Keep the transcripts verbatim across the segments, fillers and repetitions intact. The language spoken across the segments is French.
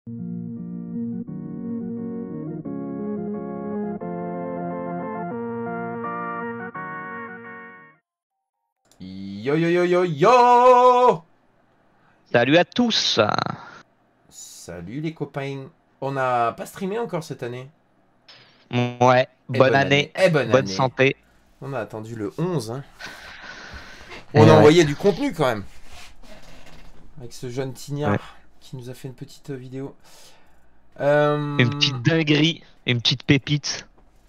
Yo yo yo yo yo! Salut à tous! Salut les copains! On n'a pas streamé encore cette année. Ouais, Et bonne année, année. Et bonne, bonne année. santé. On a attendu le onze. Hein. On Eh a ouais. envoyé du contenu quand même. Avec ce jeune tignard Ouais. qui nous a fait une petite vidéo. Euh... Une petite dinguerie, une petite pépite.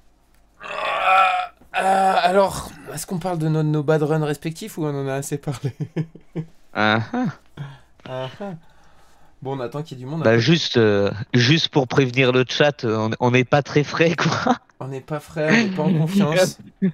Euh, alors, est-ce qu'on parle de nos, nos bad runs respectifs ou on en a assez parlé? Ah, ah. Ah, ah. Bon, on attend qu'il y ait du monde. Bah juste, euh, juste pour prévenir le chat, on on n'est pas très frais quoi. On n'est pas frère, on n'est pas en confiance.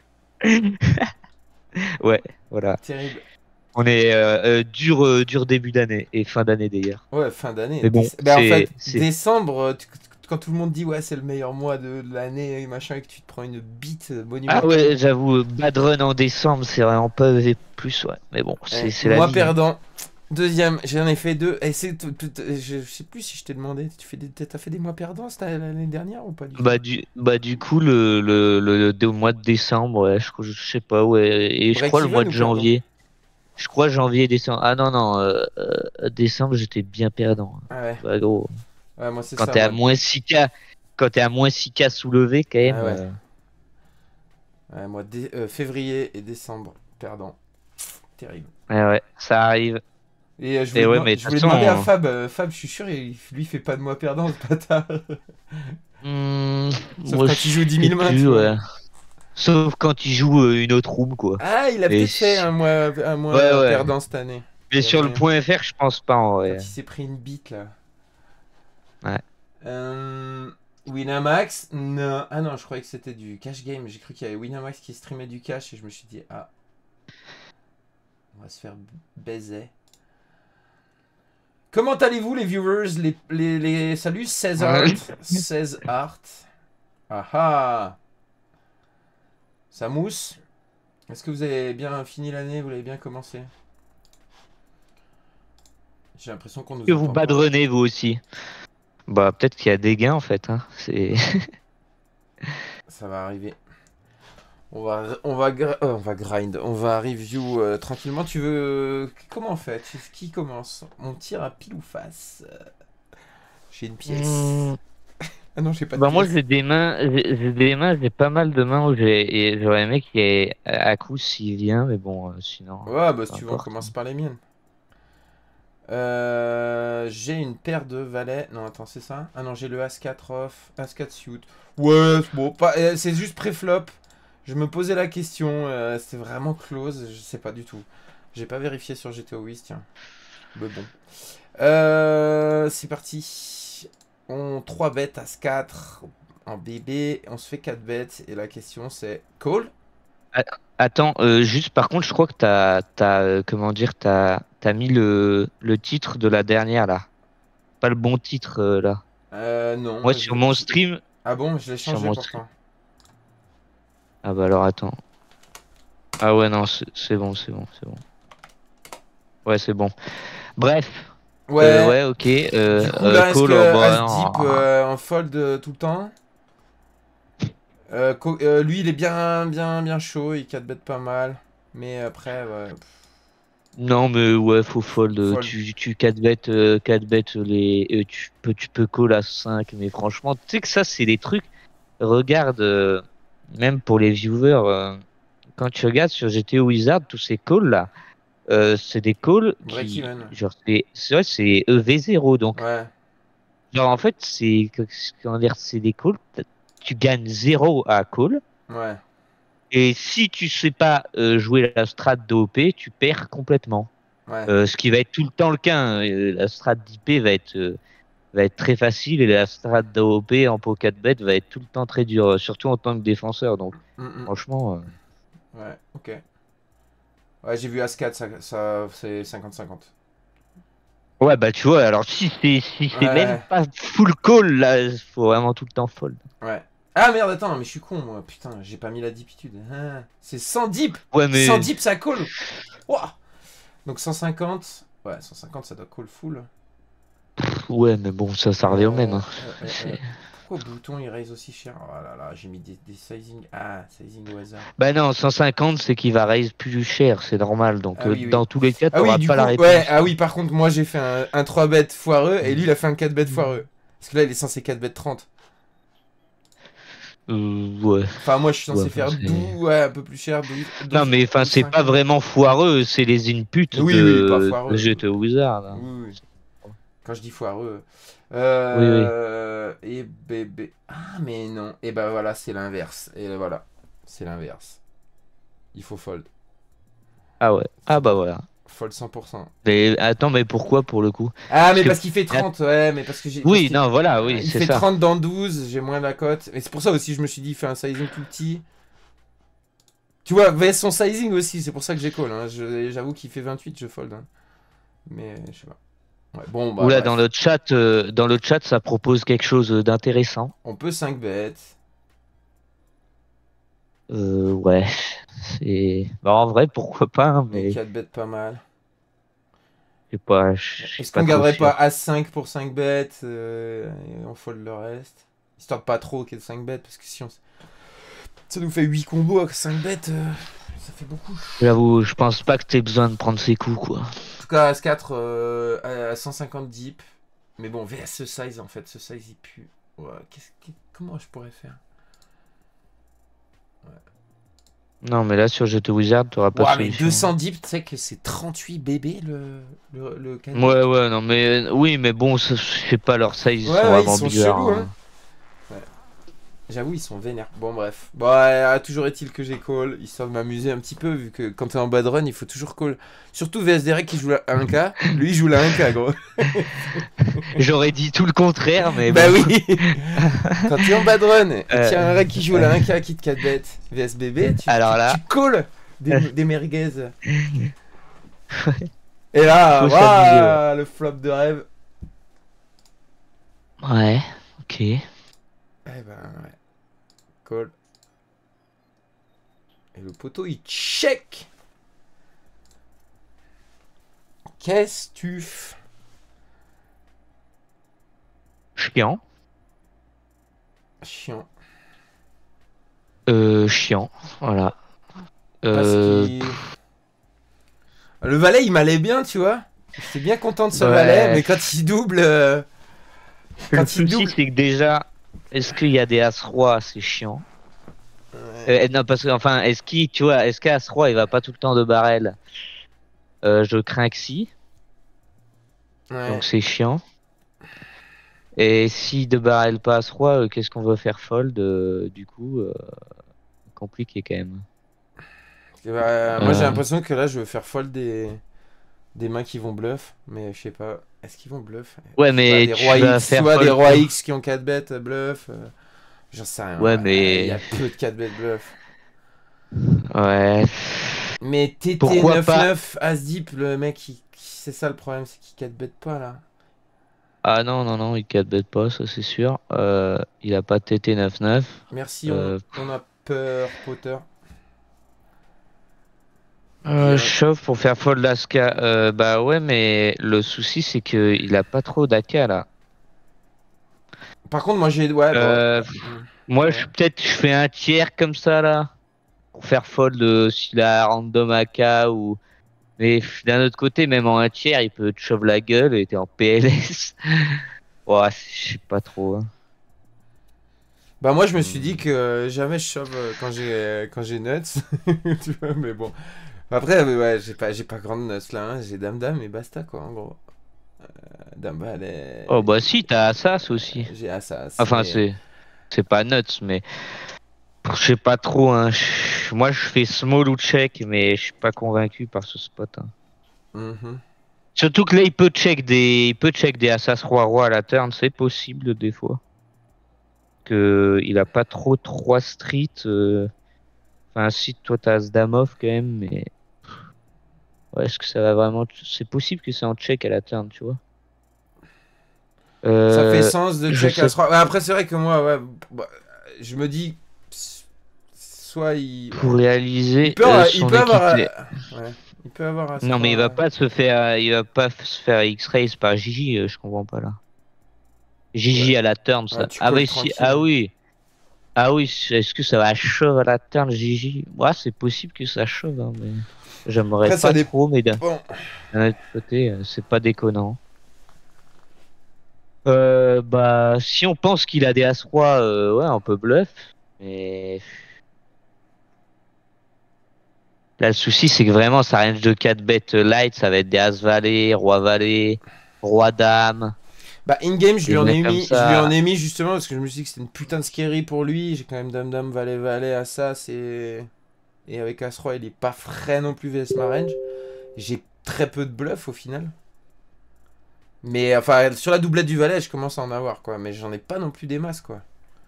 Ouais, voilà. Terrible. On est euh, euh, dur, euh, dur début d'année et fin d'année d'ailleurs. Ouais, fin d'année. Mais bon, Déce- bah, en fait, c'est- décembre, tu- quand tout le monde dit ouais, c'est le meilleur mois de l'année et machin, et que tu te prends une bite Ah monumentale. ouais, j'avoue, bad run en décembre, c'est vraiment pas plus, ouais. Mais bon, c'est Eh, c'est la moi vie. perdant. Deuxième, j'en ai fait deux. Et c'est, tout- tout- je, je sais plus si je t'ai demandé. Tu fais des, t'as fait des mois perdants c'était l'année dernière ou pas du tout? Bah du, bah du coup le, le, le, le mois de décembre, ouais, je, crois- je sais pas, ouais, et je Break crois le mois even de ou perdant? janvier. Je crois janvier, décembre. Ah non, non, euh, euh, décembre j'étais bien perdant. Ah ouais. Bah gros, Ouais, moi c'est quand ça. t'es à Moi. moins six K, quand t'es à moins six K soulevé quand même. Ah ouais. euh, Ouais, moi dé- euh, février et décembre perdant. Terrible. Ouais, ouais, ça arrive. Et euh, je Et voulais, ouais, dema- mais de je toute voulais façon, demander à euh, Fab. euh, Fab, je suis sûr, il, lui il fait pas de mois perdant ce bâtard. hmm, Sauf moi, quand je il joue dix sais mille mains, plus, tu vois. ouais. Sauf quand il joue euh, une autre room, quoi. Ah, il a Et peut-être fait si- un mois, un mois Ouais, ouais. perdant cette année. Mais Il y a sur le moyen. point F R, je pense pas en Quand vrai. il s'est pris une bite là. Ouais. Euh, Winamax, non. Ah non, je croyais que c'était du cash game. J'ai cru qu'il y avait Winamax qui streamait du cash et je me suis dit, ah, on va se faire baiser. Comment allez-vous les viewers, les, les, les... Salut César, César Art. Ah ah. Ça mousse. Est-ce que vous avez bien fini l'année? Vous l'avez bien commencé? J'ai l'impression qu'on nous Que vous entend pas. badrenez vous aussi. Bah peut-être qu'il y a des gains en fait. Hein. C'est. Ça va arriver. On va, on va, gra- euh, on va grind, on va review euh, tranquillement. Tu veux... Comment on fait? Qui commence? On tire à pile ou face? J'ai une pièce. Hmm. Ah non, j'ai pas de Bah moi pièce. j'ai des mains, j'ai j'ai des mains, j'ai pas mal de mains où j'ai, et j'aurais aimé qu'il y ait à coup s'il vient, mais bon, euh, sinon. Ouais, bah si peu tu veux, on importe. commence par les miennes. Euh, j'ai une paire de valets. Non, attends, c'est ça? Ah non, j'ai le As quatre off, As quatre suit. Ouais, c'est bon, pas... euh, c'est juste pré-flop. Je me posais la question, euh, c'était vraiment close, je sais pas du tout. J'ai pas vérifié sur G T O Wiz, tiens. Mais bon. Euh, c'est parti. On trois bêtes, As quatre en bébé, on se fait quatre bêtes et la question c'est call? Attends, euh, juste par contre, je crois que t'as, t'as, euh, comment dire, t'as, t'as mis le, le titre de la dernière là. Pas le bon titre euh, là. Euh, non. Moi je- sur mon je- stream, Ah bon, je l'ai sur changé mon pourtant. ah bah alors attends. Ah ouais non, c'est c'est bon, c'est bon, c'est bon. Ouais c'est bon. Bref. Ouais. Euh, ouais, ok. Euh, Du coup, euh, là, est-ce call, que oh, bah, As non. Deep euh, en fold euh, tout le temps? euh, co- euh, Lui, il est bien, bien, bien chaud. Il quatre bêtes pas mal. Mais après, ouais. pff, Non, mais ouais, faut fold. euh, Fold. Tu, tu quatre bêtes, euh, quatre bêtes, les, euh, tu peux, tu peux call à cinq, mais franchement, tu sais que ça, c'est des trucs. Regarde, euh, même pour les viewers, euh, quand tu regardes sur G T O Wizard, tous ces calls là, euh, c'est des calls Break qui, even. genre, c'est, c'est vrai, c'est E V zéro, donc, Ouais. genre, en fait, c'est, comment dire, c'est des calls, tu gagnes zéro à call. Ouais. Et si tu sais pas euh, jouer la strat d'O P, tu perds complètement. Ouais. Euh, ce qui va être tout le temps le cas. Hein. Euh, La strat d'I P va être euh, va être très facile et la strat d'O P en pot quatre bet va être tout le temps très dure, euh, surtout en tant que défenseur. Donc Mm, mm. franchement, euh, Ouais, ok. Ouais, j'ai vu As quatre, ça, ça c'est cinquante cinquante. ouais bah tu vois. Alors si c'est si c'est même Ouais. pas full call là, faut vraiment tout le temps fold. Ouais. Ah merde, attends, mais je suis con, moi. Putain, j'ai pas mis la dipitude. Ah, c'est cent dip. Ouais mais cent dip, ça call. Ouah. Donc cent cinquante. Ouais, cent cinquante, ça doit call full. Ouais, mais bon, ça, ça revient au même. Euh, Hein. euh, euh, euh, Pourquoi bouton il raise aussi cher? Oh là là, j'ai mis des, des sizing. Ah, sizing au hasard. Bah non, cent cinquante, c'est qu'il va raise plus cher, c'est normal. Donc, Ah euh, oui, oui. dans tous les cas, Ah oui, t'auras du pas coup, la ouais, réponse. ah oui, par contre, moi j'ai fait un, un trois bêtes foireux et lui il a fait un quatre bêtes Mm. foireux. Parce que là il est censé quatre bêtes trente. Euh, ouais. Enfin, moi je suis Ouais, censé enfin, faire c'est- douze, ouais, un peu plus cher, douze, Non, douze, mais enfin, douze c'est pas cinquante. vraiment foireux, c'est les inputs Oui, oui, pas de, de foireux. G T Wizard. Hein. Oui, oui. Quand je dis foireux. Oui, oui. Euh... Et bébé. Ah, mais non. Et ben voilà, c'est l'inverse. Et voilà, c'est l'inverse. Il faut fold. Ah ouais. Ah bah voilà. Fold cent pour cent. Mais attends, mais pourquoi pour le coup? Ah, mais que- parce qu'il fait trente, ouais, mais parce que j'ai. parce Oui, qu'il- non, voilà, euh, oui, Il c'est fait ça. trente dans douze, j'ai moins la cote. Et c'est pour ça aussi, je me suis dit, il fait un sizing plus petit. Tu vois, V S son sizing aussi, c'est pour ça que j'ai call. Hein. Je- J'avoue qu'il fait vingt-huit, je fold. Hein. Mais je sais pas. Ouais, bon, bah Oula, dans bref. le chat, euh, dans le chat, ça propose quelque chose d'intéressant. On peut cinq bêtes. Euh, ouais, c'est. Bah, en vrai, pourquoi pas, hein, Et mais je quatre bêtes pas mal. sais pas, je suis Est-ce pas qu'on trop garderait pas sûr. As cinq pour cinq bêtes euh, et on fold le reste? Histoire de pas trop qu'il y ait cinq bêtes, parce que si on... ça nous fait huit combos avec cinq bêtes, euh, ça fait beaucoup. J'avoue, je pense pas que t'aies besoin de prendre ces coups, quoi. En tout cas, As quatre euh, à cent cinquante deep. Mais bon, V S ce size en fait, ce size il pue. Ouais, qu'est-ce que- comment je pourrais faire? Non, mais là, sur G T Wizard, t'auras pas de Ouais, mais solution. deux cents deep, tu sais que c'est trente-huit bébés le, le, le cadeau. Ouais, ouais, non, mais oui, mais bon, ça, je sais pas, leur size, ils Ouais, sont ouais, ils vraiment sont bizarres. chelous, Hein. hein. J'avoue, ils sont vénères. Bon, bref. Bon, euh, toujours est-il que j'ai call, histoire de m'amuser un petit peu, vu que quand t'es en bad run, il faut toujours call. Surtout V S Derek qui joue la un K. Lui, il joue la un K, gros. J'aurais dit tout le contraire, mais Bah bon. oui. Quand t'es en bad run et qu'il y a Euh. un rec qui joue la un K qui te quatre bêtes V S B B, tu, Alors tu, là. tu calls des, des merguez. Et là, Faut waouh, le flop de rêve. Ouais, ok. Eh ben, ouais. Call. Et le poteau, il check. Qu'est-ce que tu fais? Chiant. Chiant. Euh, chiant. Voilà. Parce Euh, qu'il... Le valet, il m'allait bien, tu vois. J'étais bien content de ce Ouais. valet, mais quand il double... euh, Le Quand il souci, double... c'est que déjà, est-ce qu'il y a des As-Roi, c'est chiant. Ouais. Euh, non, parce que, enfin, est-ce qu'il, tu vois, est-ce qu'As Roi, il va pas tout le temps de barrel? Euh, je crains que si, Ouais. donc c'est chiant. Et si de barrel pas As Roi, euh, qu'est-ce qu'on veut faire fold? euh, du coup, euh, compliqué quand même. Bah, moi, j'ai Euh. l'impression que là, je veux faire fold des... des mains qui vont bluff, mais je sais pas. Est-ce qu'ils vont bluff? Ouais, Je sais mais pas, des tu rois vas X, tu faire vois, des fold rois pour- X qui ont quatre bêtes euh, bluff. euh, J'en sais rien. Ouais, euh, mais- Il y a peu de quatre bêtes bluff. Ouais. Mais T T Pourquoi neuf pas neuf As Deep, le mec, il- c'est ça le problème, c'est qu'il quatre bêtes pas là. Ah non, non, non, il quatre bête pas, ça c'est sûr. Euh, il a pas T T neuf neuf. Merci, Euh, on, on a peur, Potter. Euh, Bien. chauffe pour faire fold l'Aska. Euh, bah ouais, mais le souci c'est que il a pas trop d'A K là. Par contre, moi j'ai. Ouais, bon. Euh, Hmm. Moi, Ouais. je peut-être je fais un tiers comme ça là pour faire fold euh, s'il a random A K ou. Mais pff, d'un autre côté, même en un tiers, il peut te shove la gueule et t'es en P L S. Ouais, je sais pas trop. Hein. Bah, moi je me suis Hmm. dit que euh, jamais je shove euh, quand j'ai euh, quand j'ai nuts. Tu vois, mais bon. Après, euh, ouais, j'ai pas, j'ai pas grande nuts là, hein. J'ai dame-dame et basta quoi, en gros. Euh, dame valet. Oh bah si, t'as Assas aussi. J'ai Assas. Enfin, mais- c'est c'est pas nuts, mais je sais pas trop. Hein. Je- Moi, je fais small ou check, mais je suis pas convaincu par ce spot. Hein. Mhm. Surtout que là, il peut check des, il peut check des Assas roi roi à la turn, c'est possible des fois. Que il a pas trop trois street. euh, Enfin, si toi t'as As dame off quand même, mais ouais, est-ce que ça va vraiment. C'est possible que c'est en check à la turn, tu vois. Ça Euh, fait sens de je check sais à trois. Ouais, après, c'est vrai que moi, ouais, bah, je me dis. Soit il. Pour réaliser Il peut, euh, il son peut avoir. équité. euh, Ouais. Il peut avoir. As Non mais il va trois, pas se faire, il va pas se faire X-Race par Gigi, euh, je comprends pas là. Gigi Ouais. à la turn, Ouais, ça. tu Ah calls bah si, ah tranquille. oui. Ah oui, est-ce que ça va shove à la turn, Gigi? Ouais, c'est possible que ça shove, hein, mais j'aimerais Après, ça pas trop, mais d'un dépend. d'un autre côté, euh, c'est pas déconnant. Euh, bah, si on pense qu'il a des As-Roi, euh, ouais, on peut bluff. Mais là, le souci, c'est que vraiment, sa range de quatre bêtes light, ça va être des As-Valet, Roi-Valet, Roi-Dame, Bah, in-game, je des lui en mecs ai comme mis, je lui en ça. ai mis justement parce que je me suis dit que c'était une putain de scary pour lui. J'ai quand même Dame Dame, Valet Valet à ça. C'est. Et avec As-Roi, il est pas frais non plus vs ma range. J'ai très peu de bluff au final. Mais enfin, sur la doublette du Valet, je commence à en avoir quoi. Mais j'en ai pas non plus des masses quoi.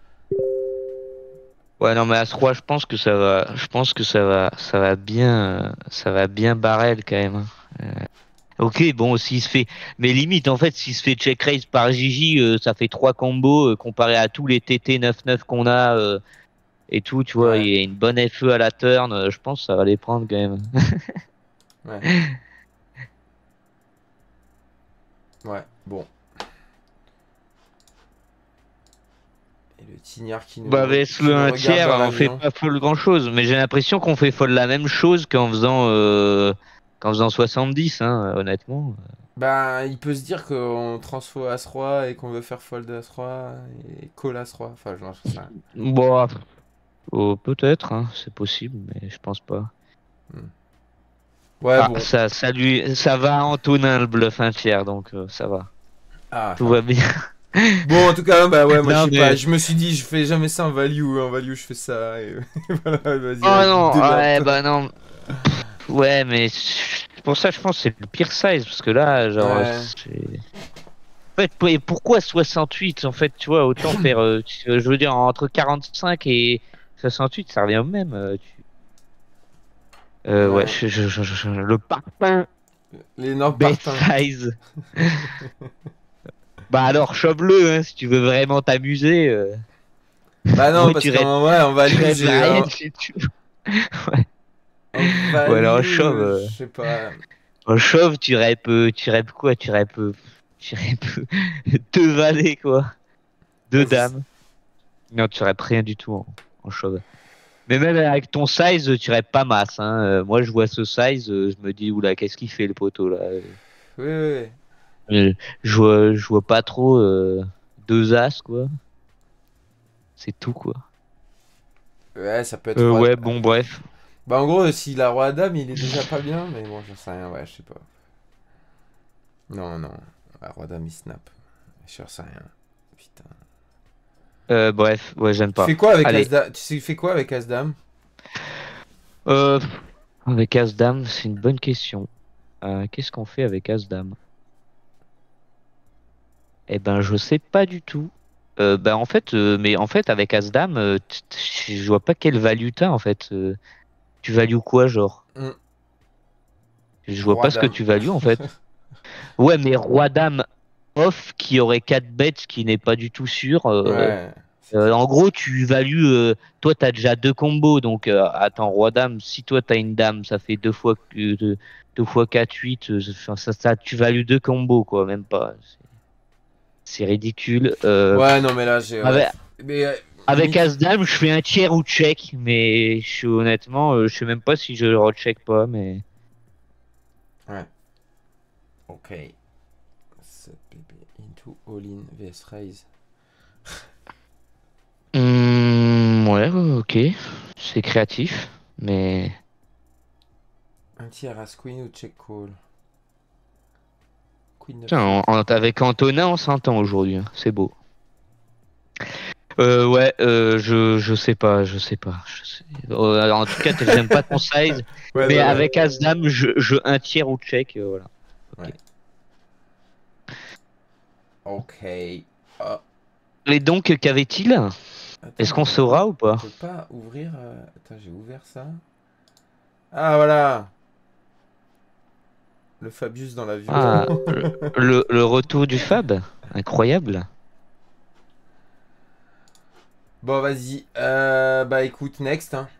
Ouais, non, mais As-Roi, je pense que ça va, je pense que ça va, ça va bien, euh, ça va bien barrel quand même, hein. Euh, Ok, bon, s'il se fait, mais limite, en fait, s'il se fait check raise par Gigi, euh, ça fait trois combos euh, comparé à tous les T T neuf neuf qu'on a euh, et tout, tu vois, il Ouais, y a une bonne F E à la turn, euh, je pense que ça va les prendre quand même. ouais, ouais. Bon. Et le Tignard qui nous, Bah, re- vs qui le nous un regarde tiers, dans on fait l'avion. pas folle grand chose, mais j'ai l'impression qu'on fait folle la même chose qu'en faisant, euh, qu'en faisant soixante-dix, hein, honnêtement. Bah, il peut se dire qu'on transfo As-Roi et qu'on veut faire fold As-Roi et call As-Roi. Enfin, j'en sais rien. Bon, oh, peut-être, hein, c'est possible, mais je pense pas. Hmm. Ouais, Ah, bon. ça, ça lui, ça va à Antonin le bluff un tiers, donc euh, ça va. Ah, Tout ça va va. bien. Bon, en tout cas, bah ouais, moi je Non sais pas. mais, Je me suis dit, je fais jamais ça en value. En value, je fais ça. Et voilà, vas-y, oh euh, non, ouais, démerde-toi. bah non, ouais, mais c'est pour ça je pense que c'est le pire size parce que là, genre, Ouais. c'est. En fait, pour- et pourquoi soixante-huit en fait, tu vois, autant faire, euh, tu- je veux dire, entre quarante-cinq et soixante-huit, ça revient au même. euh, tu- Euh, ouais, Ouais. je, je, je, je- le parpaing L'énorme best parpaing. size. Bah alors, chope-le, hein, si tu veux vraiment t'amuser. euh. Bah non, Moi, parce tu raides, qu'en ouais, en tu value, raides j'ai. rien En, si tu veux. Ouais. en Ou alors, value, chauve. euh, je euh, sais pas. En chauve, tu rep, euh, tu rep quoi? Tu rep, euh, tu rep euh, deux valets, quoi. Deux Ouais, c'est- dames. Non, tu rep rien du tout en, en chauve. Mais même avec ton size, tu rep pas masse, hein. Euh, moi, je vois ce size, euh, je me dis, oula, qu'est-ce qu'il fait, le poteau, là? Euh, Oui, oui, oui. euh, je vois, je vois pas trop euh, deux as, quoi. C'est tout, quoi. Ouais, ça peut être Euh, roi. ouais, bon, bref. Bah en gros, s'il a roi dame, il est déjà pas bien, mais bon, j'en sais rien, ouais, je sais pas. Non, non. Ah, roi dame, il snap. Je sais rien. Putain. Euh, bref, ouais, j'aime Tu pas. fais quoi avec Allez. As-Dame? Tu sais, fais quoi avec As-Dame? Euh, avec As-Dame, c'est une bonne question. Euh, qu'est-ce qu'on fait avec As-Dame? Eh ben, je sais pas du tout. Euh, ben, en fait, euh, mais en fait, avec As-Dame, euh, t- t- je vois pas quelle value t'as, en fait. Euh, tu values quoi, genre? Hmm. Je vois Roi pas ce que dame. tu values, en fait. Ouais, mais Roi-Dame off qui aurait quatre bêtes, ce qui n'est pas du tout sûr. euh, Ouais, c'est euh, clair. en gros, tu values. Euh, toi, t'as déjà deux combos, donc euh, attends, Roi-Dame, si toi t'as une dame, ça fait deux fois, que- deux, deux fois quatre, huit. euh, ça, ça, ça- tu values deux combos, quoi, même pas. C'est c'est ridicule. Euh, Ouais, non, mais là, j'ai. Ouais. avec, Mais euh, avec limite. As-Dame, je fais un tiers ou check, mais je suis honnêtement, euh, je sais même pas si je le recheck pas, mais. Ouais. Ok. sept P P into all-in vs raise. Hmm, ouais, ok. C'est créatif, mais. Un tiers as queen ou check call? Queen neuf Tiens, huit. en- en- avec Antonin, on s'entend aujourd'hui, hein. C'est beau. Euh, ouais, euh, je, je sais pas, je sais pas. Je sais- Euh, en tout cas, t- j'aime pas ton size, Ouais, mais non, ouais. avec As-Dame, je, je un tiers ou check, euh, voilà. Ok. Ouais. Ok. Ah, Et donc, qu'avait-il? Est-ce attends, qu'on on, saura ou on pas? peut pas ouvrir. euh, Attends, j'ai ouvert ça. Ah, voilà. Le Fabius dans l'avion. Ah, le, le retour du Fab, incroyable. Bon, vas-y. Euh, bah, écoute, next. Hein.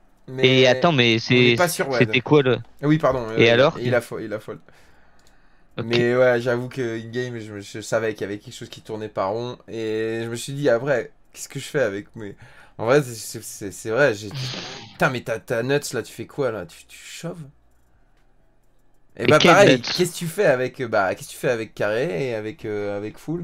Et Mais attends, mais on n'est c'est, pas sur Wed. c'était quoi le? Ah oui, pardon. Et euh, alors? il a fold. Il a fold. Ok. Mais ouais, j'avoue que in-game, je, me- je savais qu'il y avait quelque chose qui tournait pas rond. Et je me suis dit, après, qu'est-ce que je fais avec mes... En vrai, c'est c'est- c'est- c'est vrai, j'ai... Putain, mais ta, ta nuts, là, tu fais quoi, là? Tu, tu chauves? Et Et bah quel pareil, nuts? qu'est-ce que tu fais avec... euh, Bah, qu'est-ce que tu fais avec carré et avec, euh, avec full?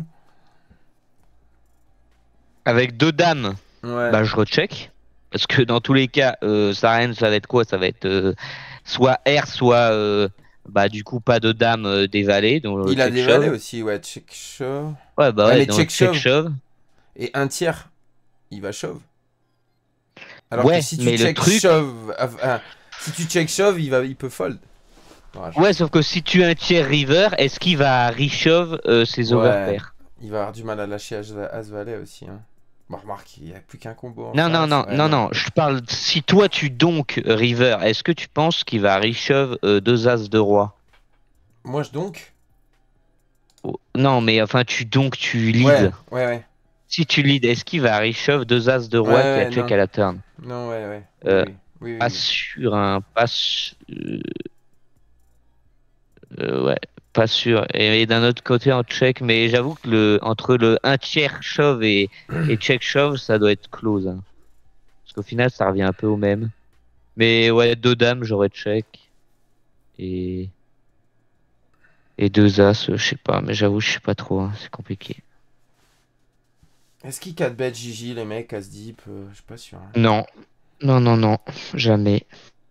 Avec deux dames, Ouais, bah je recheck. Parce que dans tous les cas, euh, Saren, ça va être quoi? Ça va être euh, soit R, soit euh, bah du coup pas de dame euh, des valets, donc euh, il a check des valets shove. aussi, ouais, check shove. Ouais, bah Ouais, ouais, mais donc check check shove shove. et un tiers, il va shove. Alors que Ouais, si tu mais le check truc, shove, ah, ah, si tu check shove, il va, il peut fold. Ouais, ouais, sauf que si tu as un tiers river, est-ce qu'il va reshove euh, ses ouais, overpairs? il va avoir du mal à lâcher As, As valet aussi. Hein. Bon, remarque, il n'y a plus qu'un combo en Non, non, face. non, Ouais, non, non. non, je parle, si toi tu donk river, est-ce que tu penses qu'il va reshove euh, deux as de roi? Moi, je donc. Oh, non, mais enfin, tu donk, tu Ouais, lead. ouais, ouais. Si tu lead, est-ce qu'il va reshove deux as de Ouais, roi qui a ouais, check non. à la turn? Non, ouais, ouais. Oui, Euh, oui. Oui, oui, Pas oui. sûr, hein, pas sûr. euh, euh, ouais, pas sûr. Et, et d'un autre côté, en check, mais j'avoue que le, entre le un tiers shove et, et check shove, ça doit être close, hein. Parce qu'au final, ça revient un peu au même. Mais ouais, deux dames, j'aurais check. Et, et deux as, euh, je sais pas, mais j'avoue, je sais pas trop, hein, c'est compliqué. Est-ce qu'il quatre bet J J, les mecs, As deep euh, Je suis pas sûr. Hein. Non, non, non, non, jamais.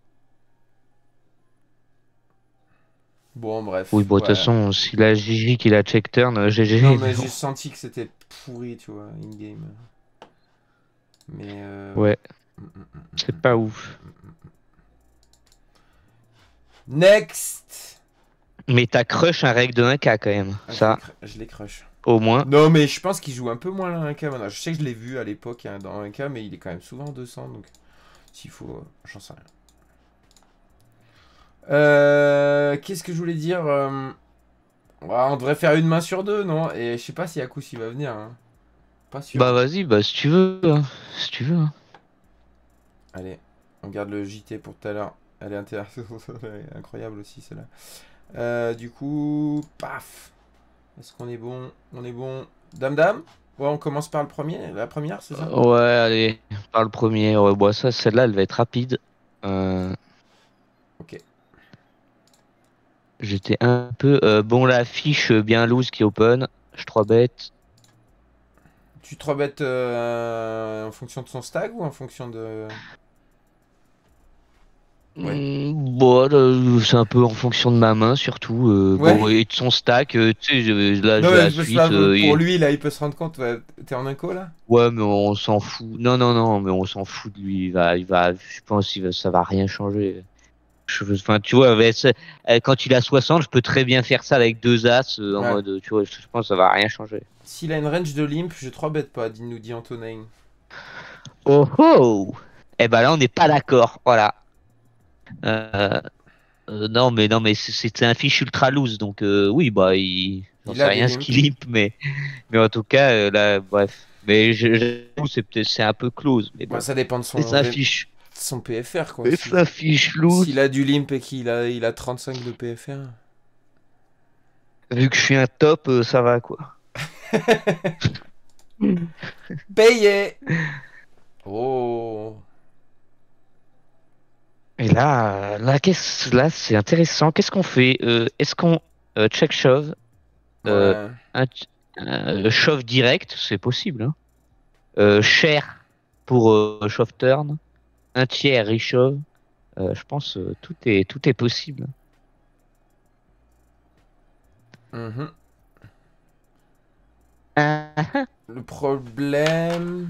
Bon, Oui, bref, bon, de toute ouais. façon, si la Gigi qui la check turn, euh, Non, G G, mais mais bon. j'ai senti que c'était pourri, tu vois, in-game. Mais euh... Ouais, mm, mm, mm, c'est mm, pas mm, ouf. mm, mm, mm. Next! Mais t'as crush un règle de un K quand même, Ah, je l'ai ça, cr- je l'ai crush. au moins. Non, mais je pense qu'il joue un peu moins là, un K maintenant. Je sais que je l'ai vu à l'époque hein, dans un K, mais il est quand même souvent en deux cents, donc s'il faut, euh, j'en sais rien. Euh, Qu'est-ce que je voulais dire euh, ouais, on devrait faire une main sur deux, non? Et je sais pas si Akous il va venir. Hein. Pas sûr. Bah Hein. vas-y, bah si tu veux, hein. Si tu veux, hein. Allez, on garde le J T pour tout à l'heure. Elle est intéressante. Elle est incroyable aussi celle-là. Euh, du coup, paf. Est-ce qu'on est bon? On est bon. Dame dame. Ouais, on commence par le premier. La première, c'est ça? Ouais, allez, par le premier. Ouais, bon, ça, celle-là, elle va être rapide. Euh, Ok. J'étais un peu... euh, bon, la fiche bien loose qui open. Je trois bêtes. Tu te rebêtes euh, en fonction de son stag ou en fonction de... Ouais. Hmm, bon, euh, c'est un peu en fonction de ma main, surtout. Euh, bon, Ouais. et de son stack, euh, tu sais, je- là, Non, je vais à mais la je sais suite. pas, euh, pour et- lui, là, il peut se rendre compte. Ouais, t'es en inco, là? Ouais, mais on s'en fout. Non, non, non, mais on s'en fout de lui. Il va, il va, je pense que ça va rien changer. Je, enfin, tu vois, avec ce- euh, quand il a soixante, je peux très bien faire ça avec deux as, euh, en Ouais. mode, tu vois, je, je pense que ça va rien changer. S'il a une range de limp, je trois bête pas, dit- nous dit Antonin. Oh oh! Eh ben là, on n'est pas d'accord, voilà. Euh, euh, non, mais non, mais c'est c'est un fiche ultra loose, donc euh, oui, bah, il, j'en Il sais a des rien ce limps. qu'il limp, mais, mais en tout cas, euh, là, bref. Mais je, j'avoue, c'est peut-être, c'est un peu close, mais Bah, bon. ça dépend de Mais son, ça V- fiche, son P F R, quoi. mais Si, ça fiche s'il loose. a du limp et qu'il a, il a trente-cinq de P F R. Vu que je suis un top, euh, ça va, quoi. Payé. Oh. Et là, euh, là, qu'est-ce, là, c'est intéressant. Qu'est-ce qu'on fait? Euh, est-ce qu'on euh, check shove, euh, Ouais. un, un shove direct, c'est possible, hein. Euh, cher pour euh, shove turn, un tiers reshove. Euh, je pense euh, tout est tout est possible. Mhm. Ah, ah. Le problème...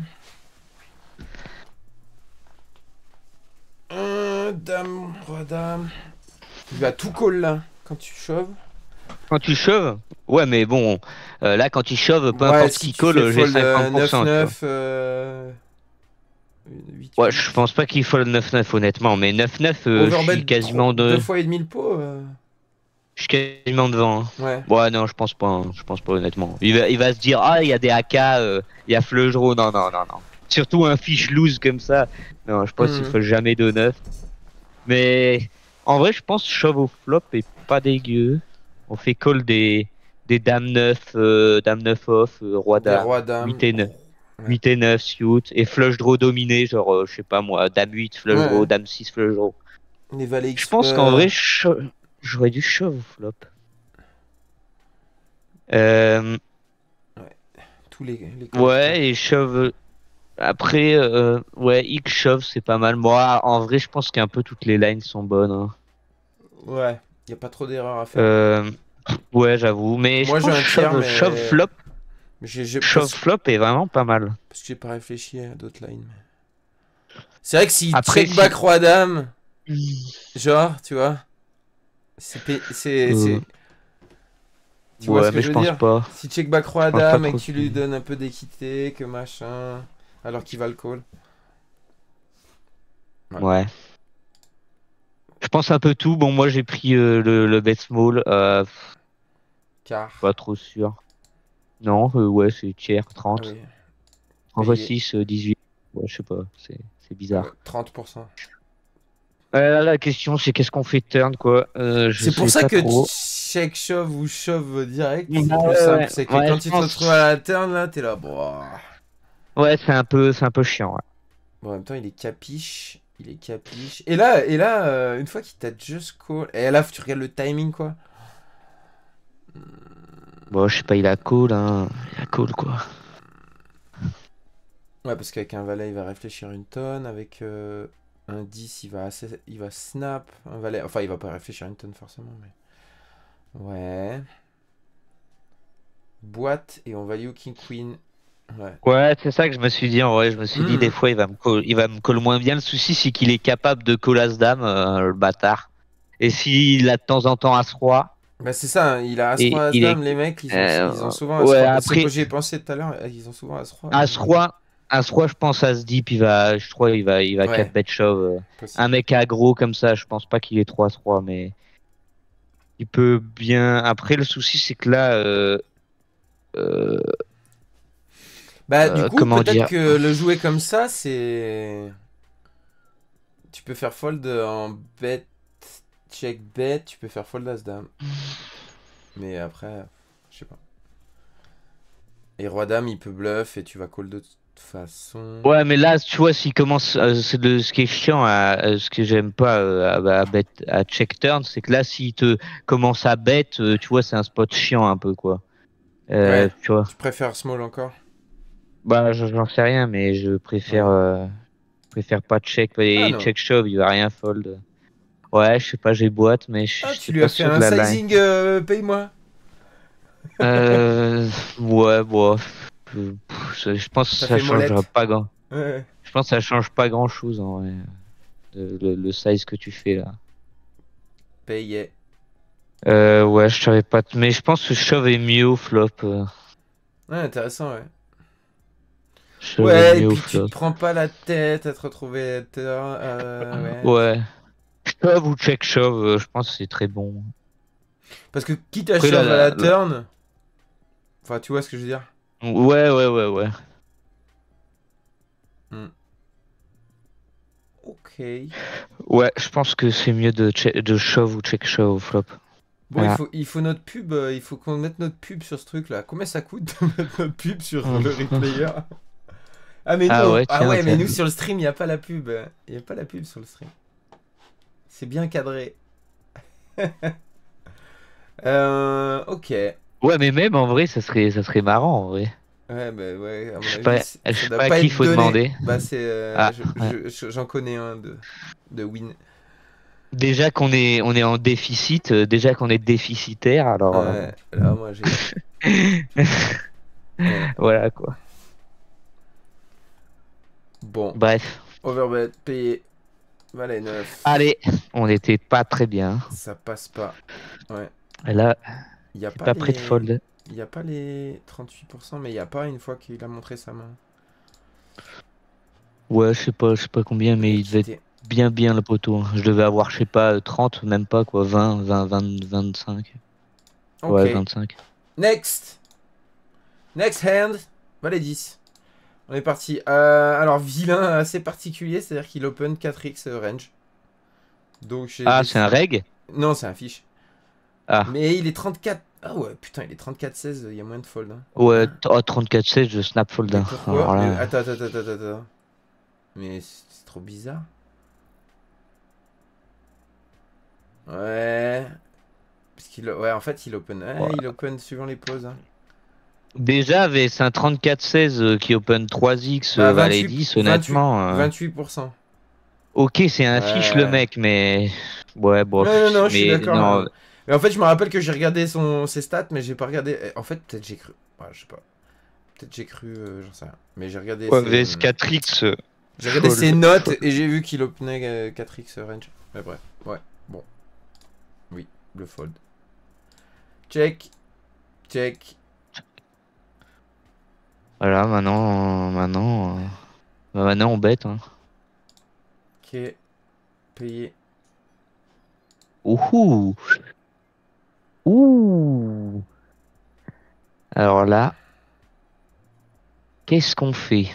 Euh, dame, roi, dame. Il va tout call là, quand tu chauves. Quand tu shove, ouais, mais bon, euh, là, quand il shove, peu Ouais, importe ce si qu'il tu fais colle, j'ai fold euh, cinquante pour cent, tu vois. neuf neuf, euh, huit Ouais, je huit. pense pas qu'il faut le neuf neuf, honnêtement, mais neuf neuf, euh, je Overbet suis tro- quasiment deux de. fois et demi le pot. euh. Je suis quasiment devant, hein. Ouais. Ouais, non, je pense pas, hein. Je pense pas honnêtement. Il va, il va se dire, ah, il y a des A K, euh, il y a Fleugero. Non, non, non, non. Surtout un fiche loose comme ça. Non, je pense qu'il Mhm. faut jamais de neuf. Mais en vrai, je pense shove au flop est pas dégueu. On fait call des, des dames neuf, euh, dame neuf off, euh, roi Des dame, rois dames. huit et neuf. Ouais. huit et neuf suit, et flush draw dominé, genre, euh, je sais pas moi, dame huit, flush Ouais. draw, dame six, flush draw. Les valets Je X. pense qu'en euh, vrai, cho- j'aurais dû shove flop. Euh, tous les, les calls. ouais, et shove. Après, euh, ouais, X shove, c'est pas mal. Moi, en vrai, je pense qu'un peu toutes les lines sont bonnes, hein. Ouais, y a pas trop d'erreurs à faire. Euh, ouais, j'avoue. Mais je Moi j'ai pense un tiers, shove, shove mais. flop, mais j'ai, j'ai- shove parce... flop est vraiment pas mal. parce que j'ai pas réfléchi à d'autres lines. C'est vrai que si Après, check back si. roi dame, genre, tu vois, c'est. pé- c'est, Euh, c'est... Tu vois ce ouais, que mais je je veux pense dire? pas. Si check back Je roi pense pas dame et trop que tu lui qu'il. donnes un peu d'équité, que machin, alors qu'il va le call. Ouais. Ouais. Je pense un peu tout. Bon, moi, j'ai pris euh, le, le bet small. Euh, Car. pas trop sûr. Non, euh, ouais, c'est tiers, Ah trente. oui, trente fois payé. six, euh, dix-huit. Ouais, je sais pas, c'est c'est Euh, bizarre. trente pour cent. Euh, la question, c'est qu'est-ce qu'on fait turn, quoi. Euh, je C'est pour sais ça pas que trop. check shove ou shove direct, Ouais, c'est plus ouais, simple. ouais, C'est que ouais, quand je tu te retrouves à pense. la turn, là, t'es là. Bon. Ouais, c'est un peu, c'est un peu chiant, ouais. Bon, en même temps, il est capiche. Il est capiche. Et là, et là euh, une fois qu'il t'a just call. Et là, tu regardes le timing, quoi. Bon, je sais pas, il a call, hein. Il a call, quoi. Ouais, parce qu'avec un valet, il va réfléchir une tonne. Avec euh, un dix, il va, assez... il va snap. Un valet. Enfin, il va pas réfléchir une tonne, forcément. Mais. Ouais. Boîte et on value King Queen. Ouais. Ouais, c'est ça que je me suis dit, en vrai. Je me suis dit, des Mhm. fois, il va me call, il va me call moins bien. Le souci, c'est qu'il est capable de call as-dame, euh, le bâtard. Et s'il a de temps en temps as-roi, Bah, c'est ça, hein, il a et As-Roi, il est. As-Dame, les mecs, ils ont, euh, ils ont souvent ouais, As-Roi. C'est que après, j'y ai pensé tout à l'heure, ils ont souvent As-Roi. mais- as-roi, as-roi, je pense, as-deep, il va, je crois, il va, il va quatre Ouais, bet shove. euh. Un possible. mec aggro comme ça, je pense pas qu'il est trois as-roi, mais il peut bien. Après, le souci, c'est que là, euh, euh, Bah, du euh, coup, comment peut-être dire? que le jouer comme ça, c'est. Tu peux faire fold en bet, check bet, tu peux faire fold As-Dame. Mais après, je sais pas. Et Roi-Dame, il peut bluff et tu vas call de toute façon. Ouais, mais là, tu vois, s'il commence, euh, c'est de ce qui est chiant, à, à ce que j'aime pas euh, à, à, bet, à check turn, c'est que là, s'il te commence à bet, euh, tu vois, c'est un spot chiant un peu, quoi. Euh, Ouais, tu vois. tu préfères small encore? Bah, je- j'en sais rien, mais je préfère, Ouais. euh, je préfère pas check Ah et non. check shove, il va rien fold. Ouais, je sais pas, j'ai boîte, mais je Ah, je tu suis lui pas as fait sûr de un la line. sizing, euh, paye-moi. Euh, ouais, bon, euh, pff, ça- je pense que T'as ça fait changera molette. pas grand. Ouais. Je pense que ça change pas grand chose en vrai, de- le, le size que tu fais là. Payé. Euh, ouais, je savais pas, t- mais je pense que shove est mieux au flop. euh. Ouais, intéressant, ouais. Shove est Ouais, et mieux au puis tu te flop. prends pas la tête à te retrouver. Euh, ouais. Ouais, shove ou check shove, euh, je pense que c'est très bon. Parce que quitte à Après là, shove à la- la la- turn. Enfin, tu vois ce que je veux dire? ouais, ouais, ouais, ouais. Hmm. Ok. Ouais, je pense que c'est mieux de, che- de shove ou check shove au flop. Bon, il Voilà. faut, il faut notre pub. euh, Il faut qu'on mette notre pub sur ce truc-là. Combien ça coûte de mettre notre pub sur le replayer? Ah, mais Ah non. ouais, Ah tiens, ouais, mais tiens. nous sur le stream, il n'y a pas la pub. Il n'y a pas la pub sur le stream. C'est bien cadré. Euh, ok. Ouais, mais même en vrai, ça serait, ça serait marrant en vrai. Ouais, bah ouais, à Je mon sais avis, pas, c- je ça sais doit pas à pas qui il être faut donné. demander. Bah, c'est. euh, Ah, je- ouais. je- je- j'en connais un de, de Win. Déjà qu'on est, on est en déficit, euh, déjà qu'on est déficitaire, alors euh, Ouais, là, moi, j'ai. Ouais. voilà quoi. Bon, Bref, overbet, payé. Valet neuf. allez, on n'était pas très bien. Ça passe pas. Ouais. Et là, Il n'y a c'est pas pas prêt de les. fold. Il n'y a pas les trente-huit pour cent, mais il n'y a pas une fois qu'il a montré sa main. Ouais, je sais pas, je sais pas combien, Il mais a il devait être quitté. bien, bien le poteau, hein. Je devais avoir, je sais pas, trente, même pas quoi, vingt, vingt, vingt, vingt-cinq. Ok. Ouais, vingt-cinq. Next. Next hand. Valet dix. On est parti. Euh, alors, vilain assez particulier, c'est-à-dire qu'il open quatre x range. Donc, j'ai Ah, c'est un décidé. reg? Non, c'est un fiche. Ah, Mais il est trente-quatre. Ah ouais, putain, il est trente-quatre seize, il y a moins de fold. Hein. ouais, oh, trente-quatre seize, je snap fold. Mais Hein. pourquoi? Alors Mais là, attends, attends, attends, attends, attends. Mais c'est trop bizarre. Ouais. Parce qu'il... Ouais, en fait, il open. Ouais, ouais. il open suivant les poses. Hein. Déjà, avec un trente-quatre seize euh, qui open trois X, Bah, euh, valet vingt-huit, dix, vingt-huit, honnêtement. euh, vingt-huit pour cent. Ok, c'est un fiche le Ouais. mec, mais. Ouais, Non, non, bof. non, je suis Mais d'accord. non. Hein. Mais en fait, je me rappelle que j'ai regardé son... ses stats, mais j'ai pas regardé. En fait, peut-être j'ai cru. Ouais, je sais pas. Peut-être j'ai cru, euh, j'en sais rien. Mais j'ai regardé Ouais, ses. V S quatre X, euh, J'ai regardé ses fold, notes fold. et j'ai vu qu'il openait euh, quatre X range. Mais bref, ouais. Bon. Oui, le fold. Check. Check. Voilà, maintenant. Maintenant. euh, bah, maintenant, on bête. Hein. Ok. Payé. Ouhou. Ouh. Alors là, qu'est-ce qu'on fait?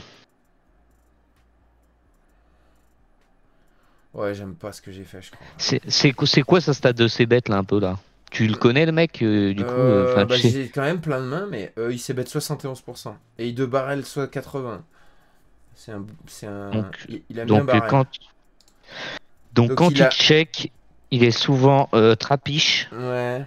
Ouais, j'aime pas ce que j'ai fait, je crois. C'est c'est quoi c'est quoi ça stade de ces bêtes là un peu là? Tu le connais le mec euh, du coup euh, Euh, enfin bah tu sais. j'ai quand même plein de mains, mais euh, il s'est bet soixante et onze pour cent. Et il de barrel soit quatre-vingts. C'est un, c'est un, Donc il, il aime bien donc euh, barrel. quand donc Donc quand il il a, check, il est souvent euh, trapiche, ouais,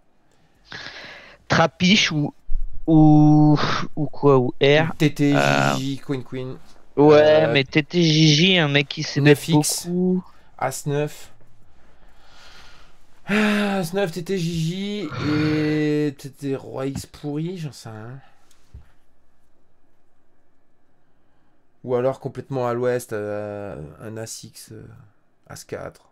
trapiche ou ou ou quoi ou ou R. T T, Euh, J J, Queen Queen, ouais, euh, mais T T J J, un mec qui sait mettre neuf X, beaucoup. As neuf, ah, As neuf, T T, J J et T T Roi X pourri, j'en sais rien. Ou alors complètement à l'ouest, euh, un As X, euh, As quatre.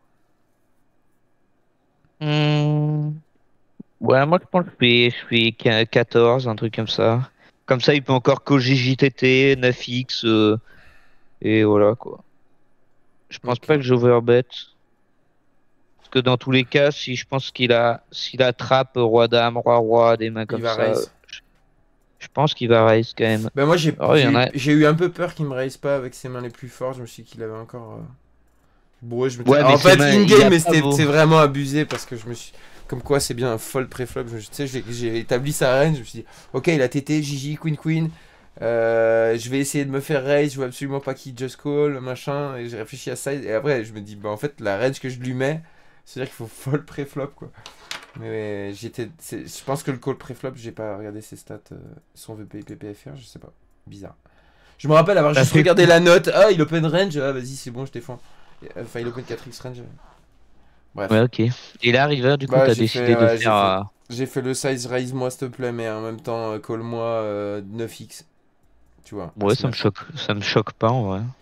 Hmm, ouais, moi je pense que je fais, je fais qu- quatorze, un truc comme ça. Comme ça, il peut encore co J J T T, neuf X, euh, et voilà quoi. Je pense Ok, pas que j'overbet. Parce que dans tous les cas, si je pense qu'il a, s'il attrape roi dame, roi roi, des mains il comme va ça, raise. je pense qu'il va raise quand même. Ben moi j'ai Oh, il y j'ai en eu, a. j'ai eu un peu peur qu'il me raise pas avec ses mains les plus fortes. Je me suis dit qu'il avait encore. euh, Bon, ouais, je me dis- Ouais, mais en ses fait, mains, il y in-game, a mais pas c'était beau. c'est vraiment abusé parce que je me suis. Comme quoi, c'est bien un fold pré-flop. Je- Tu sais, j'ai j'ai établi sa range. Je me suis dit, ok, il a T T, J J, Queen Queen. Euh, je vais essayer de me faire raise. Je veux absolument pas qu'il just call, machin. Et j'ai réfléchi à ça. Et après, je me dis, bah en fait, la range que je lui mets, c'est-à-dire qu'il faut fold pré-flop, quoi. Mais j'étais. c'est- Je pense que le call pré-flop, j'ai pas regardé ses stats. euh, son V P P P F R, je sais pas. Bizarre. Je me rappelle avoir Ça juste fait. regardé la note. Ah, il open range. Ah, vas-y, c'est bon, je défends. Enfin, il open quatre X range. Ouais, Bref. ok. Et là, River, du coup, Bah, t'as j'ai fait, décidé de ouais, j'ai faire. fait, euh, j'ai fait le size raise moi s'il te plaît, mais en même temps, euh, call-moi euh, neuf X. Tu vois, Ouais, As ça me neuf. choque, ça me choque pas en vrai.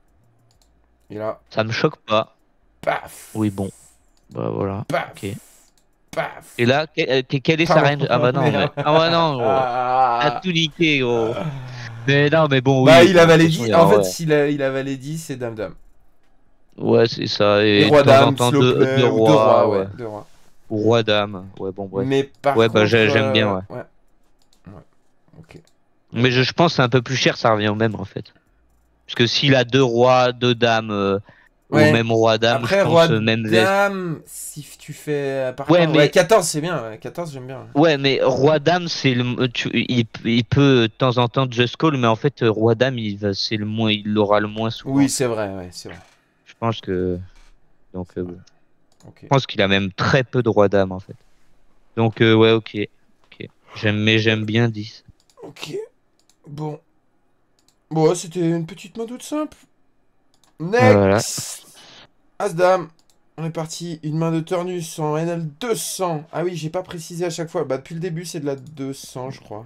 Et là, Ça me choque pas. paf, Oui, bon. Bah voilà. Ok. paf, paf. Et là, que- euh, que- quelle est sa Pardon, range? Ah bah non, mais. merde. Ah bah non, gros. T'as tout niqué, gros. Mais non, mais bon, Bah, oui, il bon, de avait toute les façon, dix. il y En a. fait, Ouais. s'il a, il avait les dix, c'est dame-dame. Ouais, c'est ça. Et Et de temps en roi-dame, temps, s'il vous deux, deux plaît, ou deux rois, rois, ouais, ouais. deux rois. Ou roi dame. Ouais, bon, bref. Mais par Ouais, bah contre, j'ai- j'aime bien, euh, ouais. ouais, ouais, ok. Mais je, je pense que c'est un peu plus cher, ça revient au même, en fait. Parce que s'il a deux rois, deux dames, euh, ou Ouais. même roi dame, je Après, pense euh, même veste. roi-dame, si tu fais euh, par Ouais, contre. Ouais, mais. quatorze, c'est bien. Ouais. quatorze, j'aime bien. Ouais. Ouais, mais roi dame, c'est le. Tu, il, il peut de temps en temps just call, mais en fait, euh, roi dame, il va, c'est le moins, il l'aura le moins Oui, souvent. c'est vrai, ouais, c'est vrai. Je pense que. Donc, C'est euh, vrai. bon. Ok. Je pense qu'il a même très peu de roi dame, en fait. Donc, euh, ouais, ok. Ok. J'aime, mais j'aime bien dix. Ok. Bon. Bon, ouais, c'était une petite main toute simple. Voilà. Next. As-dame. On est parti. Une main de Turnus en N L deux cents. Ah oui, j'ai pas précisé à chaque fois. Bah, depuis le début, c'est de la deux cents, je crois.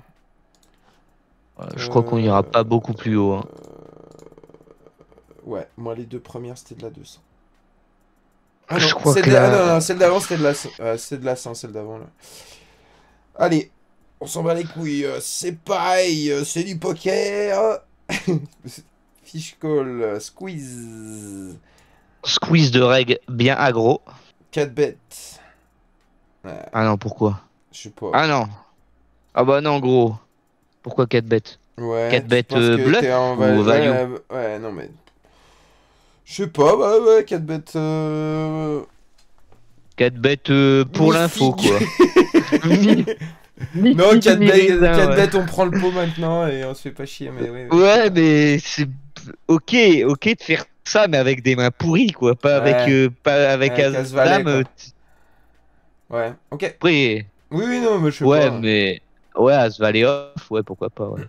Euh, Je crois qu'on ira Euh... pas beaucoup plus haut. Hein. Ouais, moi, les deux premières, c'était de la deux cents. Ah Je non, crois celle que de... ah, non, là. non, celle d'avant, c'était de la... euh, c'est de la cent, celle d'avant, là. Allez, on s'en bat les couilles. euh, C'est pareil, euh, c'est du poker. Fish call, euh, squeeze. Squeeze de règles bien aggro. quatre bêtes. Ouais, Ah non, pourquoi? je sais pas. Ah non. Ah bah non, gros. Pourquoi quatre bêtes? Ouais, quatre tu bêtes penses euh, que t'es bluff en ou val... value? Ouais, ouais, ouais, non, mais... Je sais pas, bah ouais, quatre bêtes... Euh... quatre bêtes euh, pour l'info, quoi. Mi- Non, mythique quatre mi bêtes, raisin, quatre ouais. bêtes, on prend le pot maintenant et on se fait pas chier, mais oui, oui, je Ouais, comprends. mais c'est ok, ok de faire ça, mais avec des mains pourries, quoi. Pas avec, Ouais, euh, pas avec avec As-Valet, As-Dame. euh, quoi. t- Ouais, ok. Après, Oui, oui, non, mais je sais ouais, pas. mais ouais, As-Valet off, ouais, pourquoi pas, ouais.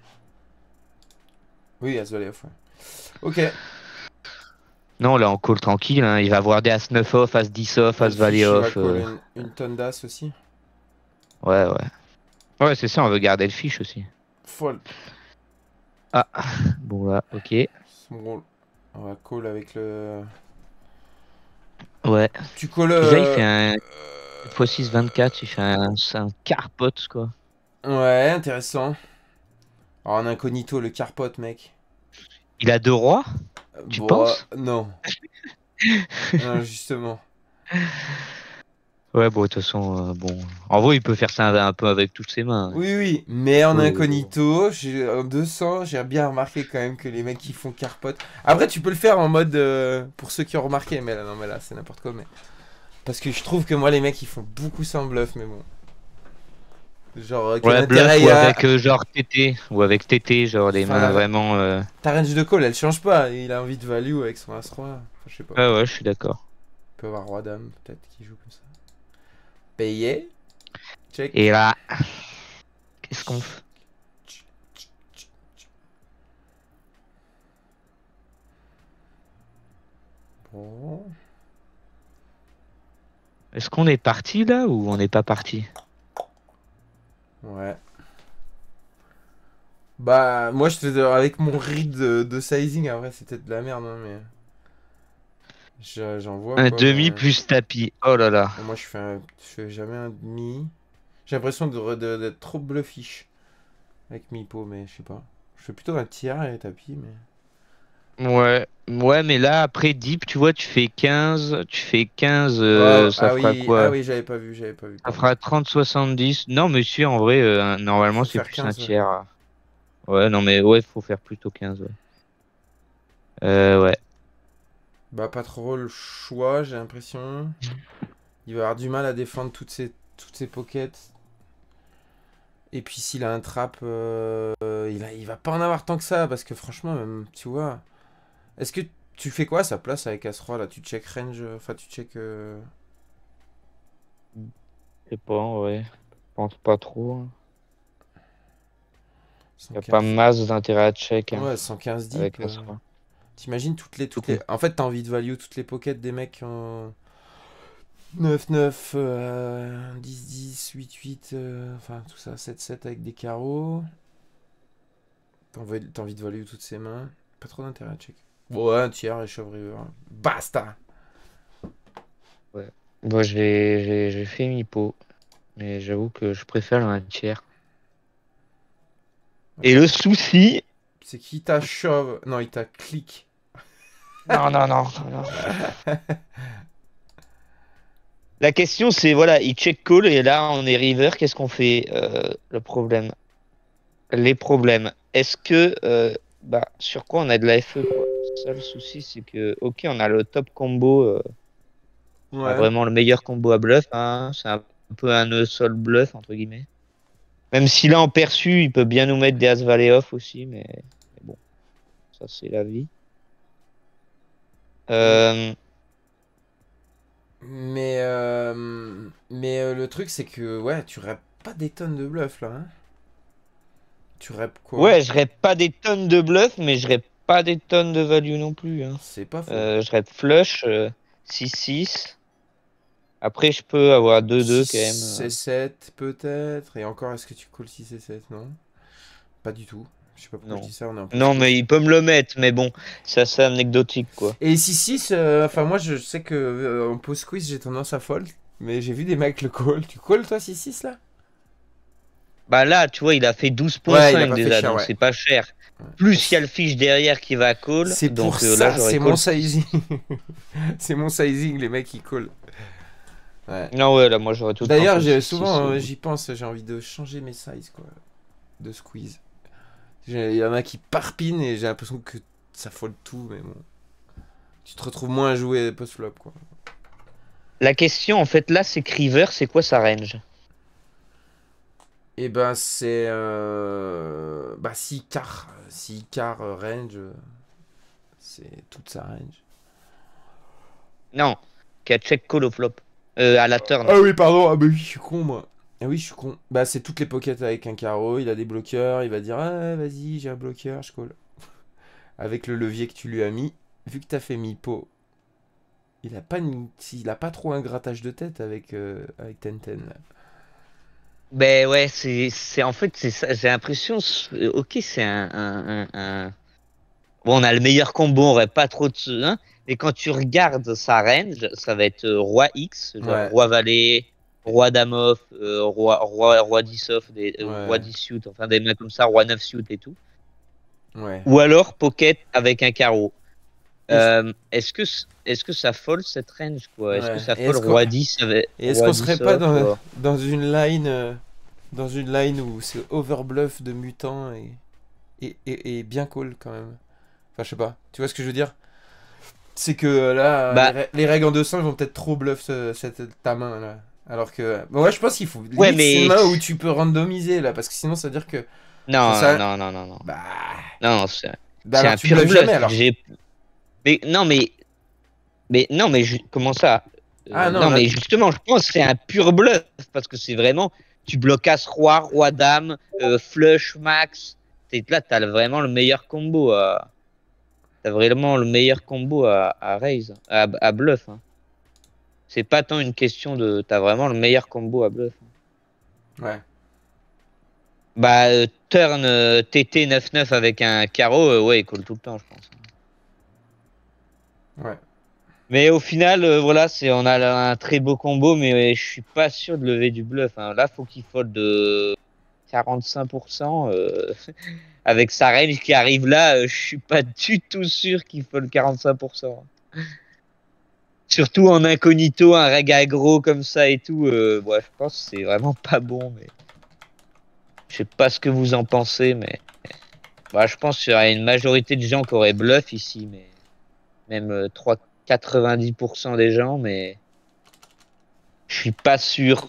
Oui, As-Valet off, ouais. Ok. Non, là, on call tranquille, hein. Il va avoir des As neuf off, As dix off, Et le As-Valet fiche, il va off. coller euh, une, une tonne d'As aussi. Ouais, ouais. Ouais, c'est ça, on veut garder le fiche aussi. Folle. Ah, bon, là, ok. Bon, on va call avec le... Ouais. Tu calls... Puis là, il fait euh, un quatre fois six, vingt-quatre, il fait un, c'est un carpote, quoi. Ouais, intéressant. Alors, en incognito, le carpote, mec. Il a deux rois, Euh, tu Bon, penses? non. Non, justement. Ouais, bon, de toute façon, euh, bon. En vrai, il peut faire ça un, un peu avec toutes ses mains, hein. Oui, oui, mais en Ouais, ouais, ouais. incognito, j'ai- en deux cents, j'ai bien remarqué quand même que les mecs qui font carpote. Après, tu peux le faire en mode euh, pour ceux qui ont remarqué, mais là, non, mais là, c'est n'importe quoi. Mais... Parce que je trouve que moi, les mecs, ils font beaucoup ça en bluff, mais bon. Genre, euh, quel Ouais, intérêt bluff il y ou a. avec euh, genre T T, ou avec T T, genre des Enfin, mains la... vraiment. euh, ta range de call, elle change pas. Il a envie de value avec son As-Roi. Enfin, je sais pas. Ouais, ouais, je suis d'accord. Il peut avoir Roi-Dame, peut-être, qui joue comme ça. Payé. Et Check. là, qu'est-ce qu'on fait? Bon. Est-ce qu'on est parti là ou on n'est pas parti? Ouais. Bah, moi, je te avec mon read de, de sizing, après, c'était de la merde, hein, mais. je- J'en vois Un quoi, demi mais. plus tapis. Oh là là. Moi, je fais, un- je fais jamais un demi. J'ai l'impression de- de- d'être trop bluffish avec Mipo, mais je sais pas. Je fais plutôt un tiers et tapis, mais. Ouais, ouais, mais là, après Deep, tu vois, tu fais quinze, tu fais quinze, Oh, euh, ça ah fera oui, ah quoi? oui, j'avais pas vu, j'avais pas vu, Ça pardon. fera trente soixante-dix. Non, monsieur, en vrai, euh, normalement, Faut c'est faire plus un quinze, ouais. tiers. Ouais, non, mais ouais, faut faire plutôt quinze, ouais. Euh, ouais. Bah, pas trop le choix, j'ai l'impression. Il va avoir du mal à défendre toutes ses, toutes ses pockets. Et puis s'il a un trap, euh, il, a, il va pas en avoir tant que ça, parce que franchement, même, tu vois. Est-ce que tu fais quoi à sa place avec As-Roi là? Tu check range, euh, enfin tu check. euh, Je sais pas, ouais. Je pense pas trop, hein. Y a pas cent quinze. masse d'intérêt à check, hein, Ouais, cent quinze deep. avec euh, Astra. T'imagines toutes les, Tout toutes les. con. En fait, t'as envie de value toutes les pockets des mecs en neuf neuf, euh, dix dix, huit huit, euh, enfin tout ça, sept sept avec des carreaux. T'as envie, t'as envie de value toutes ses mains. Pas trop d'intérêt à check. Bon, ouais, un tiers et shove river. Basta! Ouais. Bon, j'ai j'ai- j'ai fait mi-pot, mais j'avoue que je préfère un tiers. Et le souci... C'est qui t'a shove? Non, il t'a click. Non, non, non, non. La question, c'est, voilà, il check call, et là, on est river, qu'est-ce qu'on fait? Euh, le problème. Les problèmes. Est-ce que... euh, bah, sur quoi on a de la F E, quoi? Ça, le souci, c'est que, ok, on a le top combo, euh, enfin, Ouais. vraiment le meilleur combo à bluff, hein. C'est un peu un nœud sol bluff, entre guillemets. Même si là, en perçu, il peut bien nous mettre des As Valet off aussi, mais, mais bon, ça, c'est la vie. Euh, Mais, euh, mais euh, le truc, c'est que, ouais, tu rep pas des tonnes de bluff là, hein. Tu rep quoi? ouais, je rep pas des tonnes de bluff, mais je rep pas des tonnes de value non plus, hein. C'est pas faux. Euh, je rep flush, euh, six six. Après, je peux avoir deux deux quand même. six et sept peut-être. Et encore, est-ce que tu calls six et sept? Non. Pas du tout. Je sais pas pourquoi je Non. dis ça, on est en Non, post-quiz. mais il peut me le mettre, mais bon, c'est assez anecdotique, quoi. Et six six, euh, enfin moi je sais que euh, en post-quiz j'ai tendance à fold. Mais j'ai vu des mecs le call. Tu call toi six six là? Bah là, tu vois, il a fait Ouais, il a douze virgule cinq pas fait déjà, cher, donc ouais. c'est pas cher. Ouais. Plus il y a le fiche derrière qui va call, C'est pour donc euh, là, ça, j'aurais c'est mon call six. sizing. C'est mon sizing, les mecs ils call. Ouais. Non, ouais, là, moi, j'aurais tout le temps D'ailleurs, call j'ai six six. souvent, euh, euh, j'y pense, j'ai envie de changer mes sizes, quoi. De squeeze. J'ai- Il y en a qui parpinent et j'ai l'impression que ça fold tout, mais bon. Tu te retrouves moins à jouer post-flop, quoi. La question, en fait, là, c'est que River, c'est quoi sa range? Et ben c'est... Euh... Bah si car, si car euh, range, euh, c'est toute sa range. Non, qui a check call au flop. Euh, à la turn. Ah oui, pardon, ah bah oui, je suis con moi. Ah oui, je suis con. Bah c'est toutes les pockets avec un carreau, il a des bloqueurs, il va dire ah vas-y j'ai un bloqueur, je call. Avec le levier que tu lui as mis, vu que t'as fait mi-pot, il a pas une... il a pas trop un grattage de tête avec, euh, avec Tenten là. Ben ouais, c'est, c'est en fait, c'est ça. J'ai l'impression, c'est- ok, c'est un, un, un, un- Bon, on a le meilleur combo, on aurait pas trop de. Hein, mais quand tu regardes sa range, ça va être euh, roi X, genre Ouais, roi valet, roi dame off, euh, roi, roi, roi dix off, des, euh, roi ouais, dix suit, enfin des mecs comme ça, roi neuf suit et tout. ouais. Ou alors pocket avec un carreau. Et, je- Euh, est-ce que, c- est-ce que ça fold cette range, quoi? Est-ce que ouais. ça Et fold est-ce qu'on roi dix avec et est-ce roi qu'on serait dix pas off? dans, euh, dans une line euh, dans une line où c'est overbluff de mutant et, et, et, et bien call quand même. Enfin, je sais pas. Tu vois ce que je veux dire? C'est que euh, là, les, Bah, rè- les règles en deux cents ils vont peut-être trop bluff ce- cette, ta main là. Alors que. Bon, ouais, je pense qu'il faut. ouais, Limite, c'est une mais. main où tu peux randomiser là. Parce que sinon, ça veut dire que. Ça, Non, ça... non, non, non, non. Bah. Non, c'est Bah c'est alors un tu pur bluffes jamais bluff. alors. J'ai. Mais non, mais. Mais non, mais ju- comment ça? Ah Euh, non, non, là. mais justement, je pense que c'est un pur bluff parce que c'est vraiment, tu bloques as roi, roi dame, euh, flush max. T'es là, t'as le- vraiment le meilleur combo à, t'as vraiment le meilleur combo à, à raise, à, à bluff. Hein. C'est pas tant une question de, t'as vraiment le meilleur combo à bluff. Ouais. Bah, euh, turn euh, T T neuf neuf avec un carreau, euh, ouais, il colle tout le temps, je pense. Ouais. Mais au final, euh, voilà, c'est on a là un très beau combo, mais je suis pas sûr de lever du bluff. Hein. Là, faut qu'il fold de quarante-cinq pour cent. Euh, avec sa range qui arrive là, euh, je suis pas du tout sûr qu'il fold quarante-cinq pour cent. Surtout en incognito, un reg aggro comme ça et tout. Euh, ouais, je pense que c'est vraiment pas bon. Mais je sais pas ce que vous en pensez, mais bah, je pense qu'il y aurait une majorité de gens qui auraient bluff ici, mais même euh, trois quatre-vingt-dix pour cent des gens, mais je suis pas sûr.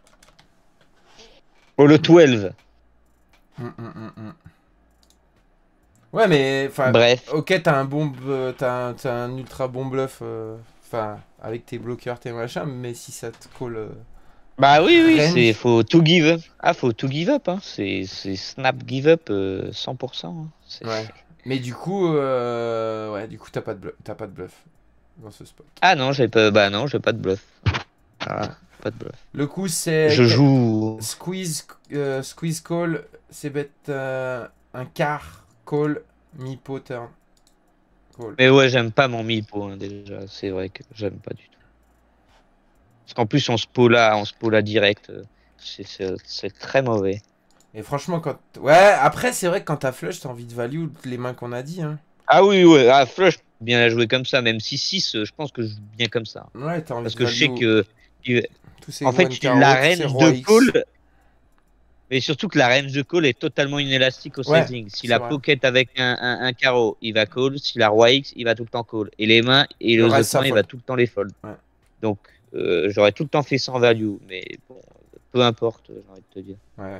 Oh, le douze. Hum, hum, hum, hum. Ouais, mais. Enfin. Bref. Ok, t'as un bon. b- T'as un, t'as un ultra bon bluff. euh, Enfin, avec tes bloqueurs, tes machins. Mais si ça te colle. euh, Bah oui, oui, c'est range. faut tout give up. Ah, faut tout give up, hein. C'est c'est snap give up euh, cent pour cent. Hein. C'est- Ouais. Mais du coup. euh, Ouais, du coup, t'as pas de bluff. T'as pas de bluff dans ce spot. Ah non, j'ai pas. Bah non, j'ai pas de bluff. Ouais. Ah, pas de bluff. Le coup, c'est. Je que- joue. Squeeze, euh, squeeze call, c'est bête euh, un quart call, mi-pot turn call. Mais ouais, j'aime pas mon mi-pot hein, déjà. C'est vrai que j'aime pas du tout. Parce qu'en plus, on se pola, on se pola direct. euh, C'est c'est- c'est très mauvais. Et franchement, quand. Ouais, après, c'est vrai que quand t'as flush, t'as envie de value les mains qu'on a dit. Hein. Ah oui, ouais. Ah, flush, bien la jouer comme ça. Même si six, euh, je pense que je joue bien comme ça. Ouais, t'as envie Parce de que je sais value que. euh, tous ces En fait, one tu- la carreau, tous ces range de roi X. call. Mais surtout que la range de call est totalement inélastique au Ouais, sizing. Si c'est la vrai. pocket avec un, un, un carreau, il va call. Si la roi X, il va tout le temps call. Et les mains et Le le reste, the ça point, il va fold. tout le temps les fold. Ouais. Donc, euh, j'aurais tout le temps fait sans value. Mais bon, peu importe, j'ai envie de te dire. Ouais.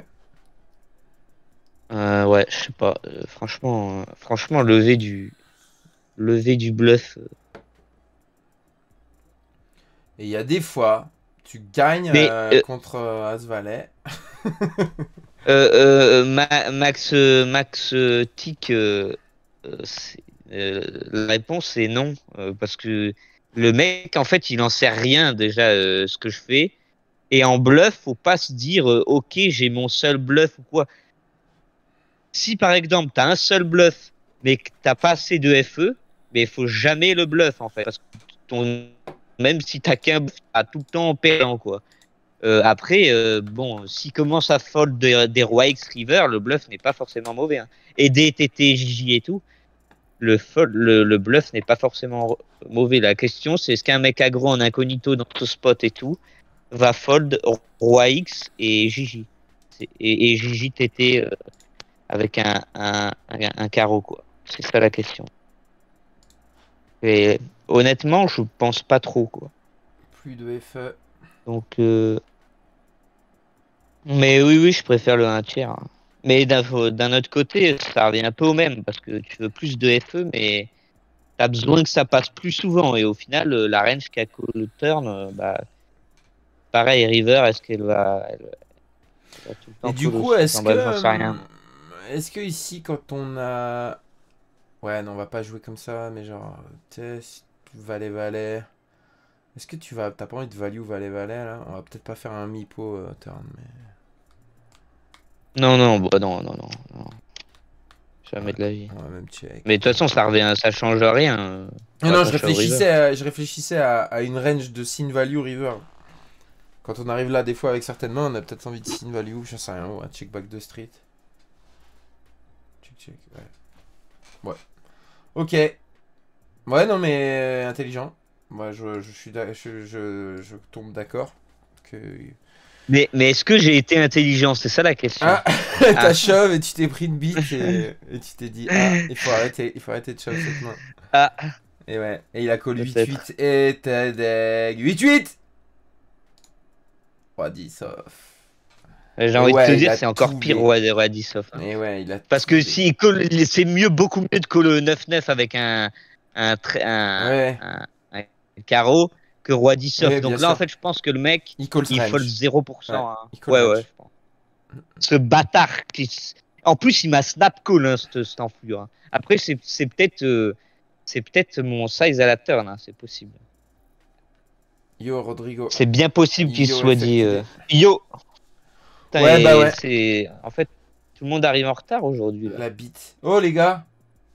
Euh, ouais, je sais pas. Euh, franchement, euh, franchement, lever du, lever du bluff. euh. Et il y a des fois, tu gagnes Mais euh, euh, contre euh, As-Valet. euh, euh, Ma- Max, euh, Max euh, Tick, euh, euh, c'est- euh, la réponse c'est non. Euh, parce que le mec, en fait, il en sait rien déjà euh, ce que je fais. Et en bluff, faut pas se dire, euh, ok, j'ai mon seul bluff ou quoi. Si par exemple, tu as un seul bluff, mais que t'as pas assez de F E, mais il faut jamais le bluff en fait. Parce que ton... même si t'as qu'un bluff, t'as tout le temps en perdant quoi. Euh, après, euh, bon, s'il commence à fold des, des rois X River, le bluff n'est pas forcément mauvais. Hein. Et des T T, J J et tout, le, fold, le, le bluff n'est pas forcément mauvais. La question, c'est est-ce qu'un mec aggro en incognito dans ce spot et tout va fold roi X et J J C'est- et, et J J T T euh, avec un, un, un, un carreau quoi. C'est ça la question. Et honnêtement, je pense pas trop quoi. Plus de F E. Donc, euh... mais oui, oui, je préfère le un tiers. Hein. Mais d'un d'un autre côté, ça revient un peu au même parce que tu veux plus de F E, mais t'as besoin que ça passe plus souvent. Et au final, euh, la range qu'a call turn, euh, bah, pareil, River, est-ce qu'elle va, elle, elle va tout le Et temps du call coup, aussi? est-ce Enfin que, bref, j'en sais euh, rien. est-ce que ici, quand on a, ouais, non, on va pas jouer comme ça, mais genre, test, valet, valet. Est-ce que tu vas, t'as pas envie de value valet, valet là? On va peut-être pas faire un mipo euh, turn, mais. Non, non, bah, non, non, non, non, jamais Ouais, de la vie. on va même check. Mais de toute façon, ça revient, ça change rien. euh, On Non, va non, pas je shove River. réfléchissais, à, je réfléchissais à, à une range de sin value river. Quand on arrive là, des fois avec certaines mains, on a peut-être envie de sin value, j'en sais rien, ouais, check back de street. Check, check, ouais. Ouais. Ok. Ouais, non, mais euh, intelligent. Moi, je, je suis, d'a- je, je, je tombe d'accord que. Mais, mais est-ce que j'ai été intelligent? C'est ça la question. Ah, t'as Ah, shove et tu t'es pris une bite et, et tu t'es dit, ah, il faut arrêter, il faut arrêter de shove cette main. ah, Et ouais, et il a call peut-être. huit huit et t'as deg huit huit. Roi dix off. J'ai Et envie de te ouais, il dire, a c'est encore tout pire B. Roi Roi dix off. Hein. Et ouais, il a Parce tout que B. si il colle- c'est mieux, beaucoup mieux de coller neuf neuf avec un, un, tr- un, Ouais, un, un carreau que Roi dix off. ouais, bien Donc là, en sûr. fait, je pense que le mec, Il call il fold range. zéro pour Ouais, cent. Hein. il call Ouais, ouais, range. je pense. Ce bâtard qui. s- En plus, il m'a snap call, hein, cet, cet enflure. Hein. Après, c'est c'est peut-être euh, c'est peut-être mon size à la turn, hein, c'est possible. Yo, Rodrigo. C'est bien possible qu'il Yo, soit dit euh, F L T D. Yo! Putain, Ouais, bah et ouais. c'est. En fait, tout le monde arrive en retard aujourd'hui, là. La bite. Oh, les gars.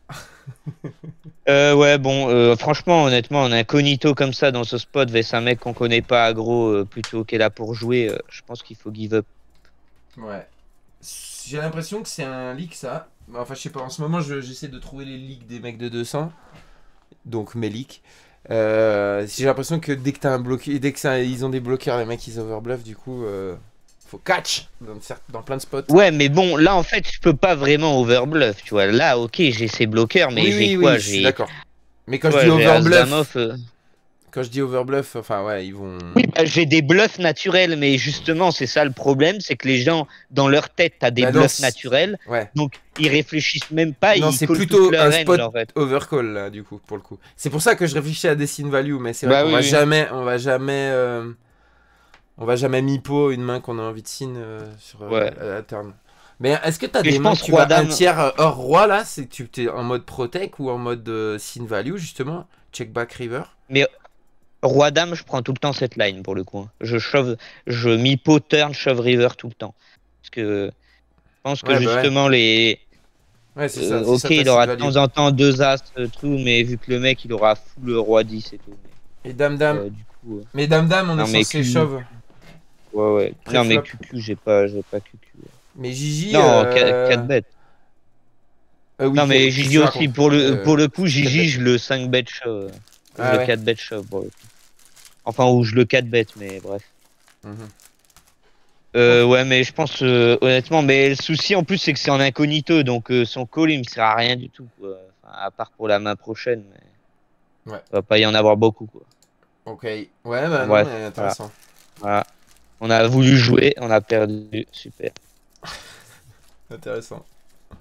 Euh, ouais, bon, euh, franchement, honnêtement, un incognito comme ça dans ce spot, vs un mec qu'on connaît pas aggro, euh, plutôt qu'est là pour jouer, euh, je pense qu'il faut give up. Ouais. J'ai l'impression que c'est un leak, ça. Enfin, je sais pas. En ce moment, je- j'essaie de trouver les leaks des mecs de deux cents. Donc, mes leaks. Euh, j'ai l'impression que dès que t'as un bloqué, dès que ça, ils ont des bloqueurs, les mecs ils overbluff, du coup, euh, faut catch dans, cer- dans plein de spots. Ouais, mais bon, là, en fait, je peux pas vraiment overbluff, tu vois. Là, ok, j'ai ces bloqueurs, mais Oui, j'ai oui, oui, quoi? je suis J'ai, d'accord. Mais quand tu je dis vois, j'ai As-Dame overbluff, off. euh, quand je dis overbluff, enfin ouais, ils vont. Oui, bah, j'ai des bluffs naturels, mais justement, c'est ça le problème, c'est que les gens, dans leur tête, t'as des Bah non, bluffs c'est- naturels, ouais. donc ils réfléchissent même pas, Non, ils c'est collent toute plutôt leur un range, spot en fait. overcall là, du coup, pour le coup. C'est pour ça que je réfléchis à des sin value, mais c'est vrai Bah qu'on oui, va oui. jamais, on va jamais, euh, on va jamais mipo une main qu'on a envie de sin euh, sur euh, Ouais. la, la turn. Mais est-ce que t'as Mais des je mains pense que tu vas un Roi-Dame. tiers euh, hors roi là, c'est tu t'es en mode protect ou en mode euh, sin value justement, check back river. Mais Roi-Dame, je prends tout le temps cette line pour le coup. Hein. Je shove, je mi-pot turn, shove river tout le temps. Parce que je pense que Ouais bah ouais, justement les. ouais c'est ça, euh, c'est ok, ça ta il sin aura de value. temps en temps deux as, euh, tout, mais vu que le mec il aura full le roi dix et tout. Et dame Mais, dame, euh, du coup. euh, mais dame dame, on est Non mais censé Q. shove Ouais, ouais. Non mais pré-flop. Q Q, j'ai pas, j'ai pas Q Q. Mais Gigi, Non, euh... quatre bêtes. euh, oui, Non qu'est- mais qu'est-ce que Gigi tu aussi, racontes? pour le, Euh, pour le coup, quatre Gigi, bêtes. je le cinq bet shove. Je Ah le ouais. quatre bet shove pour le coup. Enfin, ou je le quatre bet, mais bref. Mhm. Euh, Ok. ouais, mais je pense euh, honnêtement, mais le souci en plus c'est que c'est en incognito, donc euh, son call il me sert à rien du tout, quoi. Enfin, à part pour la main prochaine, mais Ouais. il va pas y en avoir beaucoup, quoi. Ok. Ouais, bah Bon, non, bref, mais voilà. intéressant. Voilà. On a voulu jouer, on a perdu, super. Intéressant.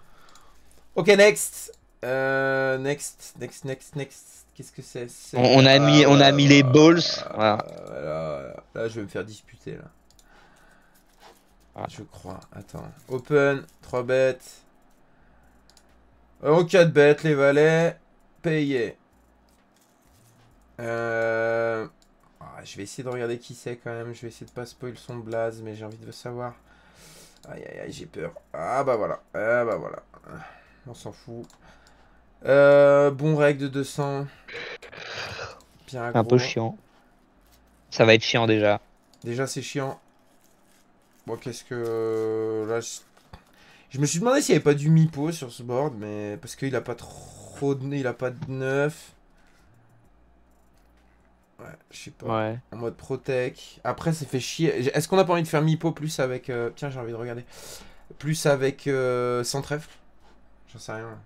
Ok, next. Euh, next, next, next, next. Qu'est-ce que c'est? On, C'est. on a mis, Ah, on a voilà, mis les balls, voilà, voilà. voilà. Là, je vais me faire disputer, là. Voilà. Je crois. Attends. Open, trois bêtes. En quatre bêtes, les valets. Payé. Euh... ah, je vais essayer de regarder qui c'est quand même. Je vais essayer de pas spoil son blaze, mais j'ai envie de le savoir. Aïe aïe aïe, j'ai peur. Ah bah voilà. Ah bah voilà. On s'en fout. Euh, bon règle de deux cents. Bien C'est un peu aggro. chiant. Ça va être chiant déjà. Déjà c'est chiant. Bon qu'est-ce que... Là, je... je me suis demandé s'il n'y avait pas du mipo sur ce board, mais parce qu'il a pas trop de... Il a pas de neuf. Ouais, je sais pas. Ouais. En mode protec. Après, ça fait chier. Est-ce qu'on a pas envie de faire mipo plus avec... euh, Tiens, j'ai envie de regarder. Plus avec euh, sans trèfle. J'en sais rien.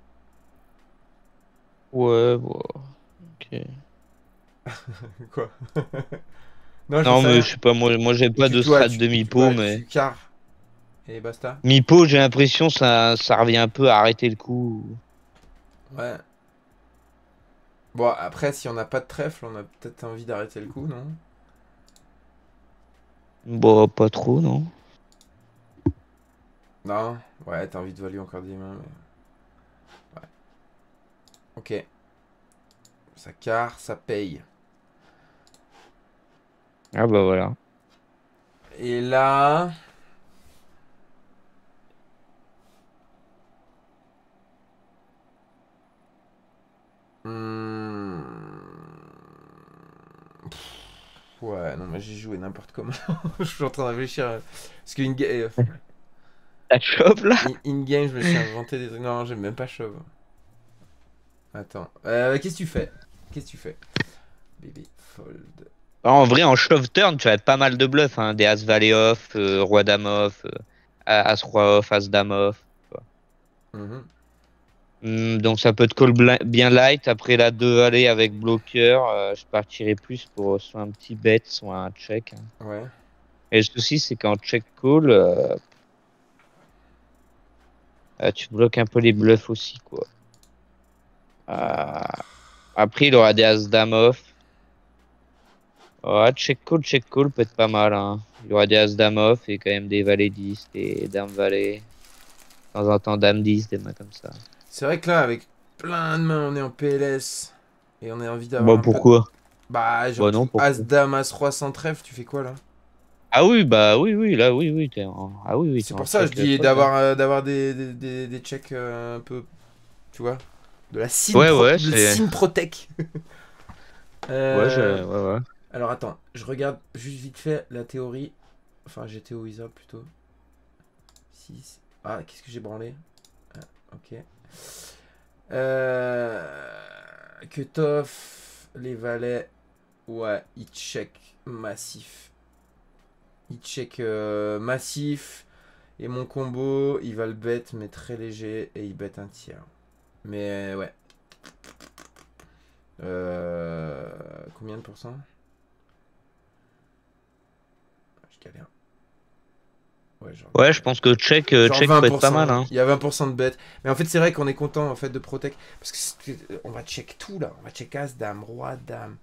Ouais, bon. Ok. Quoi? Non, j'en Non, sais mais rien. je sais pas, moi, moi j'ai Et pas tu, de toi, strat tu, de tu, mi-pot, ouais, mais. tu carres. Et basta. Mi-pot, j'ai l'impression ça, ça revient un peu à arrêter le coup. Ouais. Bon, après, si on n'a pas de trèfle, on a peut-être envie d'arrêter le coup, non? Bon, pas trop, non. Non? Ouais, t'as envie de valer encore des mains, mais... Ouais. Ok. Ça carre, ça paye. Ah bah voilà. Et là... Hmm. Ouais, non, mais j'ai joué n'importe comment. Je suis en train de réfléchir. euh, Parce qu'in ga- euh, La chope là? in- in-game, je me suis inventé des trucs. Non, j'aime même pas Chauve. Attends. Euh, qu'est-ce que tu fais? Qu'est-ce que tu fais? Bébé, fold. En vrai, en shove turn, tu as pas mal de bluffs, hein. Des As Valet off, euh, Roi Dame off, euh, As Roi off, As Dame off. Mhm. Hmm, donc ça peut te call bli- bien light. Après la deux Valet avec bloqueur, euh, je partirais plus pour soit un petit bet, soit un check, hein. Ouais. Et le souci, c'est qu'en check call, euh, euh, tu bloques un peu les bluffs aussi, quoi. Euh, Après, il aura des As Dame off. Ouais, check call, check call peut être pas mal, hein. Il y aura des As Dame off et quand même des Valet dix, des Dame Valet. De temps en temps, Dame dix, des mains comme ça. C'est vrai que là, avec plein de mains, on est en P L S. Et on a envie d'avoir Bon, un peu de... pourquoi? Bah, genre Bon, non, tout As, pourquoi? Dame, As, Roi sans trèfle, tu fais quoi là? Ah oui, bah oui, oui, là, oui, oui, t'es en... Ah oui, oui, C'est t'es en pour ça, je check de dis fold, là. d'avoir euh, d'avoir des, des, des, des checks euh, un peu, tu vois, de la sim, Ouais, pro, ouais, de la c'est... sim protec. Ouais, Euh, je... ouais, ouais. alors attends, je regarde juste vite fait la théorie. Enfin, j'étais au wizard plutôt. six. Ah, qu'est-ce que j'ai branlé? Ah, ok. Euh, Cutoff, les valets. Ouais, il check massif. Il check euh, massif. Et mon combo, il va le bet, mais très léger. Et il bet un tiers. Mais ouais. Euh, combien de pourcents? Je galère. Ouais, genre, Ouais, je pense que check, euh, genre check peut être pas vingt pour cent. mal, hein. Il y a vingt pour cent de bet. Mais en fait, c'est vrai qu'on est content en fait de protect. Parce que c'est- on va check tout là. On va check As, Dame, Roi, Dame.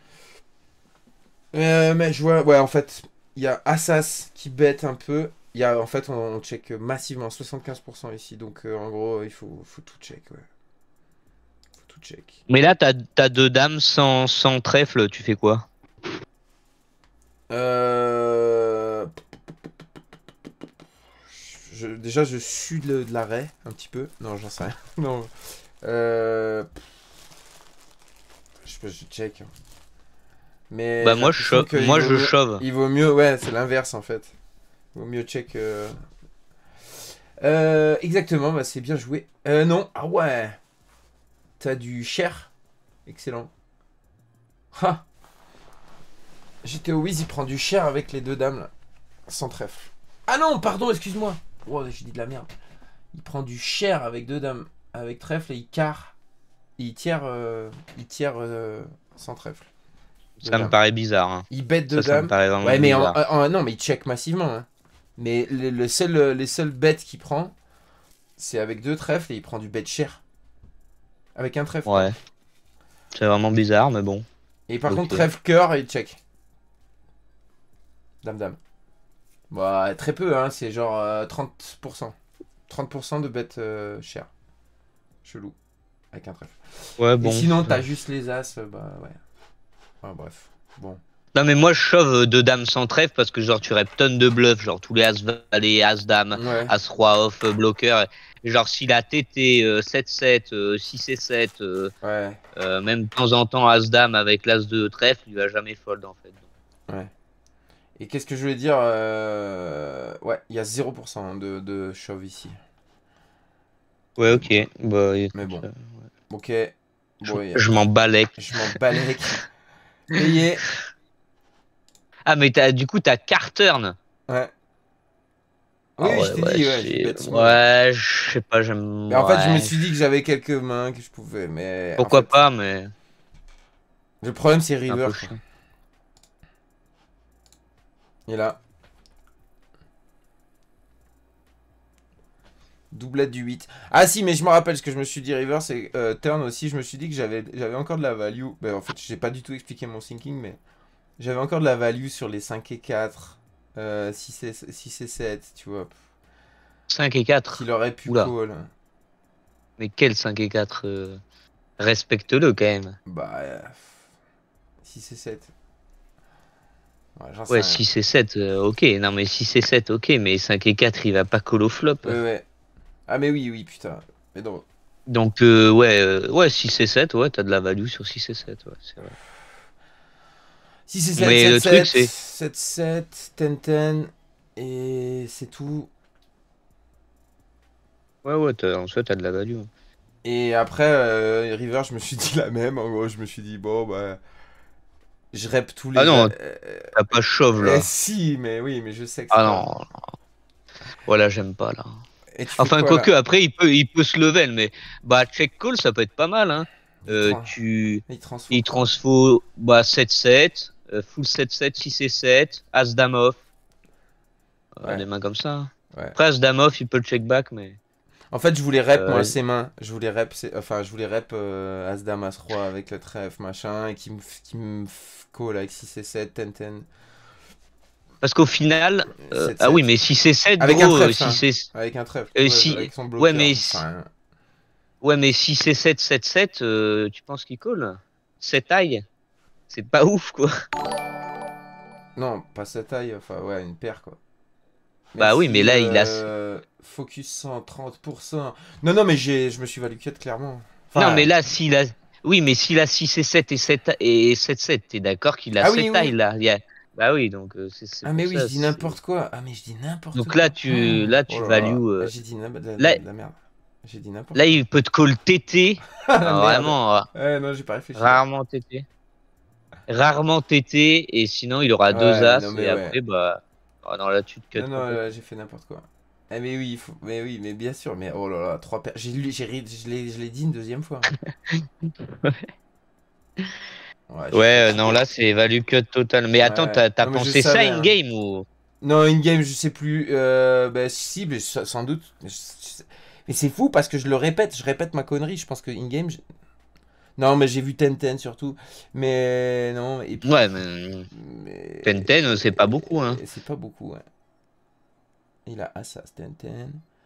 Euh, mais je vois, ouais, en fait, il y a Assas qui bet un peu. Il y a, en fait, on, on check massivement, soixante-quinze pour cent ici. Donc, euh, en gros, il faut, faut tout check, ouais. Faut tout check. Mais là, t'as, t'as deux dames sans, sans trèfle, tu fais quoi? Euh... je- déjà, je suis de, de l'arrêt, un petit peu. Non, j'en sais rien. Non. Euh... Je, je check. Mais Bah j'ai moi, je, l'impression cho- qu'il moi, vaut je mieux... shove. Il vaut mieux... Ouais, c'est l'inverse, en fait. Il vaut mieux check... euh, Euh, exactement, bah c'est bien joué. Euh, non, ah ouais. T'as du cher. Excellent. Ha. J'étais au Wiz, il prend du cher avec les deux dames là. Sans trèfle. Ah non, pardon, excuse-moi. Oh, j'ai dit de la merde. Il prend du cher avec deux dames avec trèfle et il quart. Et il tire, euh, il tire euh, sans trèfle. Deux Ça me dames. paraît bizarre, hein. Il bête deux Ça, ça me dames. paraît vraiment Ouais, mais en, bizarre. en- non, mais il check massivement, hein. Mais le, le seul, les seuls bêtes qu'il prend, c'est avec deux trèfles et il prend du bet cher. Avec un trèfle, pardon. Ouais, c'est vraiment bizarre, mais bon. Et par contre, Ok. trèfle cœur et check. Dame, dame. Bah, très peu, hein. C'est genre euh, trente pour cent. trente pour cent de bêtes euh, chères. Chelou. Avec un trèfle. Ouais, Et bon. sinon, t'as juste les as. euh, Bah, ouais. Enfin, bref. Bon. Non, mais moi, je shove deux dames sans trèfle parce que, genre, tu tonnes de bluffs, genre tous les as valet, as dame, Ouais. as roi off, euh, bloqueur. Genre, s'il a T T euh, sept sept, euh, six et sept, euh, Ouais. euh, même de temps en temps as dame avec l'as de trèfle, il va jamais fold en fait. Ouais. Et qu'est-ce que je voulais dire euh, Ouais, il y a zéro pour cent de, de shove ici. Ouais, ok. Bah, Mais écoute, bon. euh, Ok. je, Bon, y a- je m'en balèque. je m'en balèque. Payé. Ah, mais t'as, du coup, t'as carte turn. Ouais. Oui, Ah oui, je ouais, t'ai ouais, dit, ouais, j'ai c'est. bet small. Ouais, je sais pas, j'aime. Mais en fait, je me Ouais. suis dit que je- j'avais quelques mains que je pouvais. Mais en Pourquoi fait, pas, mais le problème, c'est c'est un peu river, quoi. chiant. Et là. Doublette du huit. Ah si, mais je me rappelle ce que je me suis dit, River, c'est euh, turn aussi. Je me suis dit que j'avais j'avais encore de la value. Ben, en fait, j'ai pas du tout expliqué mon thinking, mais j'avais encore de la value sur les cinq et quatre, euh, six et sept, tu vois. cinq et quatre. Qu'il aurait pu Oula. call. Mais quel cinq et quatre euh... Respecte-le quand même. Bah. Euh, six et sept. Ouais, ouais six et sept, euh, ok. Non, mais six et sept, ok. Mais cinq et quatre, il va pas call au flop. Ouais, ouais. Ah, mais oui, oui, putain. Mais non. Donc, euh, ouais, euh, ouais, six et sept, ouais, t'as de la value sur six et sept, ouais, c'est vrai. six et sept, mais sept, le sept, truc, c'est. sept sept, dix dix, et c'est tout. Ouais, ouais, en soi, t'as de la value. Et après, euh, River, je me suis dit la même. En gros, je me suis dit, bon, bah. Je rep tous les. Ah non, euh, t'as pas chauve là. Eh si, mais oui, mais je sais que Ah c'est non, pas... voilà, j'aime pas là. Et tu fais Enfin, quoi, quoique, là? après, il peut, il peut se level, mais bah, check call, ça peut être pas mal. Hein. Il, Euh, trans... tu. il transfo Il quoi? transfo bah, sept sept, euh, full sept sept, six et sept, As Dame off. Euh, Ouais. Des mains comme ça. Hein. Ouais. Après, As Dame off, il peut le check back, mais. En fait, je voulais rep, Euh, moi, ses mains. Je voulais rep, ses... enfin, je voulais rep euh, As-Dame, As-Roi avec le trèfle, machin, et qui me, qui me call avec six et sept, dix dix. Parce qu'au final. Euh, sept sept. ah oui, mais six et sept, avec gros. un trèfle, six hein. et... Avec un trèfle, euh, ouais, si... avec son bloqueur. Ouais, mais. Enfin... Ouais, mais six et sept, sept sept, euh, tu penses qu'il call sept taille. C'est pas ouf, quoi. Non, pas sa taille, enfin, ouais, une paire, quoi. Bah oui, Merci, mais là, il a. euh, focus cent trente pour cent. Non, non, mais j'ai, je me suis value cut, clairement. Non, Enfin... mais là, s'il a. Oui, mais s'il a six et sept et sept et sept sept, t'es d'accord qu'il a Ah oui, sept tailles oui. là. Il y a... Bah oui, donc euh, c'est Ah pour mais oui, ça. je dis n'importe quoi. Ah mais je dis n'importe Donc quoi. là, tu, là, Oh tu là value. là. Euh... J'ai dit na- de la, de Là, la- de la merde. J'ai dit n'importe là, quoi. il peut te call T T. Ah la Alors, merde. vraiment, euh, Ouais, non, j'ai pas réfléchi là. rarement T T. Rarement T T. Et sinon, il aura deux Ouais, non as. mais Et ouais. après, bah. Oh non, là, tu te cut Non, non, là, complètement. j'ai fait n'importe quoi. Ah mais oui, il faut... mais oui, mais bien sûr. Mais oh là là, trois paires. J'ai lu, j'ai ri- je l'ai, je l'ai dit une deuxième fois. Ouais, je suis Ouais, euh, non, fatigué. là, c'est value cut total. Mais attends, Ouais. t'as t'as Non mais je pensé ça savais. Hein. in-game ou. Non, in-game, je sais plus. Euh, bah si, mais sans sans doute. Mais, je- mais c'est fou parce que je le répète, je répète ma connerie. Je pense que in-game, je- non, mais j'ai vu dix dix surtout. Mais non, et puis. Ouais, mais. Mais... dix dix, c'est pas beaucoup, hein. C'est pas beaucoup, ouais. Il a Assas, dix dix.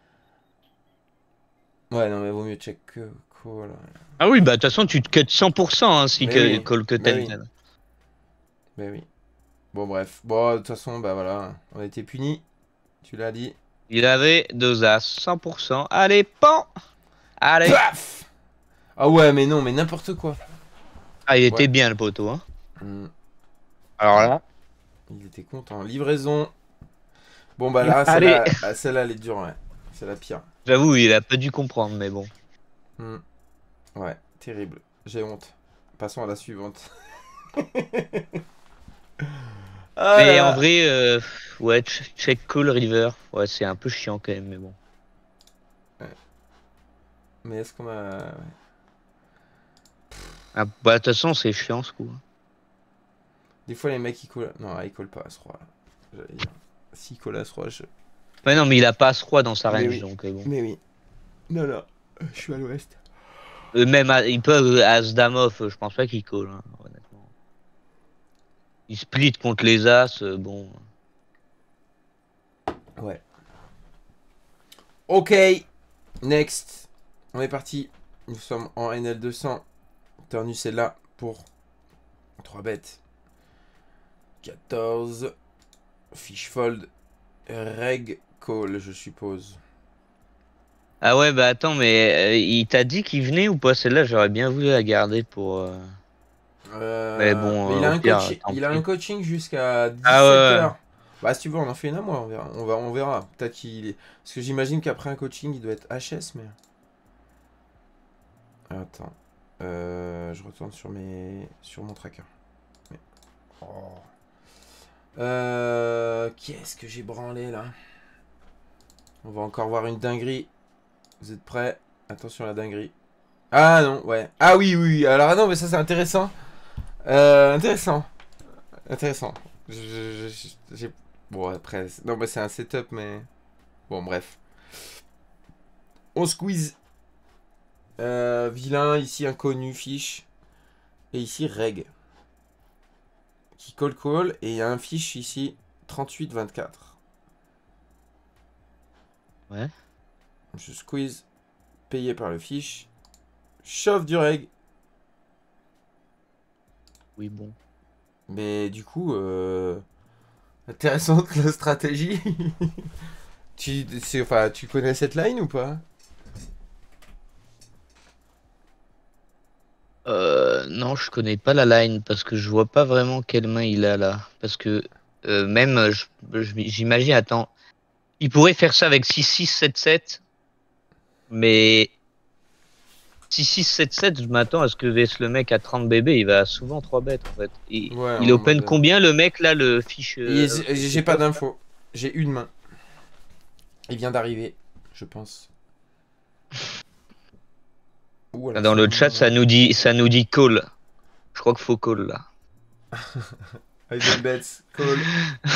Ouais, non, mais vaut mieux check que call. Ah oui, bah de toute façon, tu te cut cent pour cent hein, si Mais que, oui, call que mais dix oui, dix. mais oui. Bon, bref. Bon, de toute façon, bah voilà. On a été punis. Tu l'as dit. Il avait deux as, cent pour cent. Allez, pan. Allez. Paf. Ah ouais, mais non, mais n'importe quoi. Ah, il était Ouais. bien le poteau, hein. Hmm. Alors là. Il était content. Livraison. Bon, bah là, Allez. celle-là, ah, celle-là, elle est dure, ouais. C'est la pire. J'avoue, il a pas dû comprendre, mais bon. Hmm. Ouais, terrible. J'ai honte. Passons à la suivante. Ah Mais là en là. vrai, euh, ouais, ch- check call river. Ouais, c'est un peu chiant quand même, mais bon. Ouais. Mais est-ce qu'on a... ouais. Ah, bah, de toute façon, c'est chiant ce coup. Des fois, les mecs, ils collent... Non, ils collent pas à ce roi. J'allais dire. S'ils collent à ce roi, je... Ouais, non, mais il a pas as roi dans sa Mais range, oui. donc euh, bon. Mais oui. Non, non. Je suis à l'ouest. Euh, même, à- il peut as dame off, euh, je pense pas qu'il call, hein, honnêtement. Il split contre les as, euh, bon. Ouais. Ok. Next. On est parti. Nous sommes en N L deux cents. Turnus est là pour trois bêtes. quatorze. Fish fold. Reg call, je suppose. Ah ouais, bah attends, mais euh, il t'a dit qu'il venait ou pas? Celle-là, j'aurais bien voulu la garder pour. euh, Euh, Mais bon, mais euh, il a au un pire, coaching, tant il a pis. un coaching jusqu'à Ah dix-sept ouais, ouais. heures. Bah si tu veux, on en fait une à moi, on verra. On, va, on verra. Peut-être qu'il est... Parce que j'imagine qu'après un coaching, il doit être H S, mais... Attends. Euh, je retourne sur mes... sur mon tracker. Mais... Oh. Euh... Qu'est-ce que j'ai branlé, là? On va encore voir une dinguerie. Vous êtes prêts? Attention à la dinguerie. Ah non, ouais. Ah oui, oui, oui. Alors non, mais ça c'est intéressant. Euh, intéressant. Intéressant. Je- je- je- j'ai- Bon, après, c'est- non, bah c'est un setup, mais... Bon, bref. On squeeze. Euh, vilain, ici, inconnu, fiche. Et ici, reg. Qui call call. Et il y a un fiche ici, trente-huit vingt-quatre. Ouais. Je squeeze. Payé par le fiche. Chauffe du reg. Oui, bon. Mais du coup, euh... intéressante la stratégie. tu, c'est- enfin, tu connais cette line ou pas? Euh, non, je connais pas la line parce que je vois pas vraiment quelle main il a là. Parce que euh, même, euh, je- je- j'imagine, attends, il pourrait faire ça avec six six sept sept, mais six six sept sept, je m'attends à ce que V S le mec à trente B B, il va souvent trois bêtes en fait. Et, Ouais, il en open mode... euh, combien le mec là, le fiche et euh, J'ai j'ai pas setup là. d'infos. J'ai une main. Il vient d'arriver, je pense. Ou alors Dans c'est le vraiment chat, dans ça la... nous dit, ça nous dit call. Je crois qu'il faut call là. Hidden bets, call.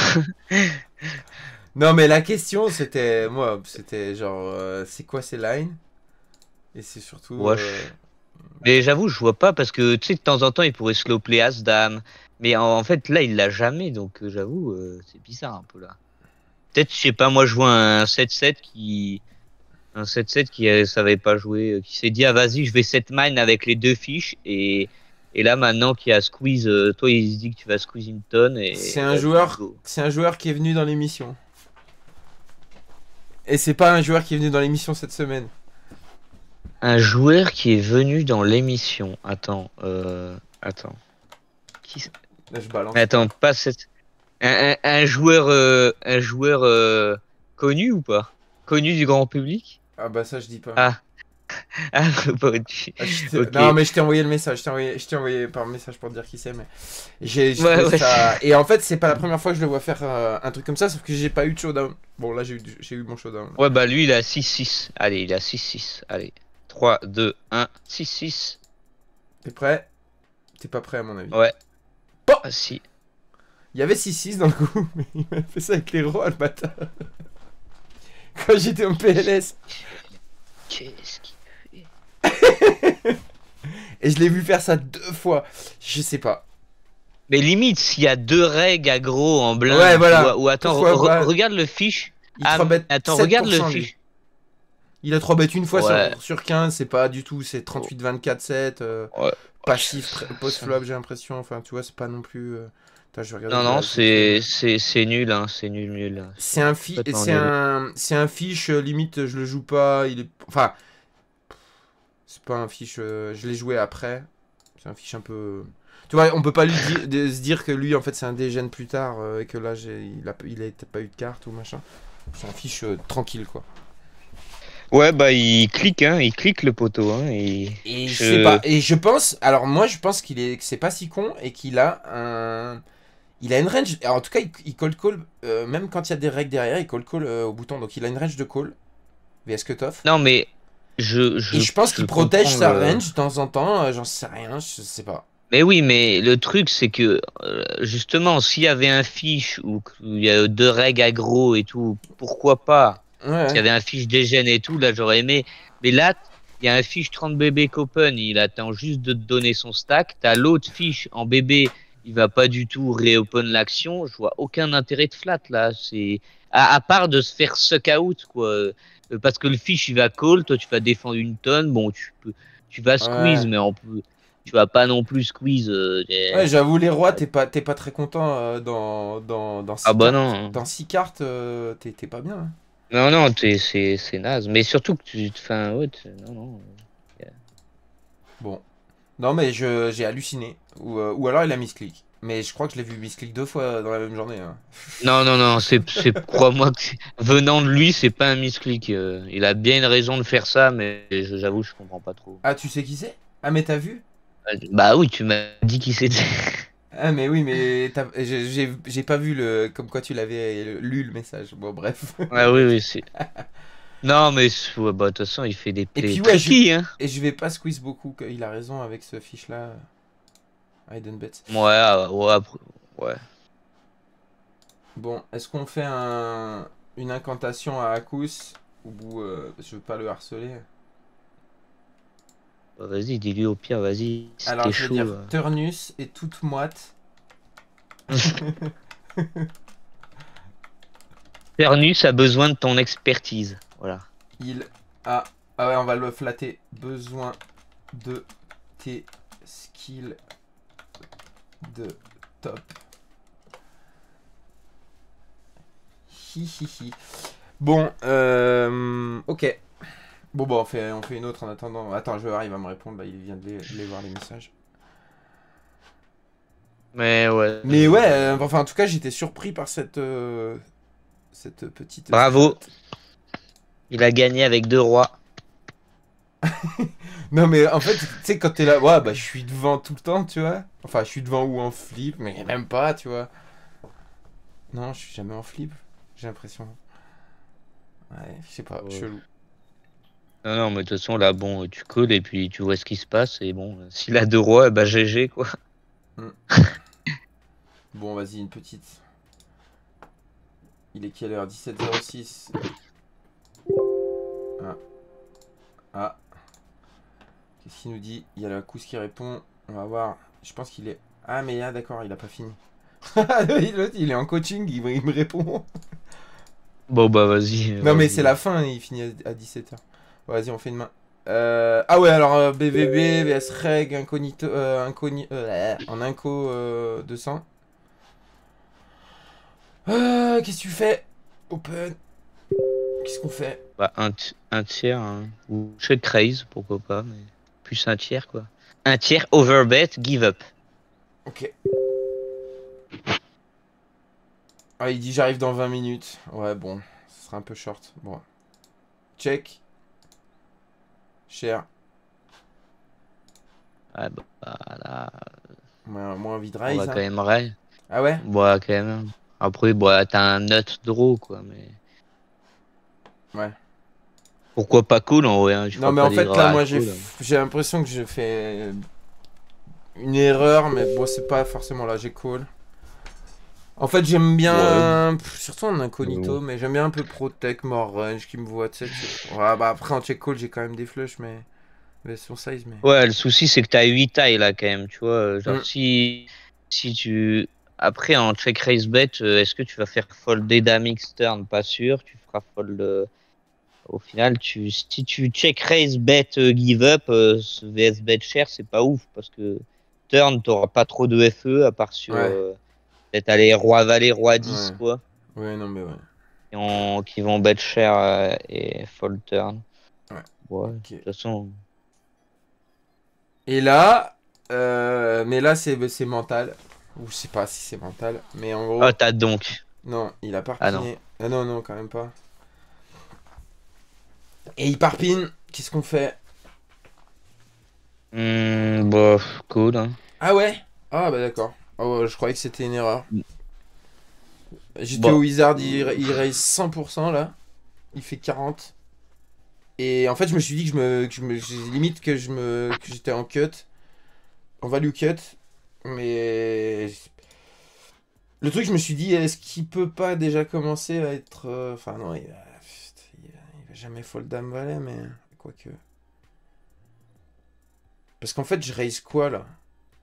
Non, mais la question, c'était... Moi, c'était genre... euh, c'est quoi ces lines? Et c'est surtout... euh, Wesh. Mais j'avoue, je vois pas parce que tu sais, de temps en temps, il pourrait slow play As Dame. Mais en, en fait, là, il l'a jamais. Donc, euh, j'avoue, euh, c'est bizarre un peu là. Peut-être, je sais pas, moi, je vois un sept sept qui. Un sept sept qui euh, savait pas jouer. euh, Qui s'est dit, ah, vas-y, je vais set mine avec les deux fiches. Et, et là, maintenant qu'il y a squeeze, euh, toi, il se dit que tu vas squeeze une tonne. C'est Et un vas-y, joueur... go. C'est un joueur qui est venu dans l'émission. Et c'est pas un joueur qui est venu dans l'émission cette semaine. Un joueur qui est venu dans l'émission. Attends, euh. Attends. Qui... c'est Là, je balance. Mais attends, pas cette. Un, un, un joueur, euh, un joueur euh, connu ou pas? Connu du grand public? Ah bah ça, je dis pas. Ah, ah, bah, tu- Ah, je t'ai- ok. non, Ouais, mais je t'ai envoyé le message. Je t'ai envoyé... je t'ai envoyé par message pour te dire qui c'est, mais... J'ai j'ai trouvé ouais. ça... Et en fait, c'est pas la première fois que je le vois faire euh, un truc comme ça, sauf que j'ai pas eu de showdown. Bon, là, j'ai eu, du- j'ai eu mon showdown. Là. Ouais, bah lui, il a six six. Allez, il a six six. Allez. trois, deux, un, six six. T'es prêt? T'es pas prêt, à mon avis. Ouais. Bon, Ah, si. il y avait six six dans le coup, mais il m'a fait ça avec les rois, le bâtard. Quand j'étais en P L S. Qu'est-ce qu'il fait? Et je l'ai vu faire ça deux fois. Je sais pas. Mais limite, s'il y a deux règles aggro en blind, Ouais, tu voilà. vois, ou attends, Pourquoi re- pas? regarde le fiche. Il Ah, trois bet attends, regarde le sept pour cent, lui. fiche. Il a trois bêtes une fois Ouais. sur, sur quinze, c'est pas du tout. C'est trente-huit vingt-quatre sept. Euh, Ouais. passif, Ça- post-flop, j'ai l'impression. Enfin, tu vois, c'est pas non plus. Euh... Attends, je vais regarder. Non, le non, graphique, euh. c'est c'est c'est nul, hein, c'est nul, nul. hein. C'est un, fi... Complètement c'est nul. un... c'est un fiche, euh, limite, je le joue pas. Il est... Enfin, c'est pas un fiche. euh, Je l'ai joué après. C'est un fiche un peu. Tu vois, on peut pas lui dire, de, se dire que lui, en fait, c'est un dégène plus tard euh, et que là, j'ai, il a, il a pas eu de carte ou machin. C'est un fiche euh, tranquille, quoi. Ouais, bah il clique, hein, il clique le poteau, hein, et Et je je- sais pas. Et je pense. Alors, moi, je pense qu'il est, que c'est pas si con et qu'il a un. Il a une range. Alors, en tout cas, il, il call call. Euh, même quand il y a des règles derrière, il call call euh, au bouton. Donc, il a une range de call. V S cutoff. Non, mais je je, Et je pense je qu'il protège comprends sa le- range de temps en temps. euh, J'en sais rien. Je sais pas. Mais oui, mais le truc c'est que euh, justement, s'il y avait un fiche où il y a deux règles aggro et tout, pourquoi pas? Ouais, S'il y ouais. avait un fiche dégène et tout, là j'aurais aimé. Mais là, il y a un fiche trente B B qu'open, il attend juste de te donner son stack. T'as l'autre fiche en B B, il va pas du tout réopen l'action. Je vois aucun intérêt de flat là. C'est à, à part de se faire suck out quoi. Euh, Parce que le fiche il va call, toi tu vas défendre une tonne. Bon, tu peux, tu vas squeeze, Ouais. mais on peut, tu vas pas non plus squeeze. euh, Ouais, eh. j'avoue, les rois, t'es pas, t'es pas très content euh, dans, dans, dans Ah six bah cartes. non. Dans six cartes, euh, t'es t'es pas bien. Hein. Non, non, t'es- c'est c'est naze. Mais surtout que tu te fais un ouais, tu- non, non. Bon. Non, mais je, j'ai halluciné. Ou, euh, ou alors il a misclick. Mais je crois que je l'ai vu misclick deux fois dans la même journée. Hein. Non, non, non, c'est, c'est, crois-moi que c'est- venant de lui, c'est pas un misclick. euh, il a bien une raison de faire ça, mais je- j'avoue, je comprends pas trop. Ah, tu sais qui c'est? Ah, mais t'as vu? Bah oui, tu m'as dit qui c'était. Ah, mais oui, mais t'as- j'ai j'ai- j'ai pas vu le, comme quoi tu l'avais lu le message. Bon, bref. Ah oui, oui, c'est. Non, mais c'est- ouais, bah, de toute façon, il fait des Et plays puis, ouais, je, tricky, hein. et je vais pas squeeze beaucoup. que- Il a raison avec ce fiche-là. Hidden bets. Ouais, ah, ouais, après- ouais. Bon, est-ce qu'on fait un... une incantation à Akous ou euh, je veux pas le harceler. Bah, vas-y, dis-lui au pire, vas-y, si Alors t'es je vais chaud. dire euh. Turnus est toute moite. Pernus a besoin de ton expertise. Voilà. Il a... Ah ouais, on va le flatter. Besoin de tes skills de top. Hi hi hi. Bon, euh... ok. Bon, bon, on fait, on fait une autre en attendant. Attends, je vais voir, il va me répondre. Bah, il vient de les, de les voir les messages. Mais ouais. Mais je- ouais, euh, enfin, en tout cas, j'étais surpris par cette, euh, cette petite strat. Bravo. Il a gagné avec deux rois. Non, mais en fait, tu sais, quand t'es là, ouais, bah, je suis devant tout le temps, tu vois. Enfin, je suis devant ou en flip, mais même pas, tu vois. Non, je suis jamais en flip, j'ai l'impression. Ouais, je sais pas, Ouais. chelou. Non, non, mais de toute façon, là, bon, tu colles et puis tu vois ce qui se passe. Et bon, s'il a deux rois, bah G G, quoi. Hmm. Bon, vas-y, une petite. Il est quelle heure? dix-sept zéro six. Ah. Ah. Qu'est-ce qu'il nous dit? Il y a la cousse qui répond. On va voir. Je pense qu'il est... Ah, mais ah, d'accord, il a pas fini. L'autre, il est en coaching, il, il me répond. Bon, bah vas-y. Non, mais c'est Vas-y. la fin, il finit à dix-sept heures. Vas-y, on fait une main. Euh... Ah ouais, alors euh, B V B, V S Reg, Incognito, euh, incogni... euh, en Inco euh, deux cents. Euh, Qu'est-ce que tu fais? Open. Qu'est-ce qu'on fait? Bah, un, ti- un tiers, hein. Ou check raise, pourquoi pas. Mais plus un tiers, quoi. Un tiers, overbet, give up. Ok. Ah, il dit j'arrive dans vingt minutes. Ouais, bon, ce sera un peu short. Bon. Check. Cher. Ah, bah, bah, là, Moins, moins envie de on va raise, quand hein. même raise. Ah ouais? Bah, quand même. Après, bah, t'as un nut draw, quoi. Mais Ouais. pourquoi pas cool en vrai, hein. Je Non, ferai mais pas en des fait, là, draws moi, j'ai cool. j'ai l'impression que je fais une erreur, mais bon, c'est pas forcément là, j'ai call. En fait, j'aime Ouais, bien, pff, surtout en mais incognito, bon. mais j'aime bien un peu protect, more range, qui me voit, tu sais. tu- Ouais, bah après, en check call, j'ai quand même des flushs, mais. Mais son size, mais. Ouais, le souci c'est que t'as huit tailles là quand même, tu vois. euh, Genre Hmm. si si tu après en check raise bet, euh, est-ce que tu vas faire folder dame X turn? Pas sûr. Tu feras fold. euh, Au final, tu si tu check raise bet euh, give up, euh, ce V S bet cher, c'est pas ouf parce que turn t'auras pas trop de F E à part sur Ouais, euh, peut-être aller roi valet roi dix ouais. quoi, Ouais, non, mais ouais. qui, ont- qui vont bet cher euh, et fold turn. Ouais, Ouais, de ok. toute façon. Et là, euh, mais là, c'est c'est mental. Ou je sais pas si c'est mental, mais en Ah gros, t'as donc. non, il a Ah non. parpiné. Ah non, non, quand même pas. Et il parpine, qu'est-ce qu'on fait? Hmm, bah, cool, hein. Ah ouais? Ah bah d'accord. Oh, ouais, je croyais que c'était une erreur. J'étais au Bah, Wizard, il, euh, il raise cent pour cent là. Il fait quarante. Et en fait, je me suis dit que je me, que je me j'ai limite que je me, que j'étais en cut, en value cut. Mais le truc, je me suis dit, est-ce qu'il peut pas déjà commencer à être, euh, enfin non, il va, il va, il va jamais fold dame valet, mais quoique. Parce qu'en fait, je raise quoi là?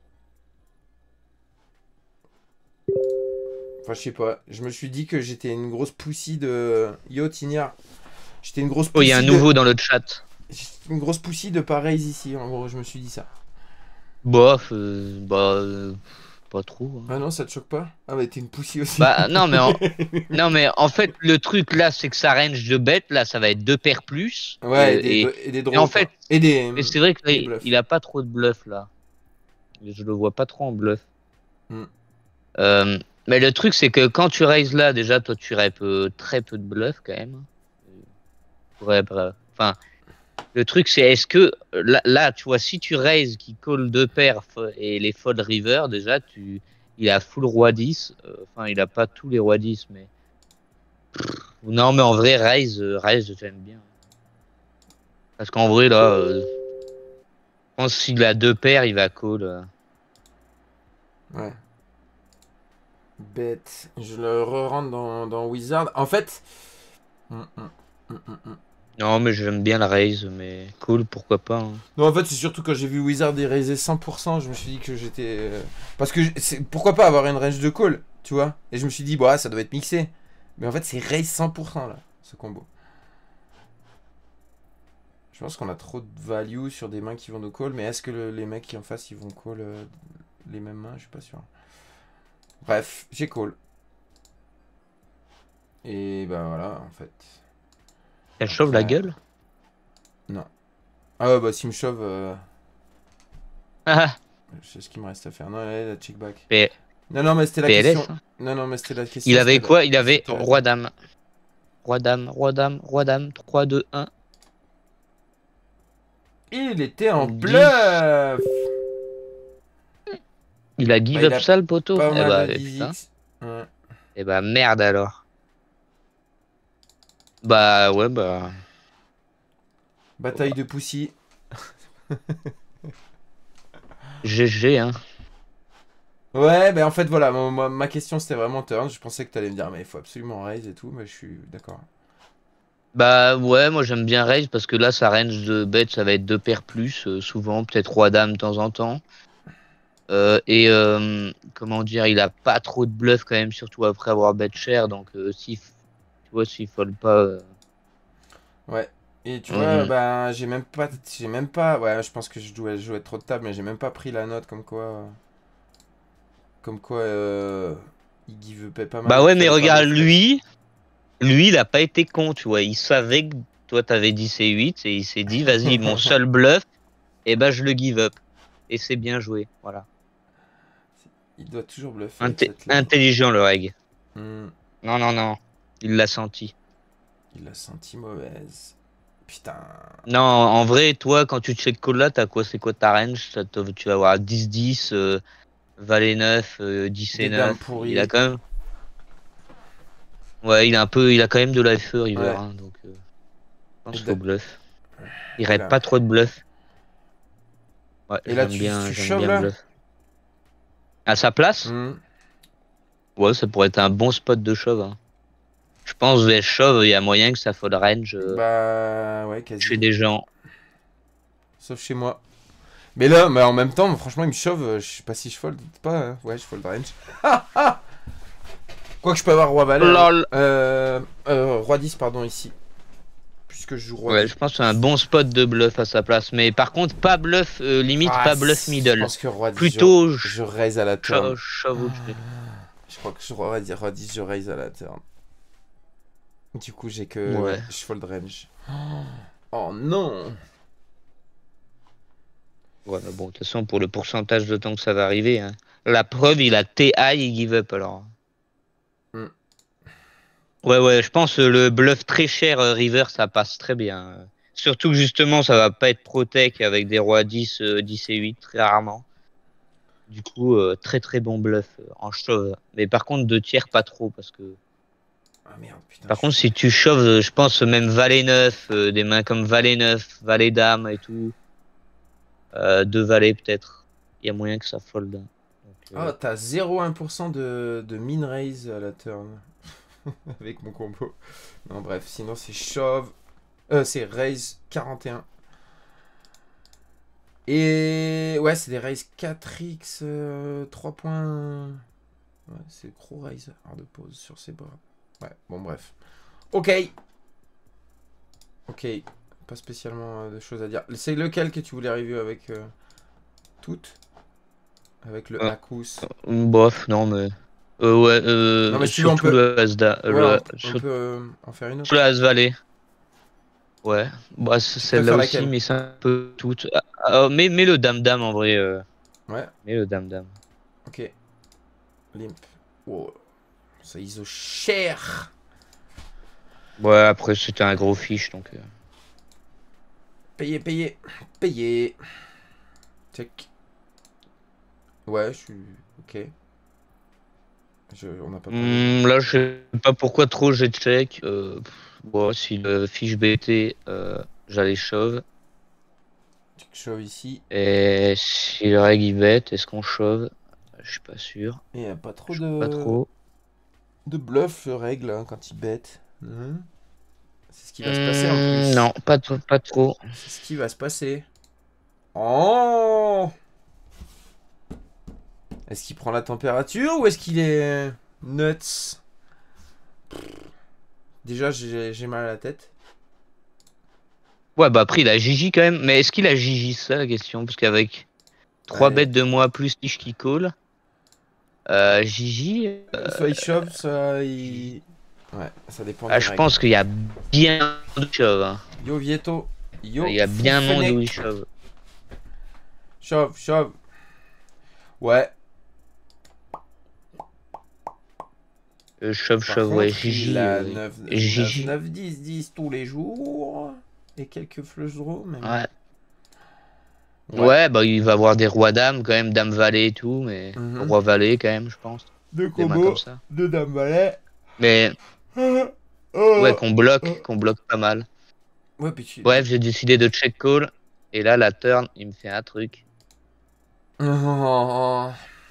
Enfin, je sais pas. Je me suis dit que j'étais une grosse poussie de Yo Tignard. J'étais une grosse oh, il y a un poussie de. nouveau dans le chat. J'étais une grosse poussie de pas raise ici. En gros, je me suis dit ça. Bof, euh, bah, euh, pas trop, hein. Ah non, ça te choque pas? Ah bah t'es une poussie aussi. Bah, non, mais en, non, mais en fait, le truc là, c'est que sa range de bête, là, ça va être deux paires plus. Ouais, et Et, des, et, et des et en draws fait, quoi. Et des, et c'est vrai des qu'il il bluffs. a pas trop de bluff là. Je le vois pas trop en bluff. Hmm. Euh, mais le truc, c'est que quand tu raises là, déjà, toi, tu rep euh, très peu de bluff quand même. Ouais, bah, enfin, le truc, c'est est-ce que euh, là, là, tu vois, si tu raises qui colle deux paires fo- et les fold river, déjà, tu, il a full roi dix. euh, Enfin, il a pas tous les rois dix, mais non, mais en vrai, raise, euh, raise, j'aime bien. Parce qu'en vrai, là, euh, je pense que s'il a deux paires, il va call. euh. Ouais. Bête. Je le re-rentre dans, dans Wizard. En fait... Hum, hum, hum, hum, hum. Non, mais j'aime bien la raise, mais cool, pourquoi pas. Hein. Non, en fait, c'est surtout quand j'ai vu Wizard eraiser cent pour cent, je me suis dit que j'étais... euh, Parce que c'est pourquoi pas avoir une range de call, tu vois. Et je me suis dit, bah, ça doit être mixé. Mais en fait, c'est raise cent pour cent, là, ce combo. Je pense qu'on a trop de value sur des mains qui vont nous call, mais est-ce que le- les mecs qui en face, ils vont call euh, les mêmes mains? Je suis pas sûr. Bref, j'ai call. Et bah voilà, en fait. Elle chauffe la Après- gueule? Non. Ah ouais, bah s'il me chauffe, euh, Ah, je sais ce qu'il me reste à faire. Non, allez, la check back. P- Non, non, mais c'était la PLS. question. Hein. Non, non, mais c'était la question. Il avait c'était la- quoi? Il avait c'était la- roi-dame. Roi-dame, roi-dame, roi-dame, trois, deux, un. Il était en dix. bluff. Il a give Bah, il up a ça, le poteau? pas Eh mal bah, de eh, putain. dix x. Ouais. Eh bah, merde alors. Bah, ouais, bah. Bataille de Poussy. G G, hein. Ouais, mais en fait, voilà, moi, moi, ma question c'était vraiment turn. Je pensais que t'allais me dire, mais il faut absolument raise et tout, mais je suis d'accord. Bah, ouais, moi j'aime bien raise parce que là, sa range de bet, ça va être deux paires plus, euh, souvent, peut-être roi-dame de temps en temps. Euh, et euh, comment dire, il a pas trop de bluff quand même, surtout après avoir bet cher. Donc, euh, si, tu vois, s'il fold pas. euh, Ouais. Et tu vois, hum, ben, j'ai même pas, j'ai même pas, ouais, je pense que je jouais, je jouais trop de table, mais j'ai même pas pris la note comme quoi, euh, comme quoi, euh, il give upait pas mal Bah, et ouais, qu'il mais fallait pas regarde, bluff catch. lui, lui, il a pas été con, tu vois. Il savait que toi, t'avais dix et huit et il s'est dit, vas-y, mon seul bluff, et bah, je le give up. Et c'est bien joué, voilà. Il doit toujours bluffer avec Inté- cette line. intelligent, le reg. Hmm, Non, non, non. Il l'a senti. il l'a senti mauvaise. Putain. Non, en vrai, toi, quand tu check call là, t'as quoi? C'est quoi ta range? Ça te- Tu vas avoir dix dix, euh, valet neuf, euh, dix et Des dames neuf. Il a pourries. quand même. Ouais, il a un peu. Il a quand même de la F E, River. Ouais. Hein, donc, euh, je pense Et, qu'il faut da- bluff. Il et rate là, pas trop de bluff. Ouais, et là j'aime tu, bien, tu j'aime shoves bien là? bluff. À sa place? Hmm, Ouais, ça pourrait être un bon spot de shove. Hein. Je pense V S shove, il y a moyen que ça fold range euh, bah ouais, chez quasi. des gens. Sauf chez moi. Mais là, mais en même temps, franchement, il me chauffe. euh, Je sais pas si je fold pas. Hein. Ouais, je fold range. Quoi que je peux avoir roi valet. Hein. Lol. Euh, euh, roi dix, pardon, ici. Puisque je joue roi Ouais, dix. je pense que c'est un bon spot de bluff à sa place. Mais par contre, pas bluff, euh, limite Ah, pas bluff je middle. pense que roi dix, je, Plutôt je ch- raise à la turn. ch- shove au-dessus. Je crois que je roi dix, roi dix, je raise à la turn. Du coup, j'ai que. Ouais, Ouais. je fold range. Oh non! Ouais, mais bon, de toute façon, pour le pourcentage de temps que ça va arriver, hein. La preuve, il a T I et give up alors. Hmm. Ouais, ouais, je pense euh, le bluff très cher euh, river, ça passe très bien. euh. Surtout que justement, ça va pas être protect avec des rois dix, euh, dix et huit, très rarement. Du coup, euh, très très bon bluff euh, en shove. Mais par contre, deux tiers, pas trop. Parce que. Ah merde, putain, Par je suis. contre, si tu shoves, euh, je pense même valet neuf, euh, des mains comme valet neuf, valet dame et tout. Euh, deux valets peut-être. Il y a moyen que ça fold. Donc, Ah, euh, t'as zéro virgule un pour cent de, de min raise à la turn. Avec mon combo. Non, bref, sinon c'est shove. Euh, c'est raise quarante et un. Et ouais, c'est des raise quatre x euh, trois points. Ouais, c'est gros raise. Hors de pause sur ces bords. Ouais, bon, bref. Ok. Ok. Pas spécialement euh, de choses à dire. C'est lequel que tu voulais review avec euh, toutes? Avec le euh, Akus. bof, non, mais. Euh, ouais, Non, mais euh, si tu veux, on surtout peut. le As-Da. Ouais, Le, on, on surtout peut euh, en faire une autre. le As-Valet. Ouais. Bah, c- Tu celle-là préfères aussi, laquelle? mais c'est un peu toute. Ah, ah, mais, mais le Dame-Dame en vrai. Euh, Ouais, mais le Dame-Dame. ok. Limp. Wow. Ça I S O cher. Ouais, après, c'était un gros fiche donc. euh. Payé, payé. Payé. Check. Ouais, je suis. Ok. Je... On n'a pas parlé. Hmm, là, je sais pas pourquoi trop j'ai check. Euh, pff, bon, si le fiche B T, euh, j'allais shove. Check shove ici. Et si le reg il bet, est-ce qu'on shove? Je suis pas sûr. Et y a pas trop Je sais pas de. trop. de bluff, règle, hein, quand il bête. Hein. C'est ce qui va se passer en Hmm, plus. non, pas, trop- pas trop. C'est ce qui va se passer. Oh! Est-ce qu'il prend la température ou est-ce qu'il est nuts? Déjà, j'ai j'ai mal à la tête. Ouais, bah après, il a Gigi quand même. Mais est-ce qu'il a Gigi, c'est ça la question? Parce qu'avec trois Allez. bêtes de moi plus Tige qui call, euh, Gigi, euh, Soit il chauffe, soit Gigi. il... Ouais, ça dépend Ah, des je règles. pense qu'il y a bien de shove. Hein. Yo Vieto. Il Yo y a bien monde où Foufenek. il shove. Chauve, chauve. Ouais. Euh, shove, Par shove, ouais, contre, il Gigi. a Euh, neuf, neuf, Gigi. neuf, dix, dix tous les jours. Et quelques flush draws, même. Ouais. Ouais. Ouais, bah il va avoir des rois dames quand même, dame valet et tout, mais Mhm. roi valet quand même, je pense. Deux Des mains comme combos, ça. deux dames valet. Mais Ah, ouais, ah, qu'on ah. bloque, qu'on bloque pas mal. Ouais, puis tu... Bref, j'ai décidé de check call. Et là, la turn, il me fait un truc. Oh.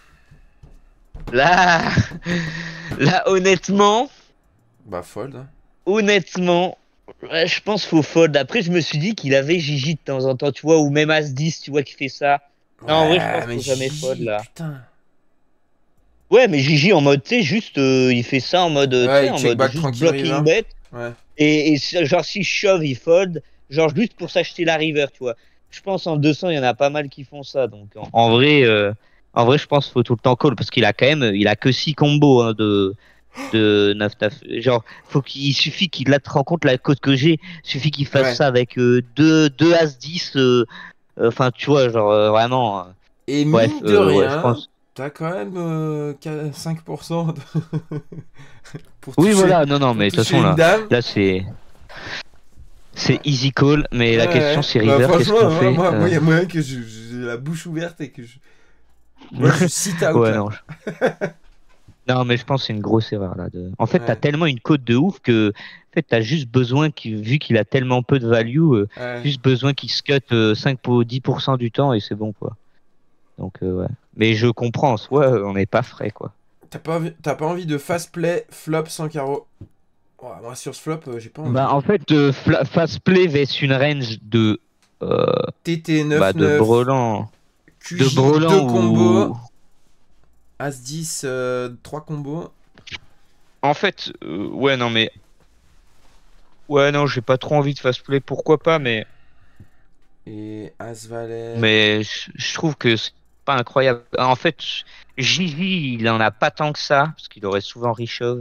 Là, là, honnêtement, Bah, fold. Hein. honnêtement, ouais, je pense qu'il faut fold. Après, je me suis dit qu'il avait Gigi de temps en temps, tu vois, ou même As dix, tu vois, qui fait ça. Non, en vrai, je pense Ouais, qu'il mais faut jamais fold Gigi, là. putain. Ouais, mais Gigi en mode, tu sais, juste, euh, il fait ça en mode, euh, tu Ouais, sais, il en check mode back juste tranquille blocking river. bet. Ouais. Et, et si- genre, si je shove, il fold. Genre, juste pour s'acheter la river, tu vois. Je pense en deux cents, il y en a pas mal qui font ça. Donc, en, en vrai, euh, en vrai, je pense qu'il faut tout le temps call parce qu'il a quand même, il a que six combos hein, de, de neuf neuf. Genre, faut qu'il il suffit qu'il là te rend compte la cote que j'ai. Il suffit qu'il fasse Ouais. ça avec euh, deux, deux As dix. euh, euh, Enfin, tu vois, genre, euh, vraiment. euh, Et bref, mine de euh, ouais, je rien, pense. t'as quand même euh, qu- cinq pour cent de... pour Oui, toucher, voilà, non, non, pour mais de toute toucher façon, une là, dame. là, c'est. C'est Ouais. easy call, mais Ouais, la question ouais. c'est Bah river, qu'est-ce franchement, qu'on moi, fait? moi, moi, Euh, y a moyen que je- j'ai la bouche ouverte et que je... Moi, je sit out, Ouais, là. non. je- Non, mais je pense que c'est une grosse erreur là. De... En fait, t'as Ouais, tellement une cote de ouf que, en fait, t'as juste besoin qu'il, vu qu'il a tellement peu de value, euh, ouais. juste besoin qu'il se cut euh, cinq pour dix pour cent du temps et c'est bon quoi. Donc euh, ouais. Mais je comprends, en soi, euh, on n'est pas frais quoi. T'as pas, envie- t'as pas envie de fast play flop sans carreau. Ouais, moi, sur ce flop, euh, j'ai pas Bah envie. en fait, euh, fla- fast play vs une range de euh, T T bah de neuf neuf, brelan, de Q J deux brelan combos, ou As dix euh, trois combos. en fait, euh, ouais non mais ouais non, j'ai pas trop envie de fast play, pourquoi pas, mais Et As valet. Mais je, je trouve que c'est pas incroyable. En fait, Gigi, il en a pas tant que ça, parce qu'il aurait souvent Richov.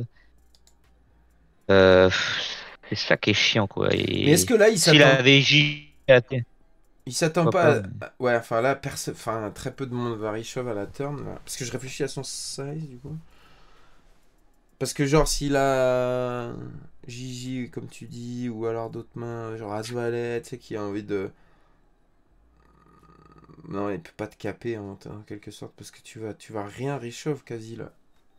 Euh, c'est ça qui est chiant, quoi. Mais est-ce Et que là, il s'il s'attend avait Gigi, à terre, il s'attend pourquoi pas pas. à... mais- Ouais, enfin là, perso... enfin, très peu de monde va reshove à la turn. Là. Parce que je réfléchis à son size, du coup. Parce que genre, s'il a Gigi, comme tu dis, ou alors d'autres mains, genre As valet, tu sais, qui a envie de... Non, il peut pas te caper en, en quelque sorte, parce que tu vas, tu vas rien reshove quasi, là.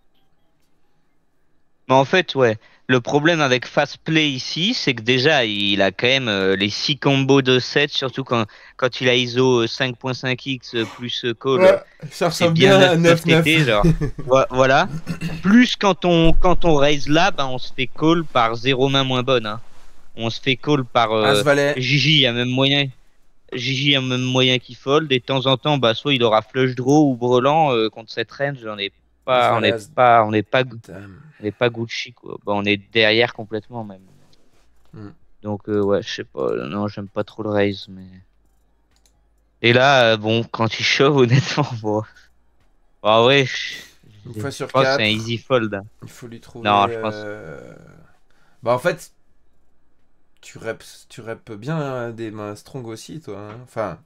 Mais en fait, ouais. Le problème avec Fast Play ici, c'est que déjà, il a quand même euh, les six combos de sept, surtout quand, quand il a I S O euh, cinq point cinq x euh, plus euh, call. euh, Ouais, ça C'est ressemble bien bien neuf à neuf neuf neuf. T T, genre. Voi- Voilà. Plus quand on, quand on raise là, ben, on se fait call par zéro main moins bonne. Hein. On se fait call par As euh, valet. Gigi, il y a même moyen. Gigi a même moyen qu'il fold. Et de temps en temps, bah, soit il aura flush draw ou brelan euh, contre cette range. On n'est As pas, on valet, n'est As... pas, on n'est pas, Dame. on n'est pas Gucci, quoi. Bah, on est derrière complètement, même. Hmm. Donc, euh, ouais, je sais pas. Non, j'aime pas trop le raise, mais. Et là, euh, bon, quand il shove, honnêtement, bon. Ah ouais, je, Une je fois sur pense que c'est un quatre, easy fold. Hein. il faut lui trouver... Non, je pense. euh, Bah en fait, tu reps, tu reps bien hein, des mains strong aussi, toi. Hein. Enfin,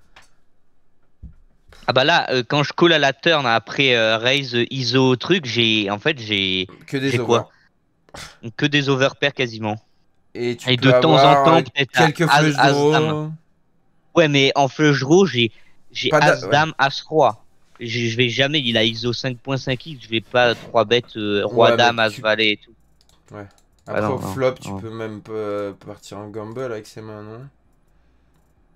Ah bah là, euh, quand je call à la turn après euh, raise euh, I S O truc, j'ai en fait j'ai que des j'ai over. quoi? Que des overpairs quasiment. Et tu Et de peux temps en avoir temps euh, peut-être à quelques As, flush As dame. draw. Ouais, mais en flush draw, j'ai j'ai Pas As d'a... Ouais. dame As roi. Je je vais jamais, il a I S O cinq point cinq x, je vais pas trois bêtes euh, roi Ouais, mais dame As tu... valet et tout. Ouais. Ah Après, au non non. flop, tu non. peux même pas partir en gamble avec ses mains, non?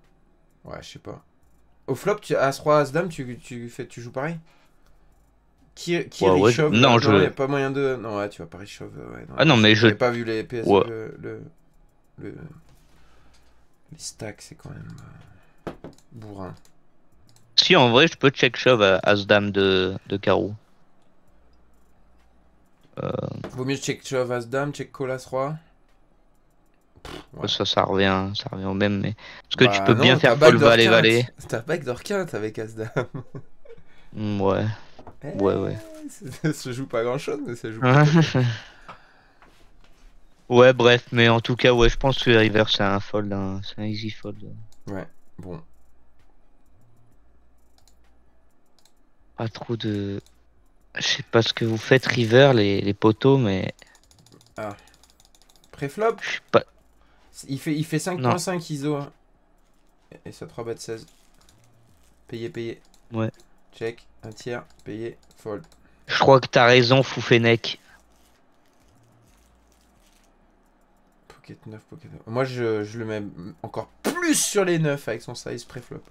Ouais, je sais pas. Au flop, tu... As-Roi, As-Dame, tu, tu, fais... tu joues pareil? Qui, qui Ouais, ouais, reshove là? non, Non, je... il n'y a pas moyen de. Non, ouais, tu vas pas reshove. Ouais, non, Ah non, mais je... j'avais pas vu les P S, Ouais. le, le, le- les stacks, c'est quand même euh, bourrin. Si, en vrai, je peux check shove à As-Dame de, de carreau. Euh, Vaut mieux check shove As-Dame, check call As-Roi. Ouais. Ça, ça revient, ça revient au même, mais... Parce que tu Bah peux bien non, t'as faire fold backdoor valet valet. quinte. T'as backdoor quinte avec As-Dame. Hmm, ouais, ouais, ouais. Ça se joue pas grand chose, mais ça joue pas. Ouais, bref, mais en tout cas, ouais, je pense que River, c'est un fold, hein, c'est un easy fold. Ouais, bon. Pas trop de... Je sais pas ce que vous faites, River, les, les poteaux, mais... Ah. Préflop, Je suis pas... il fait, il fait cinq Non. virgule cinq I S O. Hein. Et ça trois bêtes seize. Payé, payé. Ouais. Check, un tiers, payé, fold. Je crois que t'as raison, Foufenec. Pocket neuf, pocket neuf. Moi, je, je le mets encore plus sur les neuf avec son size préflop.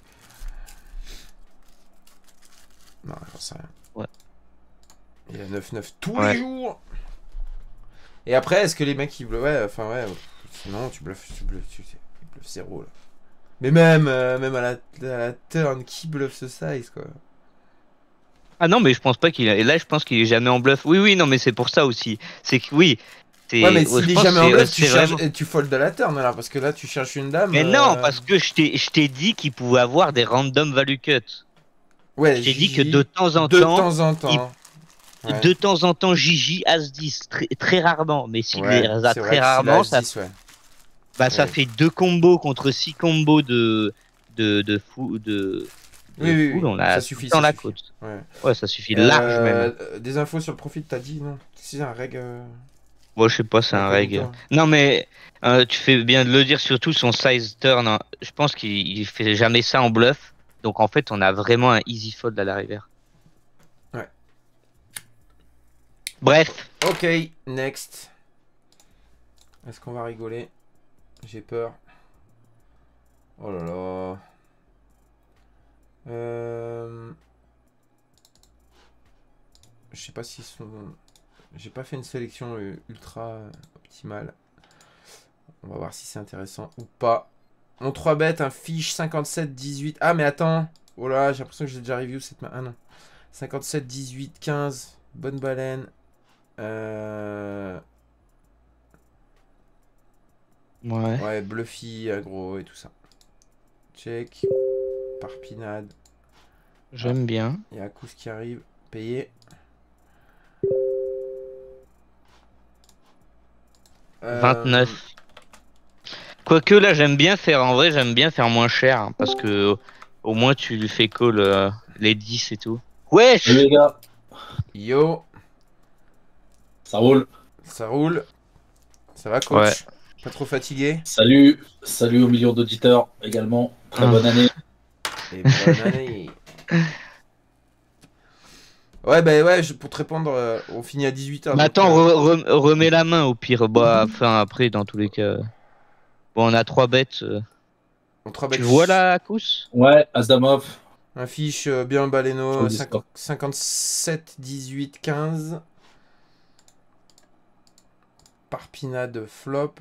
Non, j'en sais rien. Ouais. Il a neuf neuf tous Ouais. les jours. Et après, est-ce que les mecs ils bluffent? Ouais, enfin ouais. Sinon, tu bluffes, tu bluffes, tu sais, ils bluffent zéro là. Mais même, euh, même à la, à la turn, qui bluffe ce size quoi? Ah non, mais je pense pas qu'il a... Et là, je pense qu'il est jamais en bluff. Oui, oui, non, mais c'est pour ça aussi. C'est que, oui... Ouais, mais ouais, s'il je est pense jamais que en c'est- bluff, tu, c'est cherches, vraiment- tu fold de la turn alors, parce que là, tu cherches une dame. Mais euh, non, parce que je t'ai je t'ai dit qu'il pouvait avoir des random value cut. Ouais, Je t'ai dit que J J, de temps en de temps, temps en il- temps. Ouais, de temps en temps, J J As dix, très, très rarement. Mais s'il ouais les a c'est très vrai que s'il a rarement, ça, H dix, ouais. bah, ça Ouais. fait deux combos contre six combos de de de fou de, de Oui, oui, full. oui, On a ça tout suffit, le temps ça la suffit. côte. Ouais. Ouais, ça suffit large même. Euh, des infos sur le profit, t'as dit non? C'est un reg. Euh... Moi, je sais pas, c'est un reg. incognito. Non, mais euh, tu fais bien de le dire, surtout son size turn. Hein. Je pense qu'il il fait jamais ça en bluff. Donc en fait, on a vraiment un easy fold à l'arrivée. Ouais. Bref. Ok, next. Est-ce qu'on va rigoler? J'ai peur. Oh là là. Euh... Je sais pas si sont... J'ai pas fait une sélection euh, ultra optimale. On va voir si c'est intéressant ou pas. Mon trois bêtes, un fiche cinquante-sept dix-huit. Ah mais attends. Oh là, j'ai l'impression que j'ai déjà review cette main. Ah non. cinquante-sept dix-huit quinze. Bonne baleine. Euh... Ouais. Ouais, Bluffy, aggro et tout ça. Check. Parpinade. J'aime bien. Il y a Akous qui arrive. Payé. Euh, vingt-neuf. Quoique là, j'aime bien faire, en vrai, j'aime bien faire moins cher. Hein, parce que au moins, tu lui fais call euh, les dix et tout. Wesh! Salut les gars, Yo, ça roule. ça roule. Ça va, coach? Ouais. Pas trop fatigué? Salut, salut aux millions d'auditeurs également. Très Ah. bonne année. Et bonne année. Ouais, bah ouais, je- pour te répondre, euh, on finit à dix-huit heures. Mais attends, re- re- remets la main au pire. Bah, enfin, après, dans tous les cas. Bon, on a trois bêtes. euh. Tu vois là, Akous? Ouais, Asdamov. Un fiche euh, bien baléno, Sur le Discord. cinquante-sept dix-huit quinze. Parpinade flop.